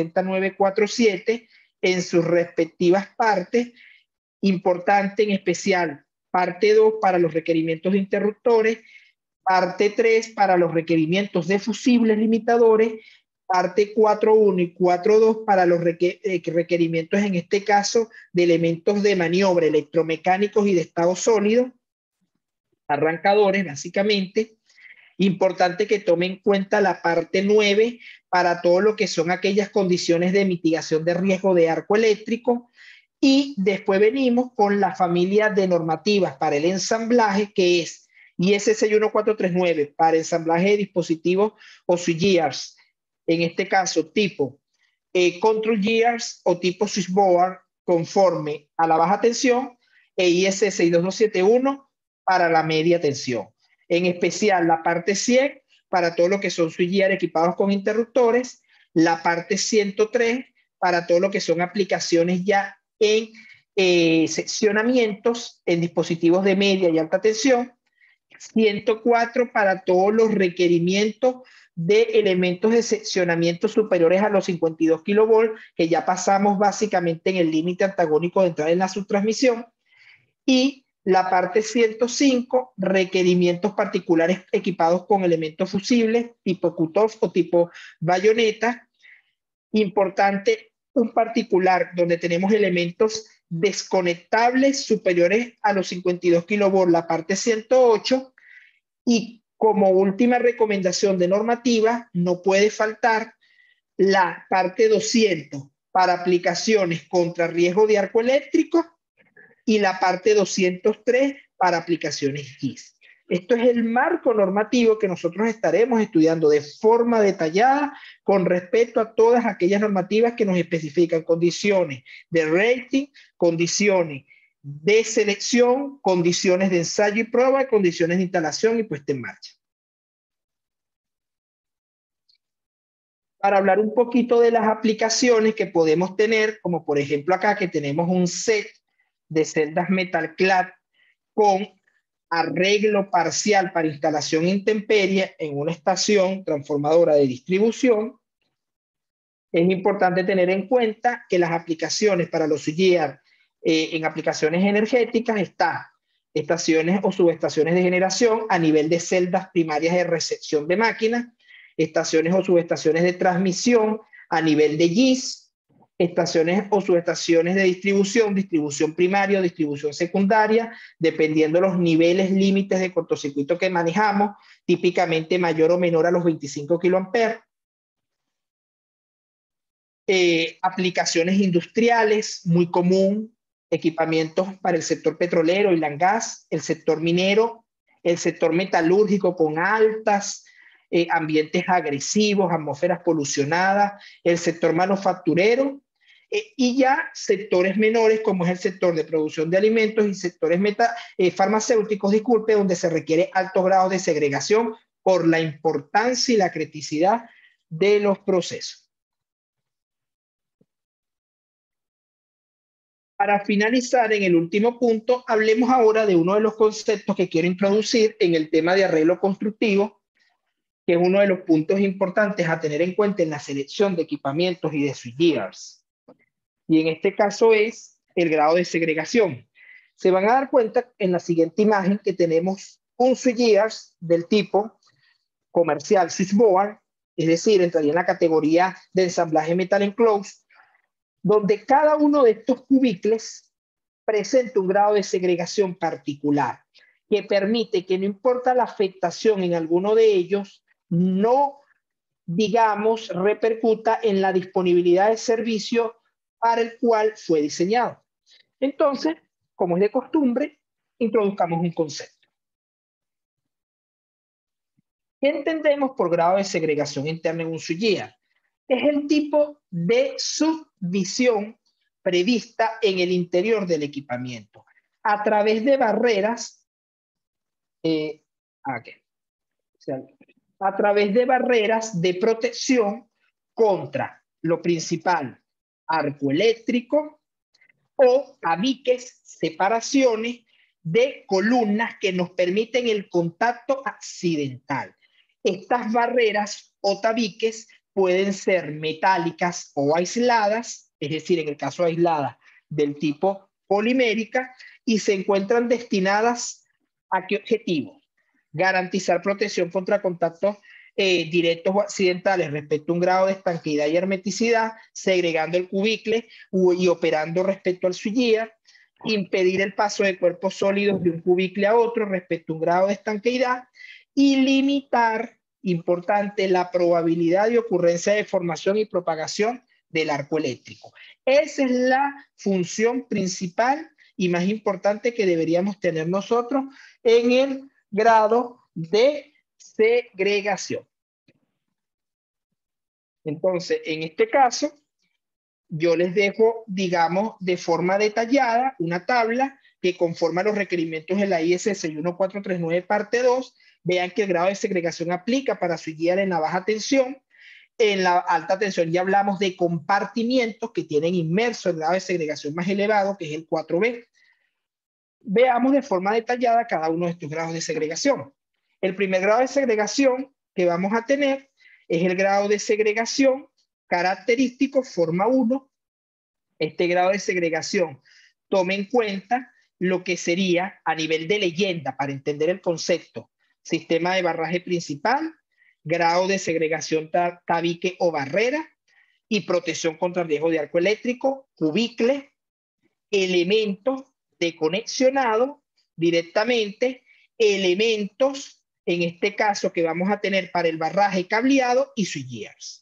6947 en sus respectivas partes. Importante en especial, parte 2 para los requerimientos de interruptores, parte 3 para los requerimientos de fusibles limitadores, parte 4.1 y 4.2 para los requerimientos, en este caso, de elementos de maniobra electromecánicos y de estado sólido, arrancadores básicamente. Importante que tome en cuenta la parte 9 para todo lo que son aquellas condiciones de mitigación de riesgo de arco eléctrico. Y después venimos con la familia de normativas para el ensamblaje, que es IS 61439 para ensamblaje de dispositivos o switchgears, en este caso tipo control gears o tipo switchboard conforme a la baja tensión, e IS 62271 para la media tensión. En especial la parte 100 para todo lo que son switchgears equipados con interruptores, la parte 103 para todo lo que son aplicaciones ya en seccionamientos en dispositivos de media y alta tensión, 104 para todos los requerimientos de elementos de seccionamiento superiores a los 52 kilovolts, que ya pasamos básicamente en el límite antagónico de entrada en la subtransmisión, y la parte 105, requerimientos particulares equipados con elementos fusibles tipo cutoff o tipo bayoneta. Importante, un particular donde tenemos elementos desconectables superiores a los 52 kilovolts, la parte 108, y como última recomendación de normativa, no puede faltar la parte 200 para aplicaciones contra riesgo de arco eléctrico y la parte 203 para aplicaciones GIS. Esto es el marco normativo que nosotros estaremos estudiando de forma detallada con respecto a todas aquellas normativas que nos especifican condiciones de rating, condiciones de selección, condiciones de ensayo y prueba, condiciones de instalación y puesta en marcha. Para hablar un poquito de las aplicaciones que podemos tener, como por ejemplo acá que tenemos un set de celdas Metalclad con arreglo parcial para instalación intemperie en una estación transformadora de distribución. Es importante tener en cuenta que las aplicaciones para los switchgear en aplicaciones energéticas están estaciones o subestaciones de generación a nivel de celdas primarias de recepción de máquinas, estaciones o subestaciones de transmisión a nivel de GIS, estaciones o subestaciones de distribución, distribución primaria o distribución secundaria, dependiendo de los niveles límites de cortocircuito que manejamos, típicamente mayor o menor a los 25 kiloamperes. Aplicaciones industriales, muy común, equipamientos para el sector petrolero y gas, el sector minero, el sector metalúrgico con altas ambientes agresivos, atmósferas polucionadas, el sector manufacturero, y ya sectores menores como es el sector de producción de alimentos y sectores farmacéuticos, disculpe, donde se requiere altos grados de segregación por la importancia y la criticidad de los procesos. Para finalizar, en el último punto, hablemos ahora de uno de los conceptos que quiero introducir en el tema de arreglo constructivo, que es uno de los puntos importantes a tener en cuenta en la selección de equipamientos y de switchgears. Y en este caso es el grado de segregación. Se van a dar cuenta en la siguiente imagen que tenemos un switchgears del tipo comercial switchboard, es decir, entraría en la categoría de ensamblaje metal enclosed, donde cada uno de estos cubículos presenta un grado de segregación particular que permite que no importa la afectación en alguno de ellos, no, digamos, repercuta en la disponibilidad de servicio para el cual fue diseñado. Entonces, como es de costumbre, introduzcamos un concepto. ¿Qué entendemos por grado de segregación interna en un switchgear? Es el tipo de subvisión prevista en el interior del equipamiento a través de barreras, a través de barreras de protección contra lo principal, arco eléctrico o tabiques, separaciones de columnas que nos permiten el contacto accidental. Estas barreras o tabiques pueden ser metálicas o aisladas, es decir, en el caso aisladas del tipo polimérica, y se encuentran destinadas ¿a qué objetivo? Garantizar protección contra contactos directos o accidentales respecto a un grado de estanqueidad y hermeticidad, segregando el cubicle y operando respecto al switchgear, impedir el paso de cuerpos sólidos de un cubicle a otro respecto a un grado de estanqueidad y limitar, importante, la probabilidad de ocurrencia de formación y propagación del arco eléctrico. Esa es la función principal y más importante que deberíamos tener nosotros en el grado de segregación. Entonces, en este caso, yo les dejo, digamos, de forma detallada una tabla que conforma los requerimientos de la IS 61439 parte 2. Vean que el grado de segregación aplica para switchgear en la baja tensión. En la alta tensión ya hablamos de compartimientos que tienen inmerso el grado de segregación más elevado, que es el 4B. Veamos de forma detallada cada uno de estos grados de segregación. El primer grado de segregación que vamos a tener es el grado de segregación característico, forma 1. Este grado de segregación toma en cuenta lo que sería a nivel de leyenda, para entender el concepto, sistema de barraje principal, grado de segregación tabique o barrera y protección contra riesgo de arco eléctrico, cubicle, elementos de conexionado directamente, elementos, en este caso que vamos a tener para el barraje cableado y switchgears.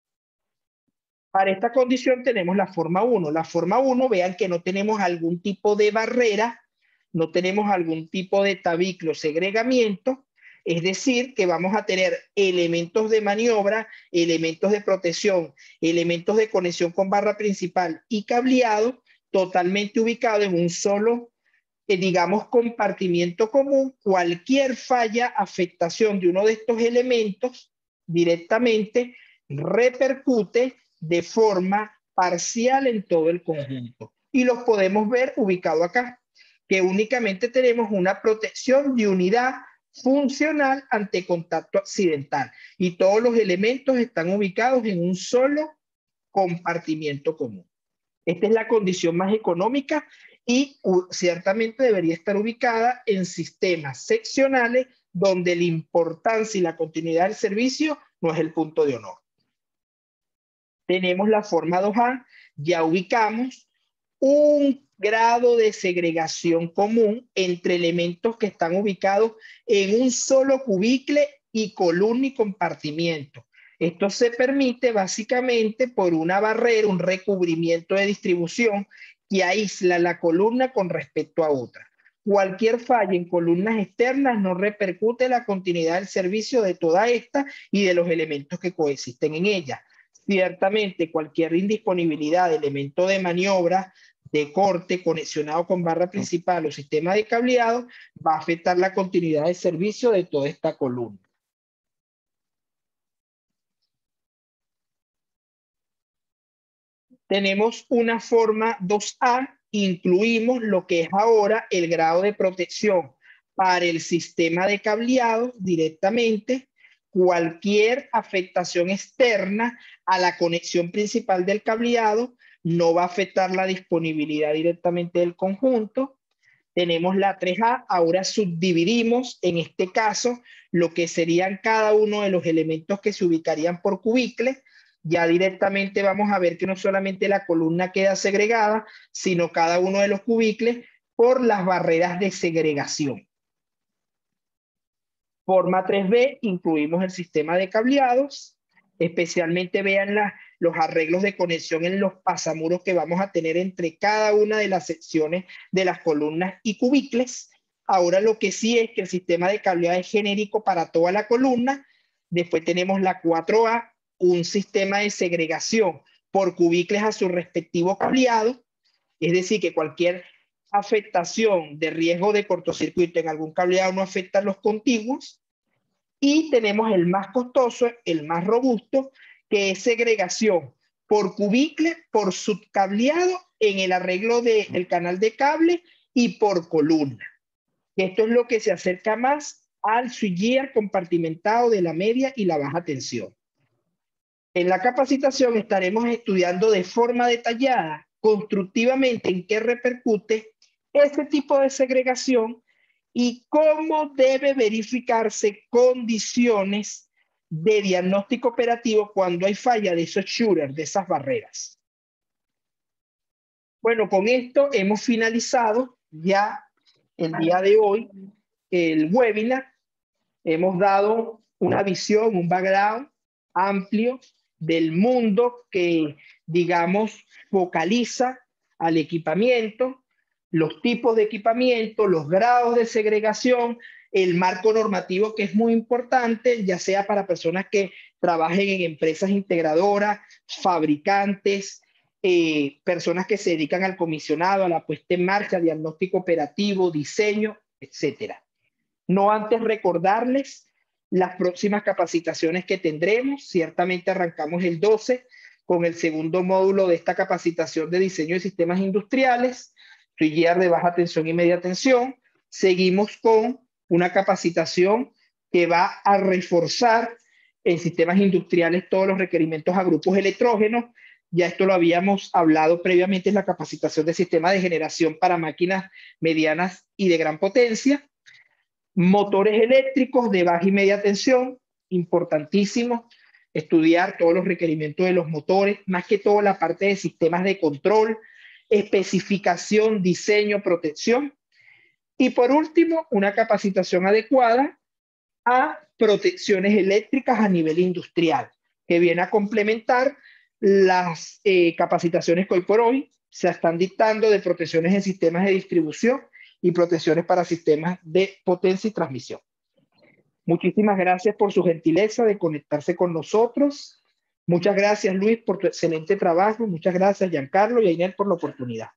Para esta condición tenemos la forma 1. La forma 1, vean que no tenemos algún tipo de barrera, no tenemos algún tipo de tabique o segregamiento, es decir, que vamos a tener elementos de maniobra, elementos de protección, elementos de conexión con barra principal y cableado totalmente ubicado en un solo, digamos, compartimiento común. Cualquier falla, afectación de uno de estos elementos directamente repercute de forma parcial en todo el conjunto. Y los podemos ver ubicado acá, que únicamente tenemos una protección de unidad funcional ante contacto accidental. Y todos los elementos están ubicados en un solo compartimiento común. Esta es la condición más económica y ciertamente debería estar ubicada en sistemas seccionales donde la importancia y la continuidad del servicio no es el punto de honor. Tenemos la forma 2A, ya ubicamos un grado de segregación común entre elementos que están ubicados en un solo cubicle y columna y compartimiento. Esto se permite básicamente por una barrera, un recubrimiento de distribución que aísla la columna con respecto a otra. Cualquier falla en columnas externas no repercute en la continuidad del servicio de toda esta y de los elementos que coexisten en ella. Ciertamente, cualquier indisponibilidad de elemento de maniobra, de corte, conexionado con barra principal o sistema de cableado, va a afectar la continuidad del servicio de toda esta columna. Tenemos una forma 2A, incluimos lo que es ahora el grado de protección para el sistema de cableado directamente. Cualquier afectación externa a la conexión principal del cableado no va a afectar la disponibilidad directamente del conjunto. Tenemos la 3A, ahora subdividimos en este caso lo que serían cada uno de los elementos que se ubicarían por cubicle. Ya directamente vamos a ver que no solamente la columna queda segregada, sino cada uno de los cubicles por las barreras de segregación. Forma 3B, incluimos el sistema de cableados, especialmente vean los arreglos de conexión en los pasamuros que vamos a tener entre cada una de las secciones de las columnas y cubicles. Ahora lo que sí es que el sistema de cableado es genérico para toda la columna. Después tenemos la 4A, un sistema de segregación por cubicles a su respectivo cableado, es decir, que cualquier afectación de riesgo de cortocircuito en algún cableado no afecta a los contiguos. Y tenemos el más costoso, el más robusto, que es segregación por cubicle, por subcableado en el arreglo del canal de cable y por columna. Esto es lo que se acerca más al switchgear compartimentado de la media y la baja tensión. En la capacitación estaremos estudiando de forma detallada, constructivamente, en qué repercute este tipo de segregación y cómo debe verificarse condiciones de diagnóstico operativo cuando hay falla de esos shooters, de esas barreras. Bueno, con esto hemos finalizado ya el día de hoy el webinar. Hemos dado una visión, un background amplio del mundo que, digamos, focaliza al equipamiento, los tipos de equipamiento, los grados de segregación, el marco normativo que es muy importante, ya sea para personas que trabajen en empresas integradoras, fabricantes, personas que se dedican al comisionado, a la puesta en marcha, diagnóstico operativo, diseño, etcétera. No antes recordarles las próximas capacitaciones que tendremos. Ciertamente arrancamos el 12 con el segundo módulo de esta capacitación de diseño de sistemas industriales, switchgear de baja tensión y media tensión. Seguimos con una capacitación que va a reforzar en sistemas industriales todos los requerimientos a grupos electrógenos. Ya esto lo habíamos hablado previamente en la capacitación de sistemas de generación para máquinas medianas y de gran potencia. Motores eléctricos de baja y media tensión, importantísimo estudiar todos los requerimientos de los motores, más que todo la parte de sistemas de control, especificación, diseño, protección. Y por último, una capacitación adecuada a protecciones eléctricas a nivel industrial, que viene a complementar las capacitaciones que hoy por hoy se están dictando de protecciones en sistemas de distribución y protecciones para sistemas de potencia y transmisión. Muchísimas gracias por su gentileza de conectarse con nosotros. Muchas gracias, Luis, por tu excelente trabajo. Muchas gracias, Giancarlo y Ainel, por la oportunidad.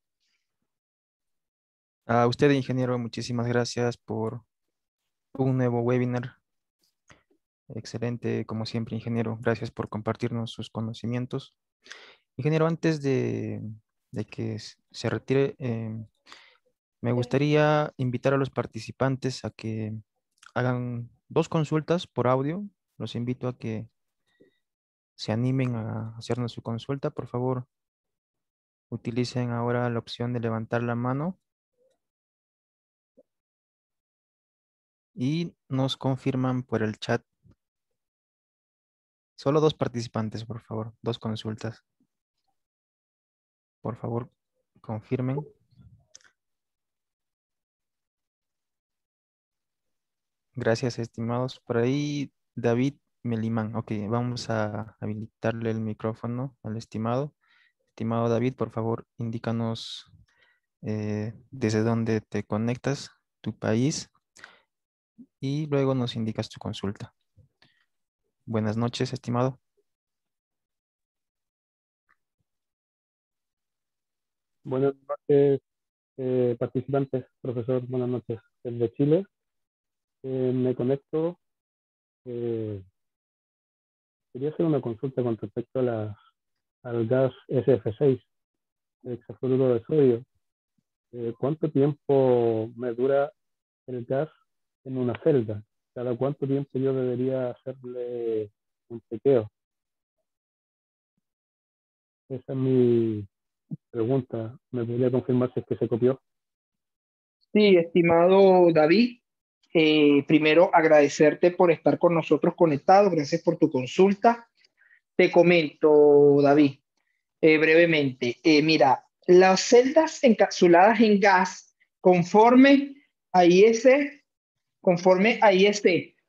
A usted, ingeniero, muchísimas gracias por un nuevo webinar. Excelente, como siempre, ingeniero. Gracias por compartirnos sus conocimientos. Ingeniero, antes de que se retire, me gustaría invitar a los participantes a que hagan 2 consultas por audio. Los invito a que se animen a hacernos su consulta. Por favor, utilicen ahora la opción de levantar la mano y nos confirman por el chat. Solo 2 participantes, por favor. 2 consultas. Por favor, confirmen. Gracias, estimados. Por ahí, David Melimán. Ok, vamos a habilitarle el micrófono al estimado. Estimado David, por favor, indícanos desde dónde te conectas, tu país, y luego nos indicas tu consulta. Buenas noches, estimado. Buenas noches, participantes, profesor, buenas noches. Desde Chile me conecto. Quería hacer una consulta con respecto a al gas SF6, el hexafluoruro de sodio. ¿Cuánto tiempo me dura el gas en una celda? ¿Cada cuánto tiempo yo debería hacerle un chequeo? Esa es mi pregunta. ¿Me podría confirmar si es que se copió? Sí, estimado David, primero agradecerte por estar con nosotros conectado. Gracias por tu consulta. Te comento, David, brevemente. Mira, las celdas encapsuladas en gas conforme a IS, conforme a IS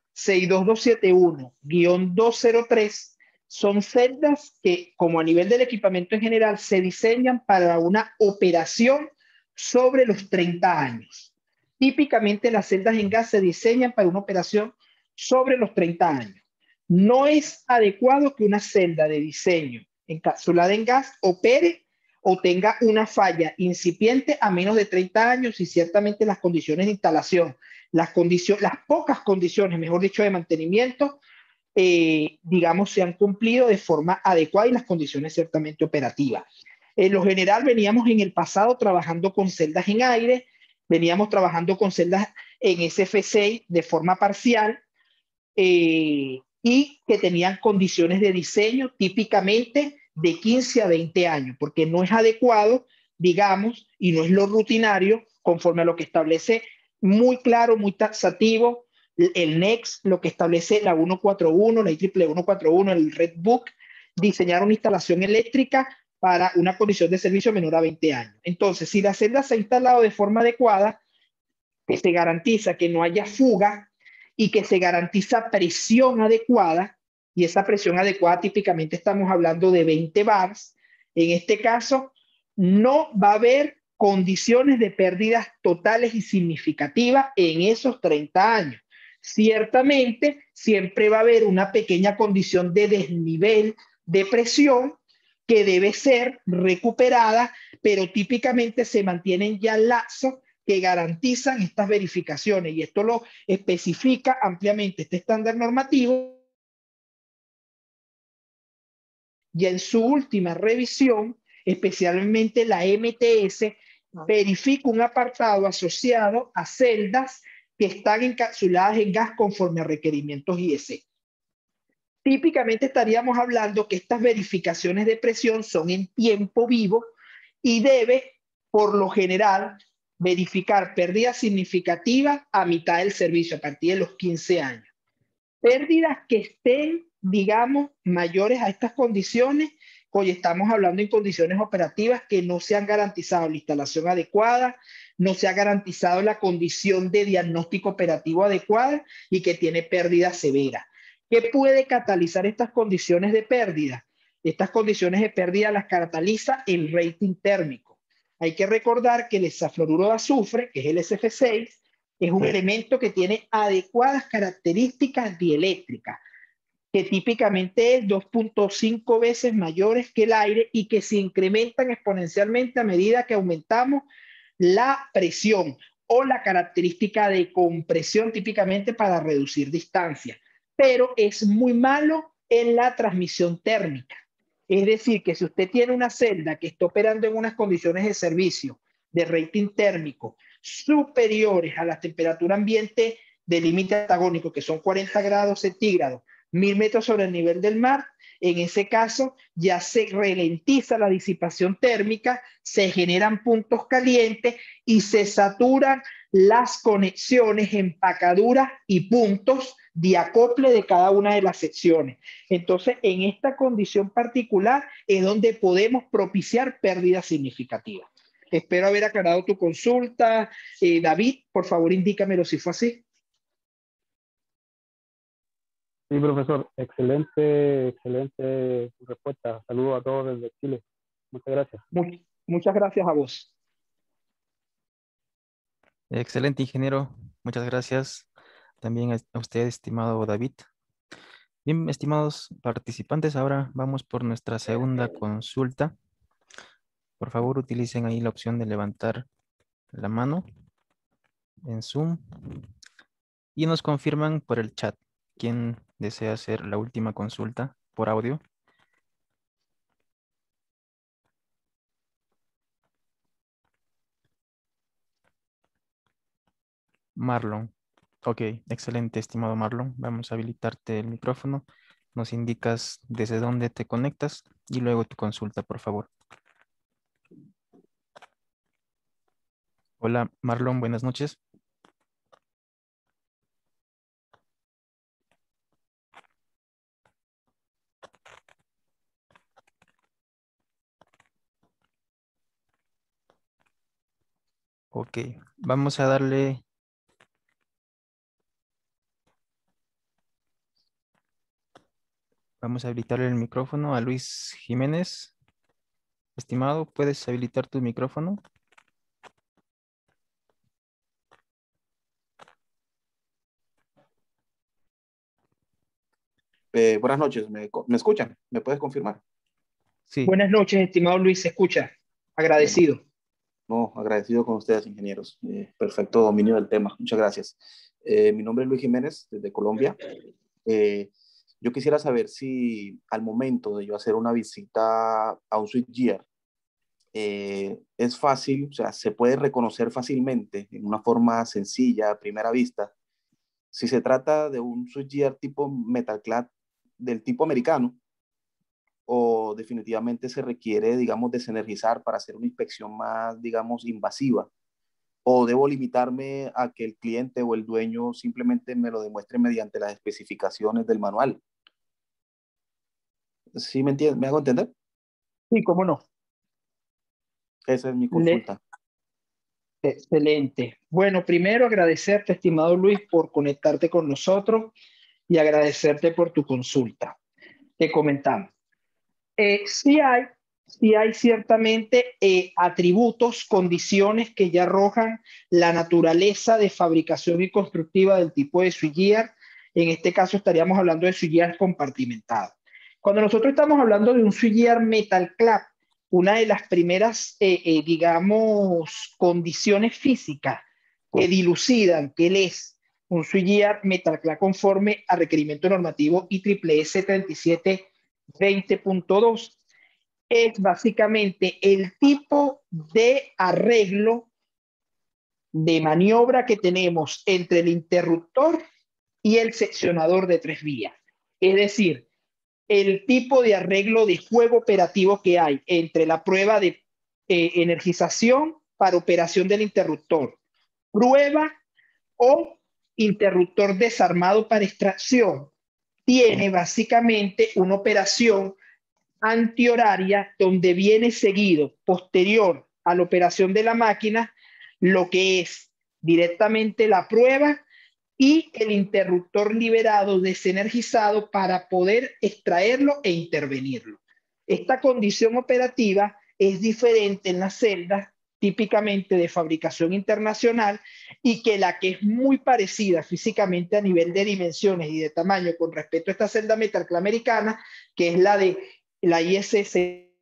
62271-203, son celdas que, como a nivel del equipamiento en general, se diseñan para una operación sobre los 30 años. Típicamente las celdas en gas se diseñan para una operación sobre los 30 años. No es adecuado que una celda de diseño encapsulada en gas opere o tenga una falla incipiente a menos de 30 años y ciertamente las condiciones de instalación, las pocas condiciones, mejor dicho, de mantenimiento, digamos, se han cumplido de forma adecuada y las condiciones ciertamente operativas. En lo general, veníamos en el pasado trabajando con celdas en aire, veníamos trabajando con celdas en SF6 de forma parcial, y que tenían condiciones de diseño típicamente de 15 a 20 años, porque no es adecuado, digamos, y no es lo rutinario, conforme a lo que establece muy claro, muy taxativo, el NEX, lo que establece la 141, la IEEE 141, el Red Book, diseñar una instalación eléctrica para una condición de servicio menor a 20 años. Entonces, si la celda se ha instalado de forma adecuada, que se garantiza que no haya fuga y que se garantiza presión adecuada, y esa presión adecuada típicamente estamos hablando de 20 bars, en este caso no va a haber condiciones de pérdidas totales y significativas en esos 30 años. Ciertamente, siempre va a haber una pequeña condición de desnivel de presión que debe ser recuperada, pero típicamente se mantienen ya lazos que garantizan estas verificaciones, y esto lo especifica ampliamente este estándar normativo. Y en su última revisión, especialmente la MTS, verifica un apartado asociado a celdas que están encapsuladas en gas conforme a requerimientos IEC. Típicamente estaríamos hablando que estas verificaciones de presión son en tiempo vivo y debe, por lo general, verificar pérdidas significativas a mitad del servicio, a partir de los 15 años. Pérdidas que estén, digamos, mayores a estas condiciones, hoy estamos hablando en condiciones operativas que no se han garantizado la instalación adecuada, no se ha garantizado la condición de diagnóstico operativo adecuada y que tiene pérdida severa. ¿Qué puede catalizar estas condiciones de pérdida? Estas condiciones de pérdida las cataliza el rating térmico. Hay que recordar que el hexafluoruro de azufre, que es el SF6, es un elemento que tiene adecuadas características dieléctricas, que típicamente es 2.5 veces mayores que el aire y que se incrementan exponencialmente a medida que aumentamos la presión o la característica de compresión, típicamente para reducir distancia. Pero es muy malo en la transmisión térmica. Es decir, que si usted tiene una celda que está operando en unas condiciones de servicio de rating térmico superiores a la temperatura ambiente del límite antagónico, que son 40 grados centígrados, 1000 metros sobre el nivel del mar, en ese caso ya se ralentiza la disipación térmica, se generan puntos calientes y se saturan las conexiones, empacaduras y puntos de acople de cada una de las secciones. Entonces, en esta condición particular es donde podemos propiciar pérdidas significativas. Espero haber aclarado tu consulta. David, por favor, indícamelo si fue así. Sí, profesor, excelente respuesta. Saludos a todos desde Chile. Muchas gracias. Muchas gracias a vos. Excelente, ingeniero. Muchas gracias. También a usted, estimado David. Bien, estimados participantes, ahora vamos por nuestra segunda consulta. Por favor, utilicen ahí la opción de levantar la mano en Zoom y nos confirman por el chat quién desea hacer la última consulta por audio. Marlon. Ok, excelente, estimado Marlon. Vamos a habilitarte el micrófono. Nos indicas desde dónde te conectas y luego tu consulta, por favor. Hola, Marlon, buenas noches. Ok, vamos a darle... Vamos a habilitarle el micrófono a Luis Jiménez. Estimado, ¿puedes habilitar tu micrófono? Buenas noches, ¿me escuchan? ¿Me puedes confirmar? Sí. Buenas noches, estimado Luis, se escucha. Agradecido. Bueno, no, agradecido con ustedes, ingenieros. Perfecto dominio del tema. Muchas gracias. Mi nombre es Luis Jiménez, desde Colombia. Yo quisiera saber si al momento de yo hacer una visita a un switchgear, es fácil, o sea, se puede reconocer fácilmente, en una forma sencilla, a primera vista, si se trata de un switchgear tipo Metalclad del tipo americano, o definitivamente se requiere, digamos, desenergizar para hacer una inspección más, digamos, invasiva, o debo limitarme a que el cliente o el dueño simplemente me lo demuestre mediante las especificaciones del manual. ¿Sí me entiendes? ¿Me hago entender? Sí, cómo no. Esa es mi Le- consulta. Excelente. Bueno, primero agradecerte, estimado Luis, por conectarte con nosotros y agradecerte por tu consulta. Te comentamos. Eh, sí hay, sí hay ciertamente atributos, condiciones que ya arrojan la naturaleza de fabricación y constructiva del tipo de switchgear. En este caso estaríamos hablando de switchgear compartimentado. Cuando nosotros estamos hablando de un switchgear metal clap, una de las primeras, digamos, condiciones físicas que dilucidan que él es un switchgear metal clap conforme a requerimiento normativo IEEE 20.2 es básicamente el tipo de arreglo de maniobra que tenemos entre el interruptor y el seccionador de 3 vías. Es decir, el tipo de arreglo de juego operativo que hay entre la prueba de energización para operación del interruptor, prueba o interruptor desarmado para extracción, tiene básicamente una operación antihoraria donde viene seguido, posterior a la operación de la máquina, lo que es directamente la prueba y el interruptor liberado desenergizado para poder extraerlo e intervenirlo. Esta condición operativa es diferente en las celdas típicamente de fabricación internacional y que la que es muy parecida físicamente a nivel de dimensiones y de tamaño con respecto a esta celda Metalclad americana, que es la de la ISS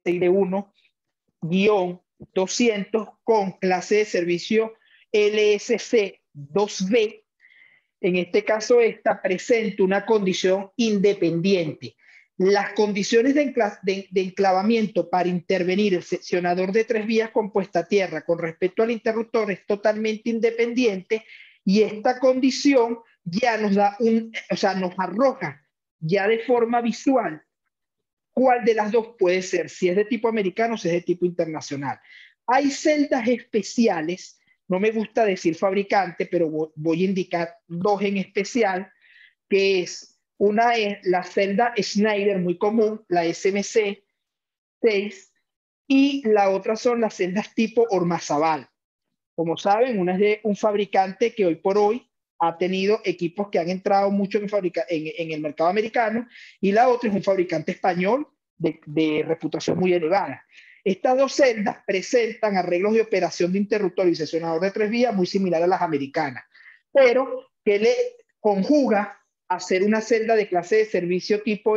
1-200 con clase de servicio LSC 2B. En este caso, esta presenta una condición independiente. Las condiciones de enclavamiento para intervenir el seccionador de 3 vías compuesta a tierra con respecto al interruptor es totalmente independiente y esta condición ya nos da nos arroja ya de forma visual cuál de las dos puede ser, si es de tipo americano o si es de tipo internacional. Hay celdas especiales, no me gusta decir fabricante, pero voy a indicar dos en especial, que es una es la celda Schneider, muy común, la SMC 6, y la otra son las celdas tipo Ormazabal. Como saben, una es de un fabricante que hoy por hoy ha tenido equipos que han entrado mucho en el mercado americano y la otra es un fabricante español de reputación muy elevada. Estas dos celdas presentan arreglos de operación de interruptor y seccionador de 3 vías muy similar a las americanas, pero que le conjuga a ser una celda de clase de servicio tipo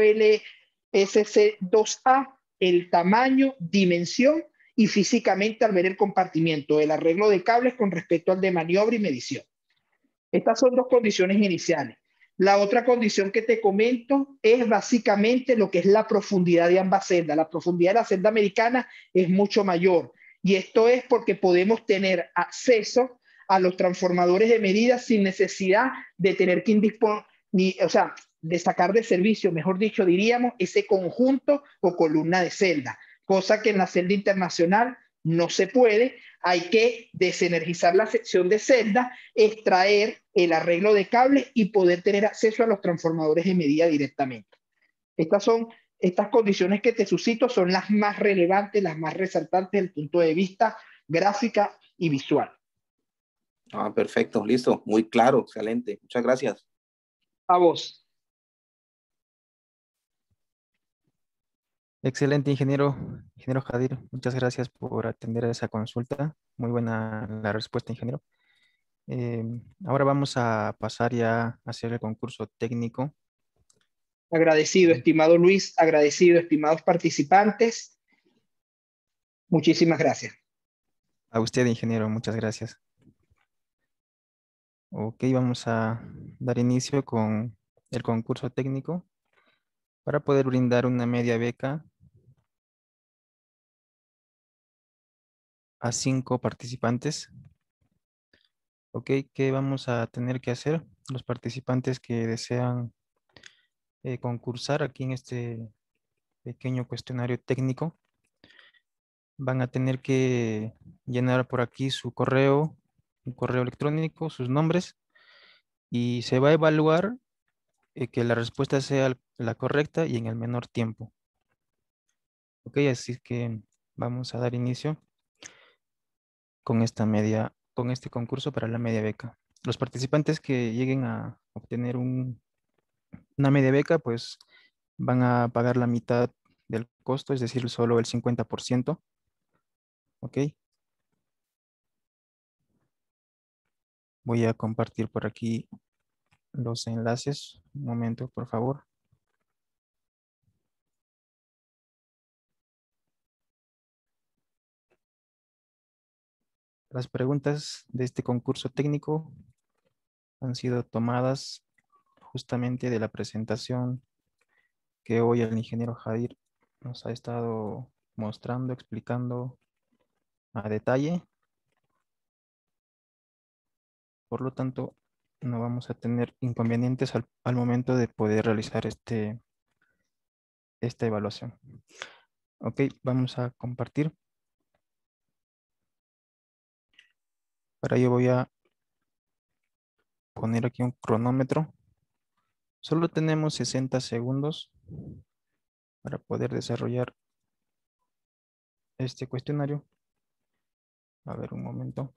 LSC2A, el tamaño, dimensión y físicamente al ver el compartimiento, el arreglo de cables con respecto al de maniobra y medición. Estas son dos condiciones iniciales. La otra condición que te comento es básicamente lo que es la profundidad de ambas celdas. La profundidad de la celda americana es mucho mayor y esto es porque podemos tener acceso a los transformadores de medida sin necesidad de tener que de sacar de servicio, mejor dicho, diríamos, ese conjunto o columna de celda, cosa que en la celda internacional no se puede. Hay que desenergizar la sección de celda, extraer el arreglo de cables y poder tener acceso a los transformadores de medida directamente. Estas condiciones que te suscito son las más relevantes, las más resaltantes desde el punto de vista gráfica y visual. Ah, perfecto, listo, muy claro, excelente. Muchas gracias. A vos. Excelente, ingeniero. Ingeniero Jadir, muchas gracias por atender a esa consulta. Muy buena la respuesta, ingeniero. Ahora vamos a pasar ya a hacer el concurso técnico. Agradecido, estimado Luis, agradecido, estimados participantes. Muchísimas gracias. A usted, ingeniero, muchas gracias. Ok, vamos a dar inicio con el concurso técnico. para poder brindar una media beca a 5 participantes. Ok, ¿qué vamos a tener que hacer? Los participantes que desean concursar aquí en este pequeño cuestionario técnico van a tener que llenar por aquí su correo, un correo electrónico, sus nombres, y se va a evaluar que la respuesta sea la correcta y en el menor tiempo. Ok, así que vamos a dar inicio con con este concurso para la media beca. Los participantes que lleguen a obtener una media beca, pues van a pagar la mitad del costo, es decir, solo el 50%. Ok, voy a compartir por aquí los enlaces. Un momento, por favor. Las preguntas de este concurso técnico han sido tomadas justamente de la presentación que hoy el ingeniero Jadir nos ha estado mostrando, explicando a detalle. Por lo tanto, no vamos a tener inconvenientes al momento de poder realizar esta evaluación. Ok, vamos a compartir. Para ello voy a poner aquí un cronómetro. Solo tenemos 60 segundos para poder desarrollar este cuestionario. A ver, un momento.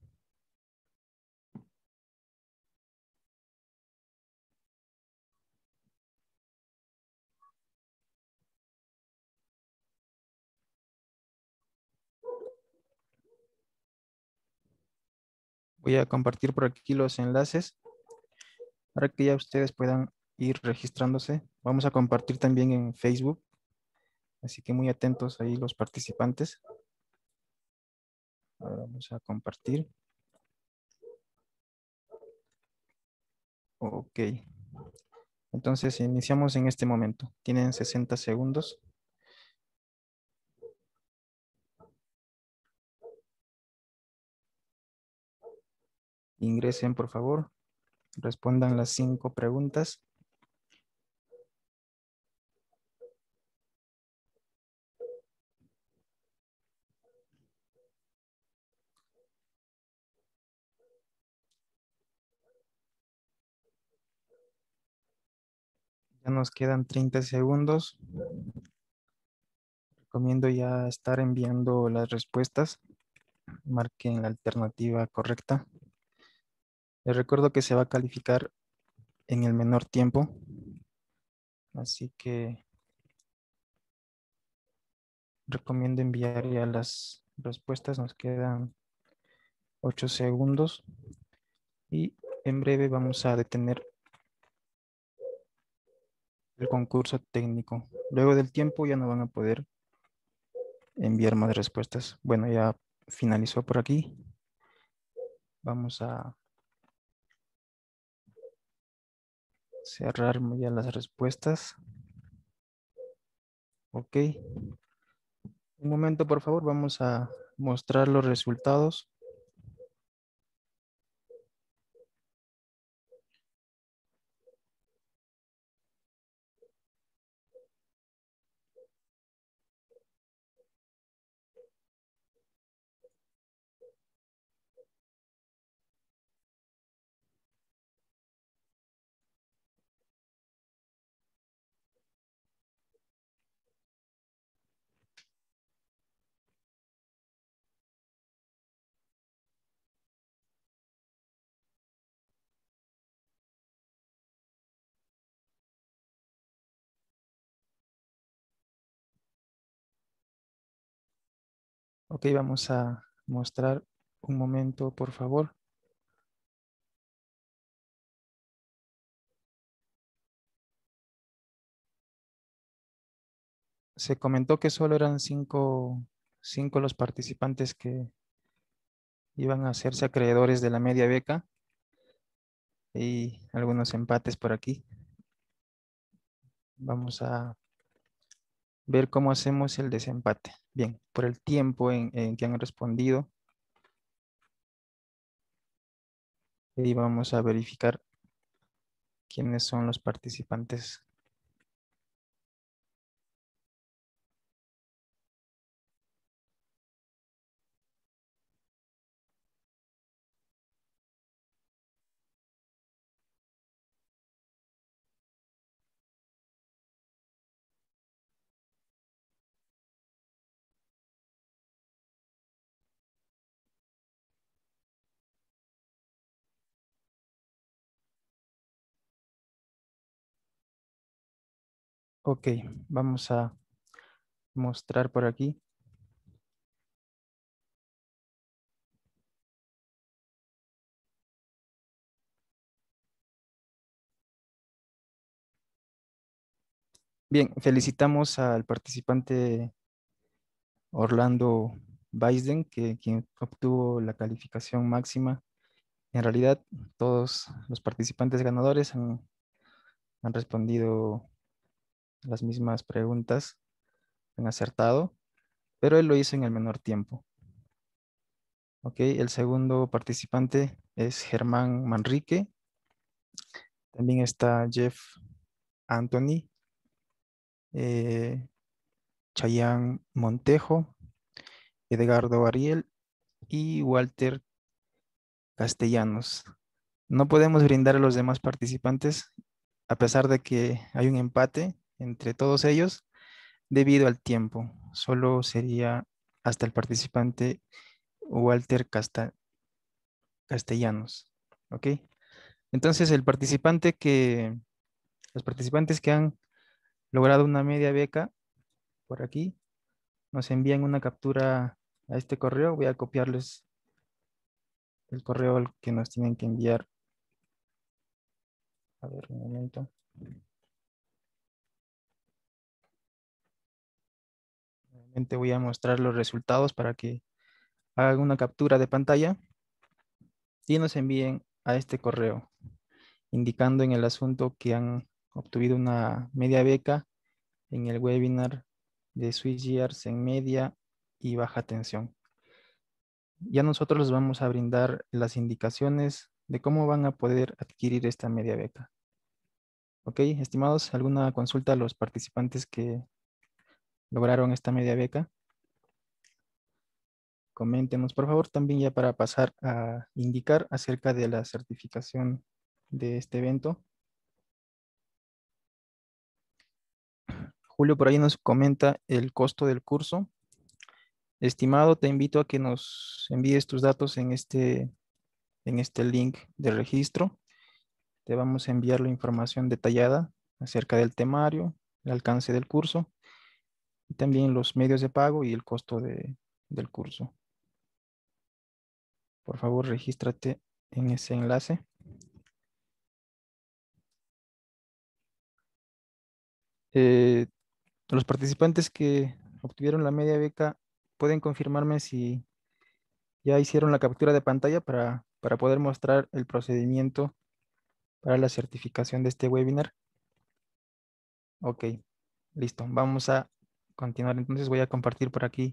Voy a compartir por aquí los enlaces para que ya ustedes puedan ir registrándose. Vamos a compartir también en Facebook, así que muy atentos ahí los participantes. Ahora vamos a compartir. Ok. Entonces iniciamos en este momento. Tienen 60 segundos. Ingresen, por favor. Respondan las 5 preguntas. Ya nos quedan 30 segundos. Recomiendo ya estar enviando las respuestas. Marquen la alternativa correcta. Les recuerdo que se va a calificar en el menor tiempo. Así que recomiendo enviar ya las respuestas. Nos quedan 8 segundos. Y en breve vamos a detener el concurso técnico. Luego del tiempo ya no van a poder enviar más respuestas. Bueno, ya finalizó por aquí. Vamos a cerrar ya las respuestas. Ok. Un momento, por favor. Vamos a mostrar los resultados. Ok, vamos a mostrar un momento, por favor. Se comentó que solo eran cinco los participantes que iban a hacerse acreedores de la media beca y algunos empates por aquí. Vamos a ver cómo hacemos el desempate. Bien, por el tiempo en que han respondido. Y vamos a verificar quiénes son los participantes. Ok, vamos a mostrar por aquí. Bien, felicitamos al participante Orlando Baisden, quien obtuvo la calificación máxima. En realidad, todos los participantes ganadores han respondido las mismas preguntas, han acertado, pero él lo hizo en el menor tiempo. Ok, el segundo participante es Germán Manrique. También está Jeff Anthony, Chayán Montejo, Edgardo Ariel y Walter Castellanos. No podemos brindar a los demás participantes, a pesar de que hay un empate entre todos ellos, debido al tiempo. Solo sería hasta el participante Walter Castellanos. ¿Ok? Entonces, los participantes que han logrado una media beca por aquí, nos envían una captura a este correo. Voy a copiarles el correo al que nos tienen que enviar. A ver, un momento. Nuevamente voy a mostrar los resultados para que hagan una captura de pantalla y nos envíen a este correo, indicando en el asunto que han obtenido una media beca en el webinar de SwitchGears en media y baja tensión. Ya nosotros les vamos a brindar las indicaciones de cómo van a poder adquirir esta media beca. Ok, estimados, ¿alguna consulta a los participantes que lograron esta media beca? Coméntenos, por favor, también ya para pasar a indicar acerca de la certificación de este evento. Julio por ahí nos comenta el costo del curso. Estimado, te invito a que nos envíes tus datos en este link de registro. Te vamos a enviar la información detallada acerca del temario, el alcance del curso y también los medios de pago y el costo del curso. Por favor, regístrate en ese enlace. Eh, los participantes que obtuvieron la media beca pueden confirmarme si ya hicieron la captura de pantalla para poder mostrar el procedimiento para la certificación de este webinar. Ok, listo. Vamos a continuar. Entonces voy a compartir por aquí.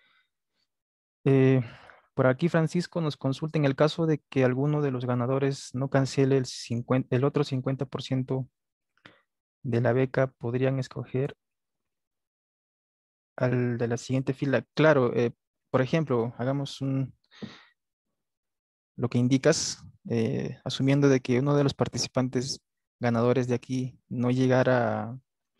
Eh, por aquí Francisco nos consulta en el caso de que alguno de los ganadores no cancele el otro 50% de la beca, podrían escoger al de la siguiente fila. Claro, por ejemplo, hagamos lo que indicas, asumiendo de que uno de los participantes ganadores de aquí no llegara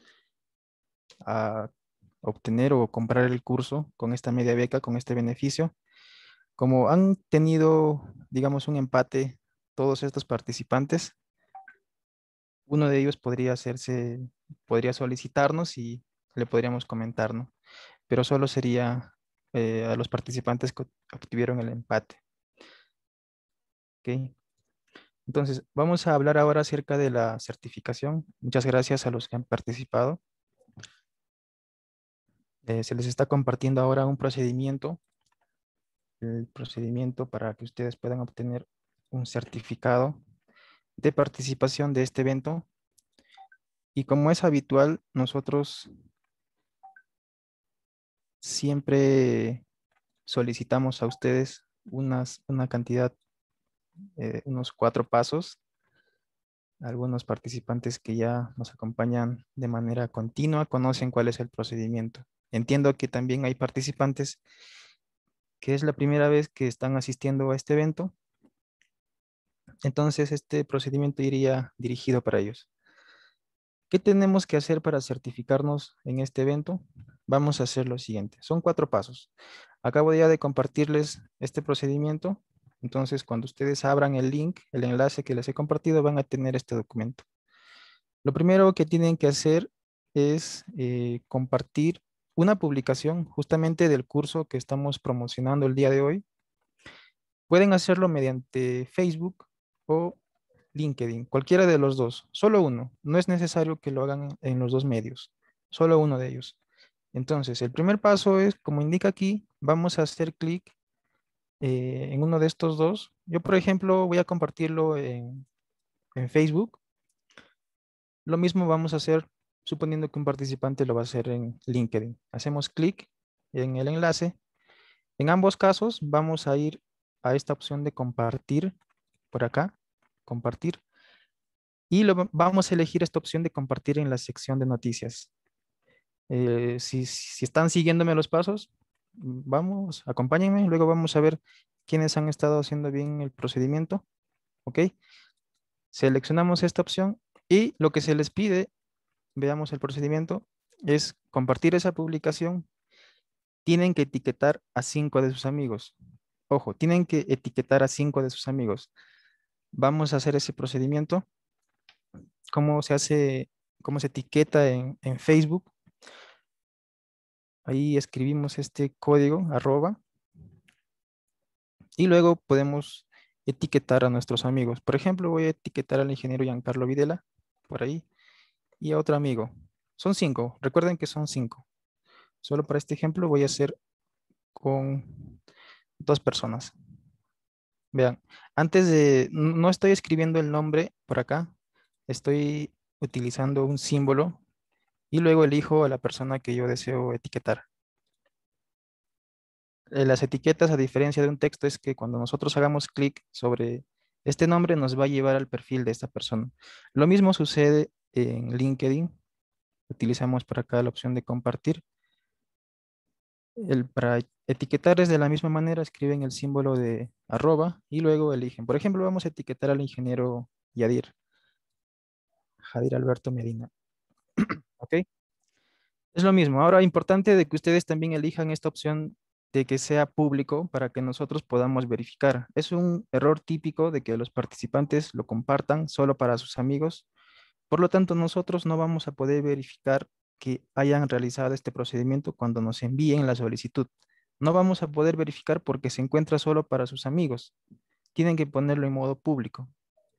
a obtener o comprar el curso con esta media beca, con este beneficio. Como han tenido, digamos, un empate todos estos participantes, uno de ellos podría solicitarnos y le podríamos comentar, ¿no? Pero solo sería a los participantes que obtuvieron el empate. ¿Ok? Entonces, vamos a hablar ahora acerca de la certificación. Muchas gracias a los que han participado. Se les está compartiendo ahora un procedimiento, el procedimiento para que ustedes puedan obtener un certificado de participación de este evento Y como es habitual, nosotros siempre solicitamos a ustedes una cantidad, unos 4 pasos. Algunos participantes que ya nos acompañan de manera continua conocen cuál es el procedimiento. Entiendo que también hay participantes que es la primera vez que están asistiendo a este evento, entonces este procedimiento iría dirigido para ellos. ¿Qué tenemos que hacer para certificarnos en este evento? Vamos a hacer lo siguiente. Son 4 pasos. Acabo ya de compartirles este procedimiento. Entonces, cuando ustedes abran el link, el enlace que les he compartido, van a tener este documento. Lo primero que tienen que hacer es compartir una publicación justamente del curso que estamos promocionando el día de hoy. Pueden hacerlo mediante Facebook o LinkedIn, cualquiera de los dos, solo uno. No es necesario que lo hagan en los dos medios, solo uno de ellos. Entonces, el primer paso es, como indica aquí, vamos a hacer clic en uno de estos dos. Yo, por ejemplo, voy a compartirlo en Facebook. Lo mismo vamos a hacer suponiendo que un participante lo va a hacer en LinkedIn. Hacemos clic en el enlace. En ambos casos vamos a ir a esta opción de compartir por acá, compartir. Y vamos a elegir esta opción de compartir en la sección de noticias. Si están siguiéndome los pasos, vamos, acompáñenme. Luego vamos a ver quiénes han estado haciendo bien el procedimiento. ¿Ok? Seleccionamos esta opción y lo que se les pide, veamos el procedimiento, es compartir esa publicación. Tienen que etiquetar a 5 de sus amigos. Ojo, tienen que etiquetar a 5 de sus amigos. Vamos a hacer ese procedimiento. ¿Cómo se hace? ¿Cómo se etiqueta en Facebook? Ahí escribimos este código, @ y luego podemos etiquetar a nuestros amigos. Por ejemplo, voy a etiquetar al ingeniero Giancarlo Videla, por ahí, y a otro amigo. Son 5, recuerden que son 5. Solo para este ejemplo voy a hacer con 2 personas. Vean, no estoy escribiendo el nombre por acá, estoy utilizando un símbolo y luego elijo a la persona que yo deseo etiquetar. Las etiquetas, a diferencia de un texto, es que cuando nosotros hagamos clic sobre este nombre, nos va a llevar al perfil de esta persona. Lo mismo sucede en LinkedIn. Utilizamos por acá la opción de compartir. Para etiquetar es de la misma manera, escriben el símbolo de @ y luego eligen. Por ejemplo, vamos a etiquetar al ingeniero Jadir Alberto Medina. ¿Ok? Es lo mismo. Ahora, importante de que ustedes también elijan esta opción de que sea público para que nosotros podamos verificar. Es un error típico de que los participantes lo compartan solo para sus amigos. Por lo tanto, nosotros no vamos a poder verificar que hayan realizado este procedimiento cuando nos envíen la solicitud. No vamos a poder verificar porque se encuentra solo para sus amigos. Tienen que ponerlo en modo público.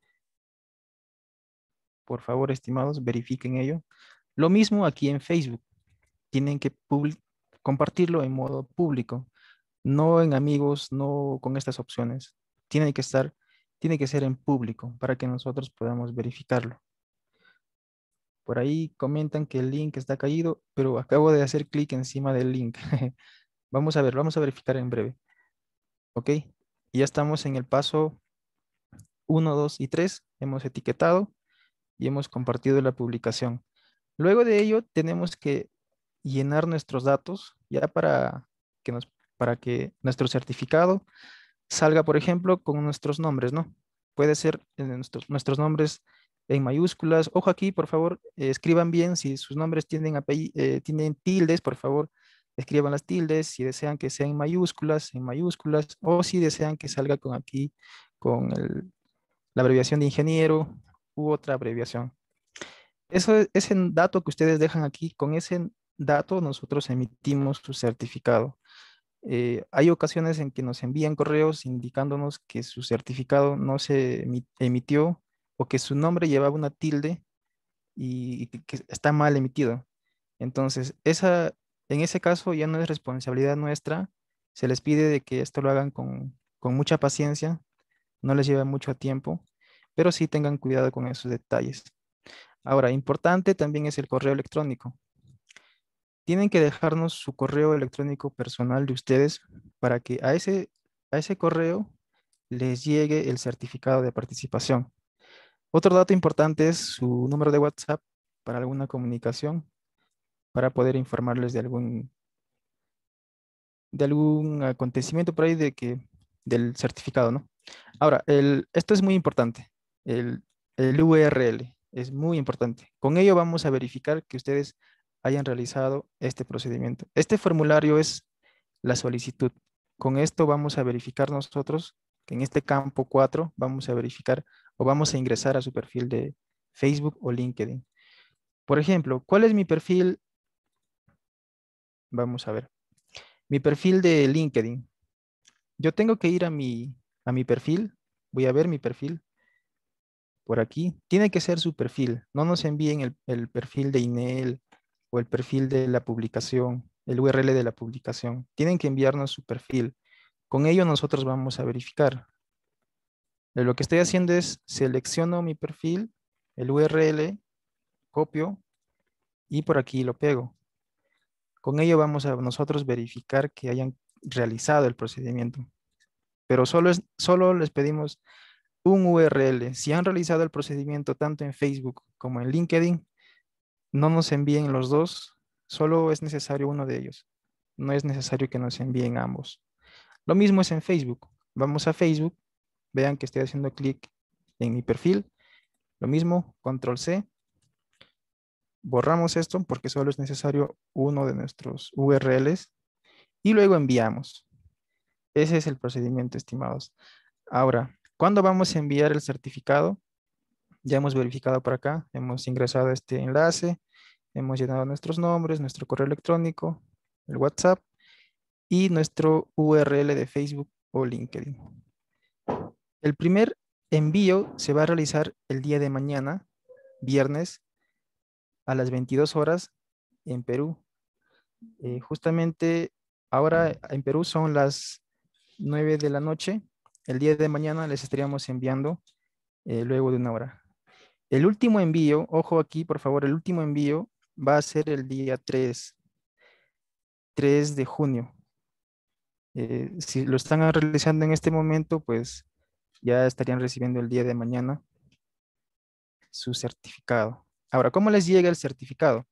Por favor, estimados, verifiquen ello. Lo mismo aquí en Facebook. Tienen que compartirlo en modo público, no en amigos, no con estas opciones. Tiene que ser en público para que nosotros podamos verificarlo. Por ahí comentan que el link está caído, pero acabo de hacer clic encima del link. Vamos a ver, vamos a verificar en breve. ¿Ok? Y ya estamos en el paso 1, 2 y 3. Hemos etiquetado y hemos compartido la publicación. Luego de ello, tenemos que llenar nuestros datos ya para que nuestro certificado salga, por ejemplo, con nuestros nombres, ¿no? Puede ser nuestros nombres en mayúsculas. Ojo aquí, por favor, escriban bien. Si sus nombres tienen tildes, por favor, escriban las tildes. Si desean que sea en mayúsculas, o si desean que salga con aquí, con la abreviación de ingeniero u otra abreviación. Ese dato que ustedes dejan aquí, con ese dato nosotros emitimos su certificado. Hay ocasiones en que nos envían correos indicándonos que su certificado no se emitió o que su nombre llevaba una tilde y que está mal emitido. Entonces, en ese caso ya no es responsabilidad nuestra. Se les pide de que esto lo hagan con mucha paciencia, no les lleve mucho tiempo, pero sí tengan cuidado con esos detalles. Ahora, importante también es el correo electrónico. Tienen que dejarnos su correo electrónico personal de ustedes para que a ese correo les llegue el certificado de participación. Otro dato importante es su número de WhatsApp para alguna comunicación, para poder informarles de algún acontecimiento por ahí del certificado, ¿no? Ahora, esto es muy importante. El, el URL es muy importante. Con ello vamos a verificar que ustedes hayan realizado este procedimiento. Este formulario es la solicitud. Con esto vamos a verificar nosotros que en este campo 4 vamos a verificar o vamos a ingresar a su perfil de Facebook o LinkedIn. Por ejemplo, ¿cuál es mi perfil? Vamos a ver. Mi perfil de LinkedIn. Yo tengo que ir a mi perfil. Voy a ver mi perfil por aquí. Tiene que ser su perfil. No nos envíen el perfil de email o el perfil de la publicación, el URL de la publicación. Tienen que enviarnos su perfil. Con ello nosotros vamos a verificar. Lo que estoy haciendo es selecciono mi perfil, el URL, copio y por aquí lo pego. Con ello vamos a nosotros verificar que hayan realizado el procedimiento. Pero solo les pedimos un URL. Si han realizado el procedimiento tanto en Facebook como en LinkedIn, no nos envíen los dos, solo es necesario uno de ellos. No es necesario que nos envíen ambos. Lo mismo es en Facebook. Vamos a Facebook, vean que estoy haciendo clic en mi perfil. Lo mismo, control C. Borramos esto porque solo es necesario uno de nuestros URLs y luego enviamos. Ese es el procedimiento, estimados. Ahora, ¿cuándo vamos a enviar el certificado? Ya hemos verificado por acá, hemos ingresado a este enlace, hemos llenado nuestros nombres, nuestro correo electrónico, el WhatsApp y nuestro URL de Facebook o LinkedIn. El primer envío se va a realizar el día de mañana, viernes, a las 22 horas en Perú. Justamente ahora en Perú son las 9 de la noche. El día de mañana les estaríamos enviando luego de una hora. El último envío, ojo aquí por favor, el último envío va a ser el día 3 de junio. Si lo están realizando en este momento, pues ya estarían recibiendo el día de mañana su certificado. Ahora, ¿cómo les llega el certificado?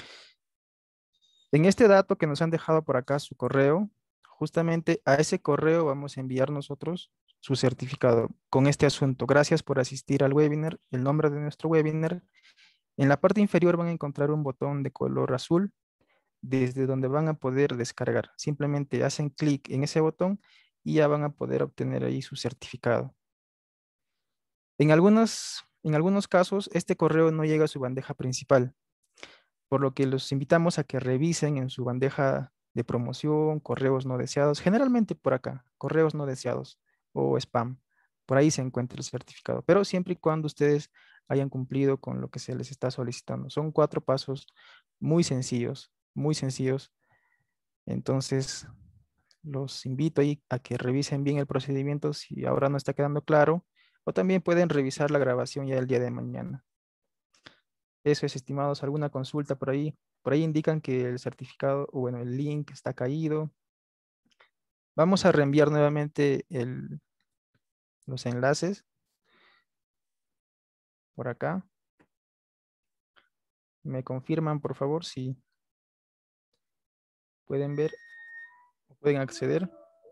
En este dato que nos han dejado por acá, su correo, justamente a ese correo vamos a enviar nosotros su certificado con este asunto. Gracias por asistir al webinar, el nombre de nuestro webinar. En la parte inferior van a encontrar un botón de color azul desde donde van a poder descargar. Simplemente hacen clic en ese botón y ya van a poder obtener ahí su certificado. En algunos casos, este correo no llega a su bandeja principal, por lo que los invitamos a que revisen en su bandeja de promoción, correos no deseados, generalmente por acá, correos no deseados o spam. Por ahí se encuentra el certificado, pero siempre y cuando ustedes hayan cumplido con lo que se les está solicitando. Son 4 pasos muy sencillos, muy sencillos. Entonces, los invito ahí a que revisen bien el procedimiento si ahora no está quedando claro, o también pueden revisar la grabación ya el día de mañana. Eso es, estimados, alguna consulta por ahí. Por ahí indican que el certificado, o bueno, el link está caído. Vamos a reenviar nuevamente los enlaces por acá. Me confirman, por favor, si pueden ver o pueden acceder.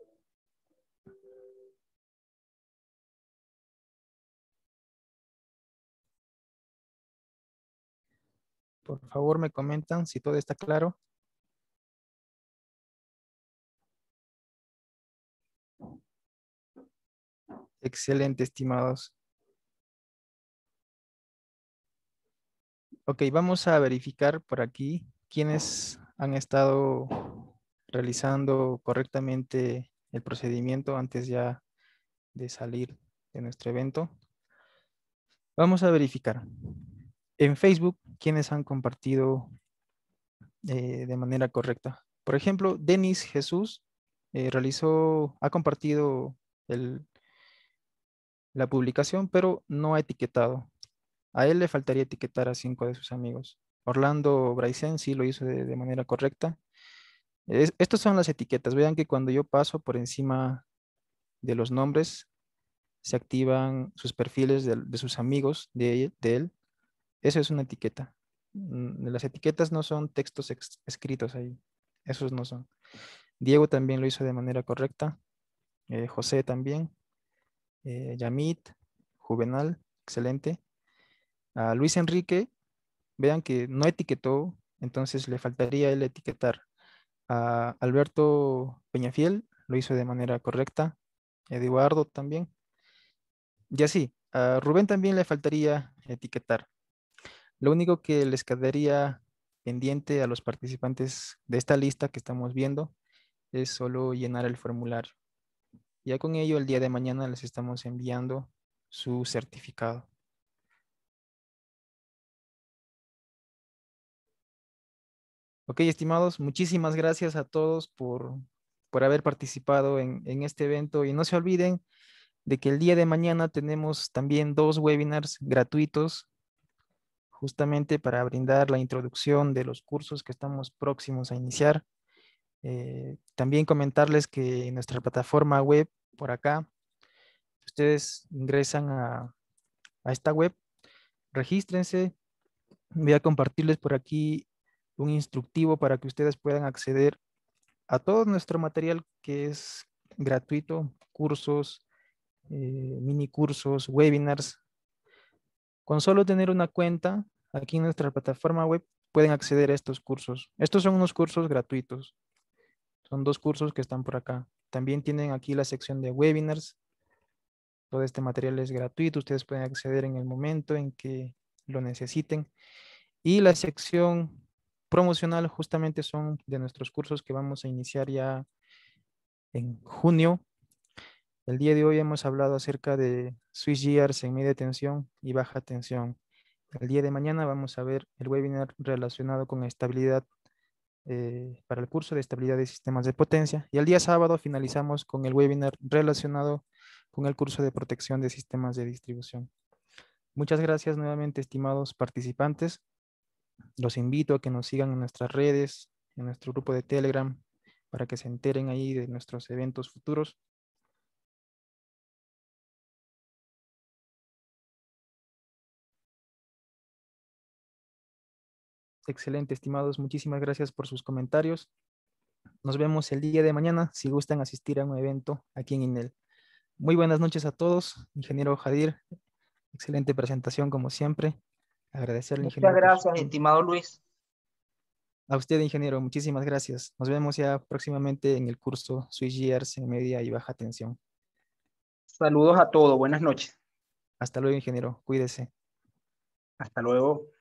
Por favor, me comentan si todo está claro. Excelente, estimados. Ok, vamos a verificar por aquí quiénes han estado realizando correctamente el procedimiento antes ya de salir de nuestro evento. Vamos a verificar. En Facebook, quiénes han compartido de manera correcta. Por ejemplo, Denis Jesús ha compartido la publicación, pero no ha etiquetado. A él le faltaría etiquetar a 5 de sus amigos. Orlando Braisen sí lo hizo de manera correcta. Estas son las etiquetas. Vean que cuando yo paso por encima de los nombres, se activan sus perfiles de sus amigos de él. Eso es una etiqueta. Las etiquetas no son textos escritos ahí. Esos no son. Diego también lo hizo de manera correcta. José también. Yamit, Juvenal, excelente. A Luis Enrique, vean que no etiquetó, entonces le faltaría él etiquetar. A Alberto Peñafiel lo hizo de manera correcta. Eduardo también. Y así, a Rubén también le faltaría etiquetar. Lo único que les quedaría pendiente a los participantes de esta lista que estamos viendo es solo llenar el formulario. Ya con ello, el día de mañana les estamos enviando su certificado. Ok, estimados, muchísimas gracias a todos por haber participado en este evento y no se olviden de que el día de mañana tenemos también 2 webinars gratuitos justamente para brindar la introducción de los cursos que estamos próximos a iniciar. También comentarles que en nuestra plataforma web, por acá, ustedes ingresan a esta web, regístrense. Voy a compartirles por aquí un instructivo para que ustedes puedan acceder a todo nuestro material que es gratuito, cursos, mini cursos, webinars. Con solo tener una cuenta aquí en nuestra plataforma web pueden acceder a estos cursos. Estos son unos cursos gratuitos. Son 2 cursos que están por acá. También tienen aquí la sección de webinars. Todo este material es gratuito. Ustedes pueden acceder en el momento en que lo necesiten. Y la sección promocional justamente son de nuestros cursos que vamos a iniciar ya en junio. El día de hoy hemos hablado acerca de switchgears en media tensión y baja tensión. El día de mañana vamos a ver el webinar relacionado con estabilidad para el curso de estabilidad de sistemas de potencia. Y el día sábado finalizamos con el webinar relacionado con el curso de protección de sistemas de distribución. Muchas gracias nuevamente, estimados participantes. Los invito a que nos sigan en nuestras redes, en nuestro grupo de Telegram, para que se enteren ahí de nuestros eventos futuros. Excelente, estimados. Muchísimas gracias por sus comentarios. Nos vemos el día de mañana si gustan asistir a un evento aquí en INEL. Muy buenas noches a todos. Ingeniero Jadir, excelente presentación como siempre. Agradecerle, Muchas ingeniero, por su gracias, tiempo. estimado Luis. A usted, ingeniero, muchísimas gracias. Nos vemos ya próximamente en el curso Switchgears en media y baja tensión. Saludos a todos. Buenas noches. Hasta luego, ingeniero. Cuídese. Hasta luego.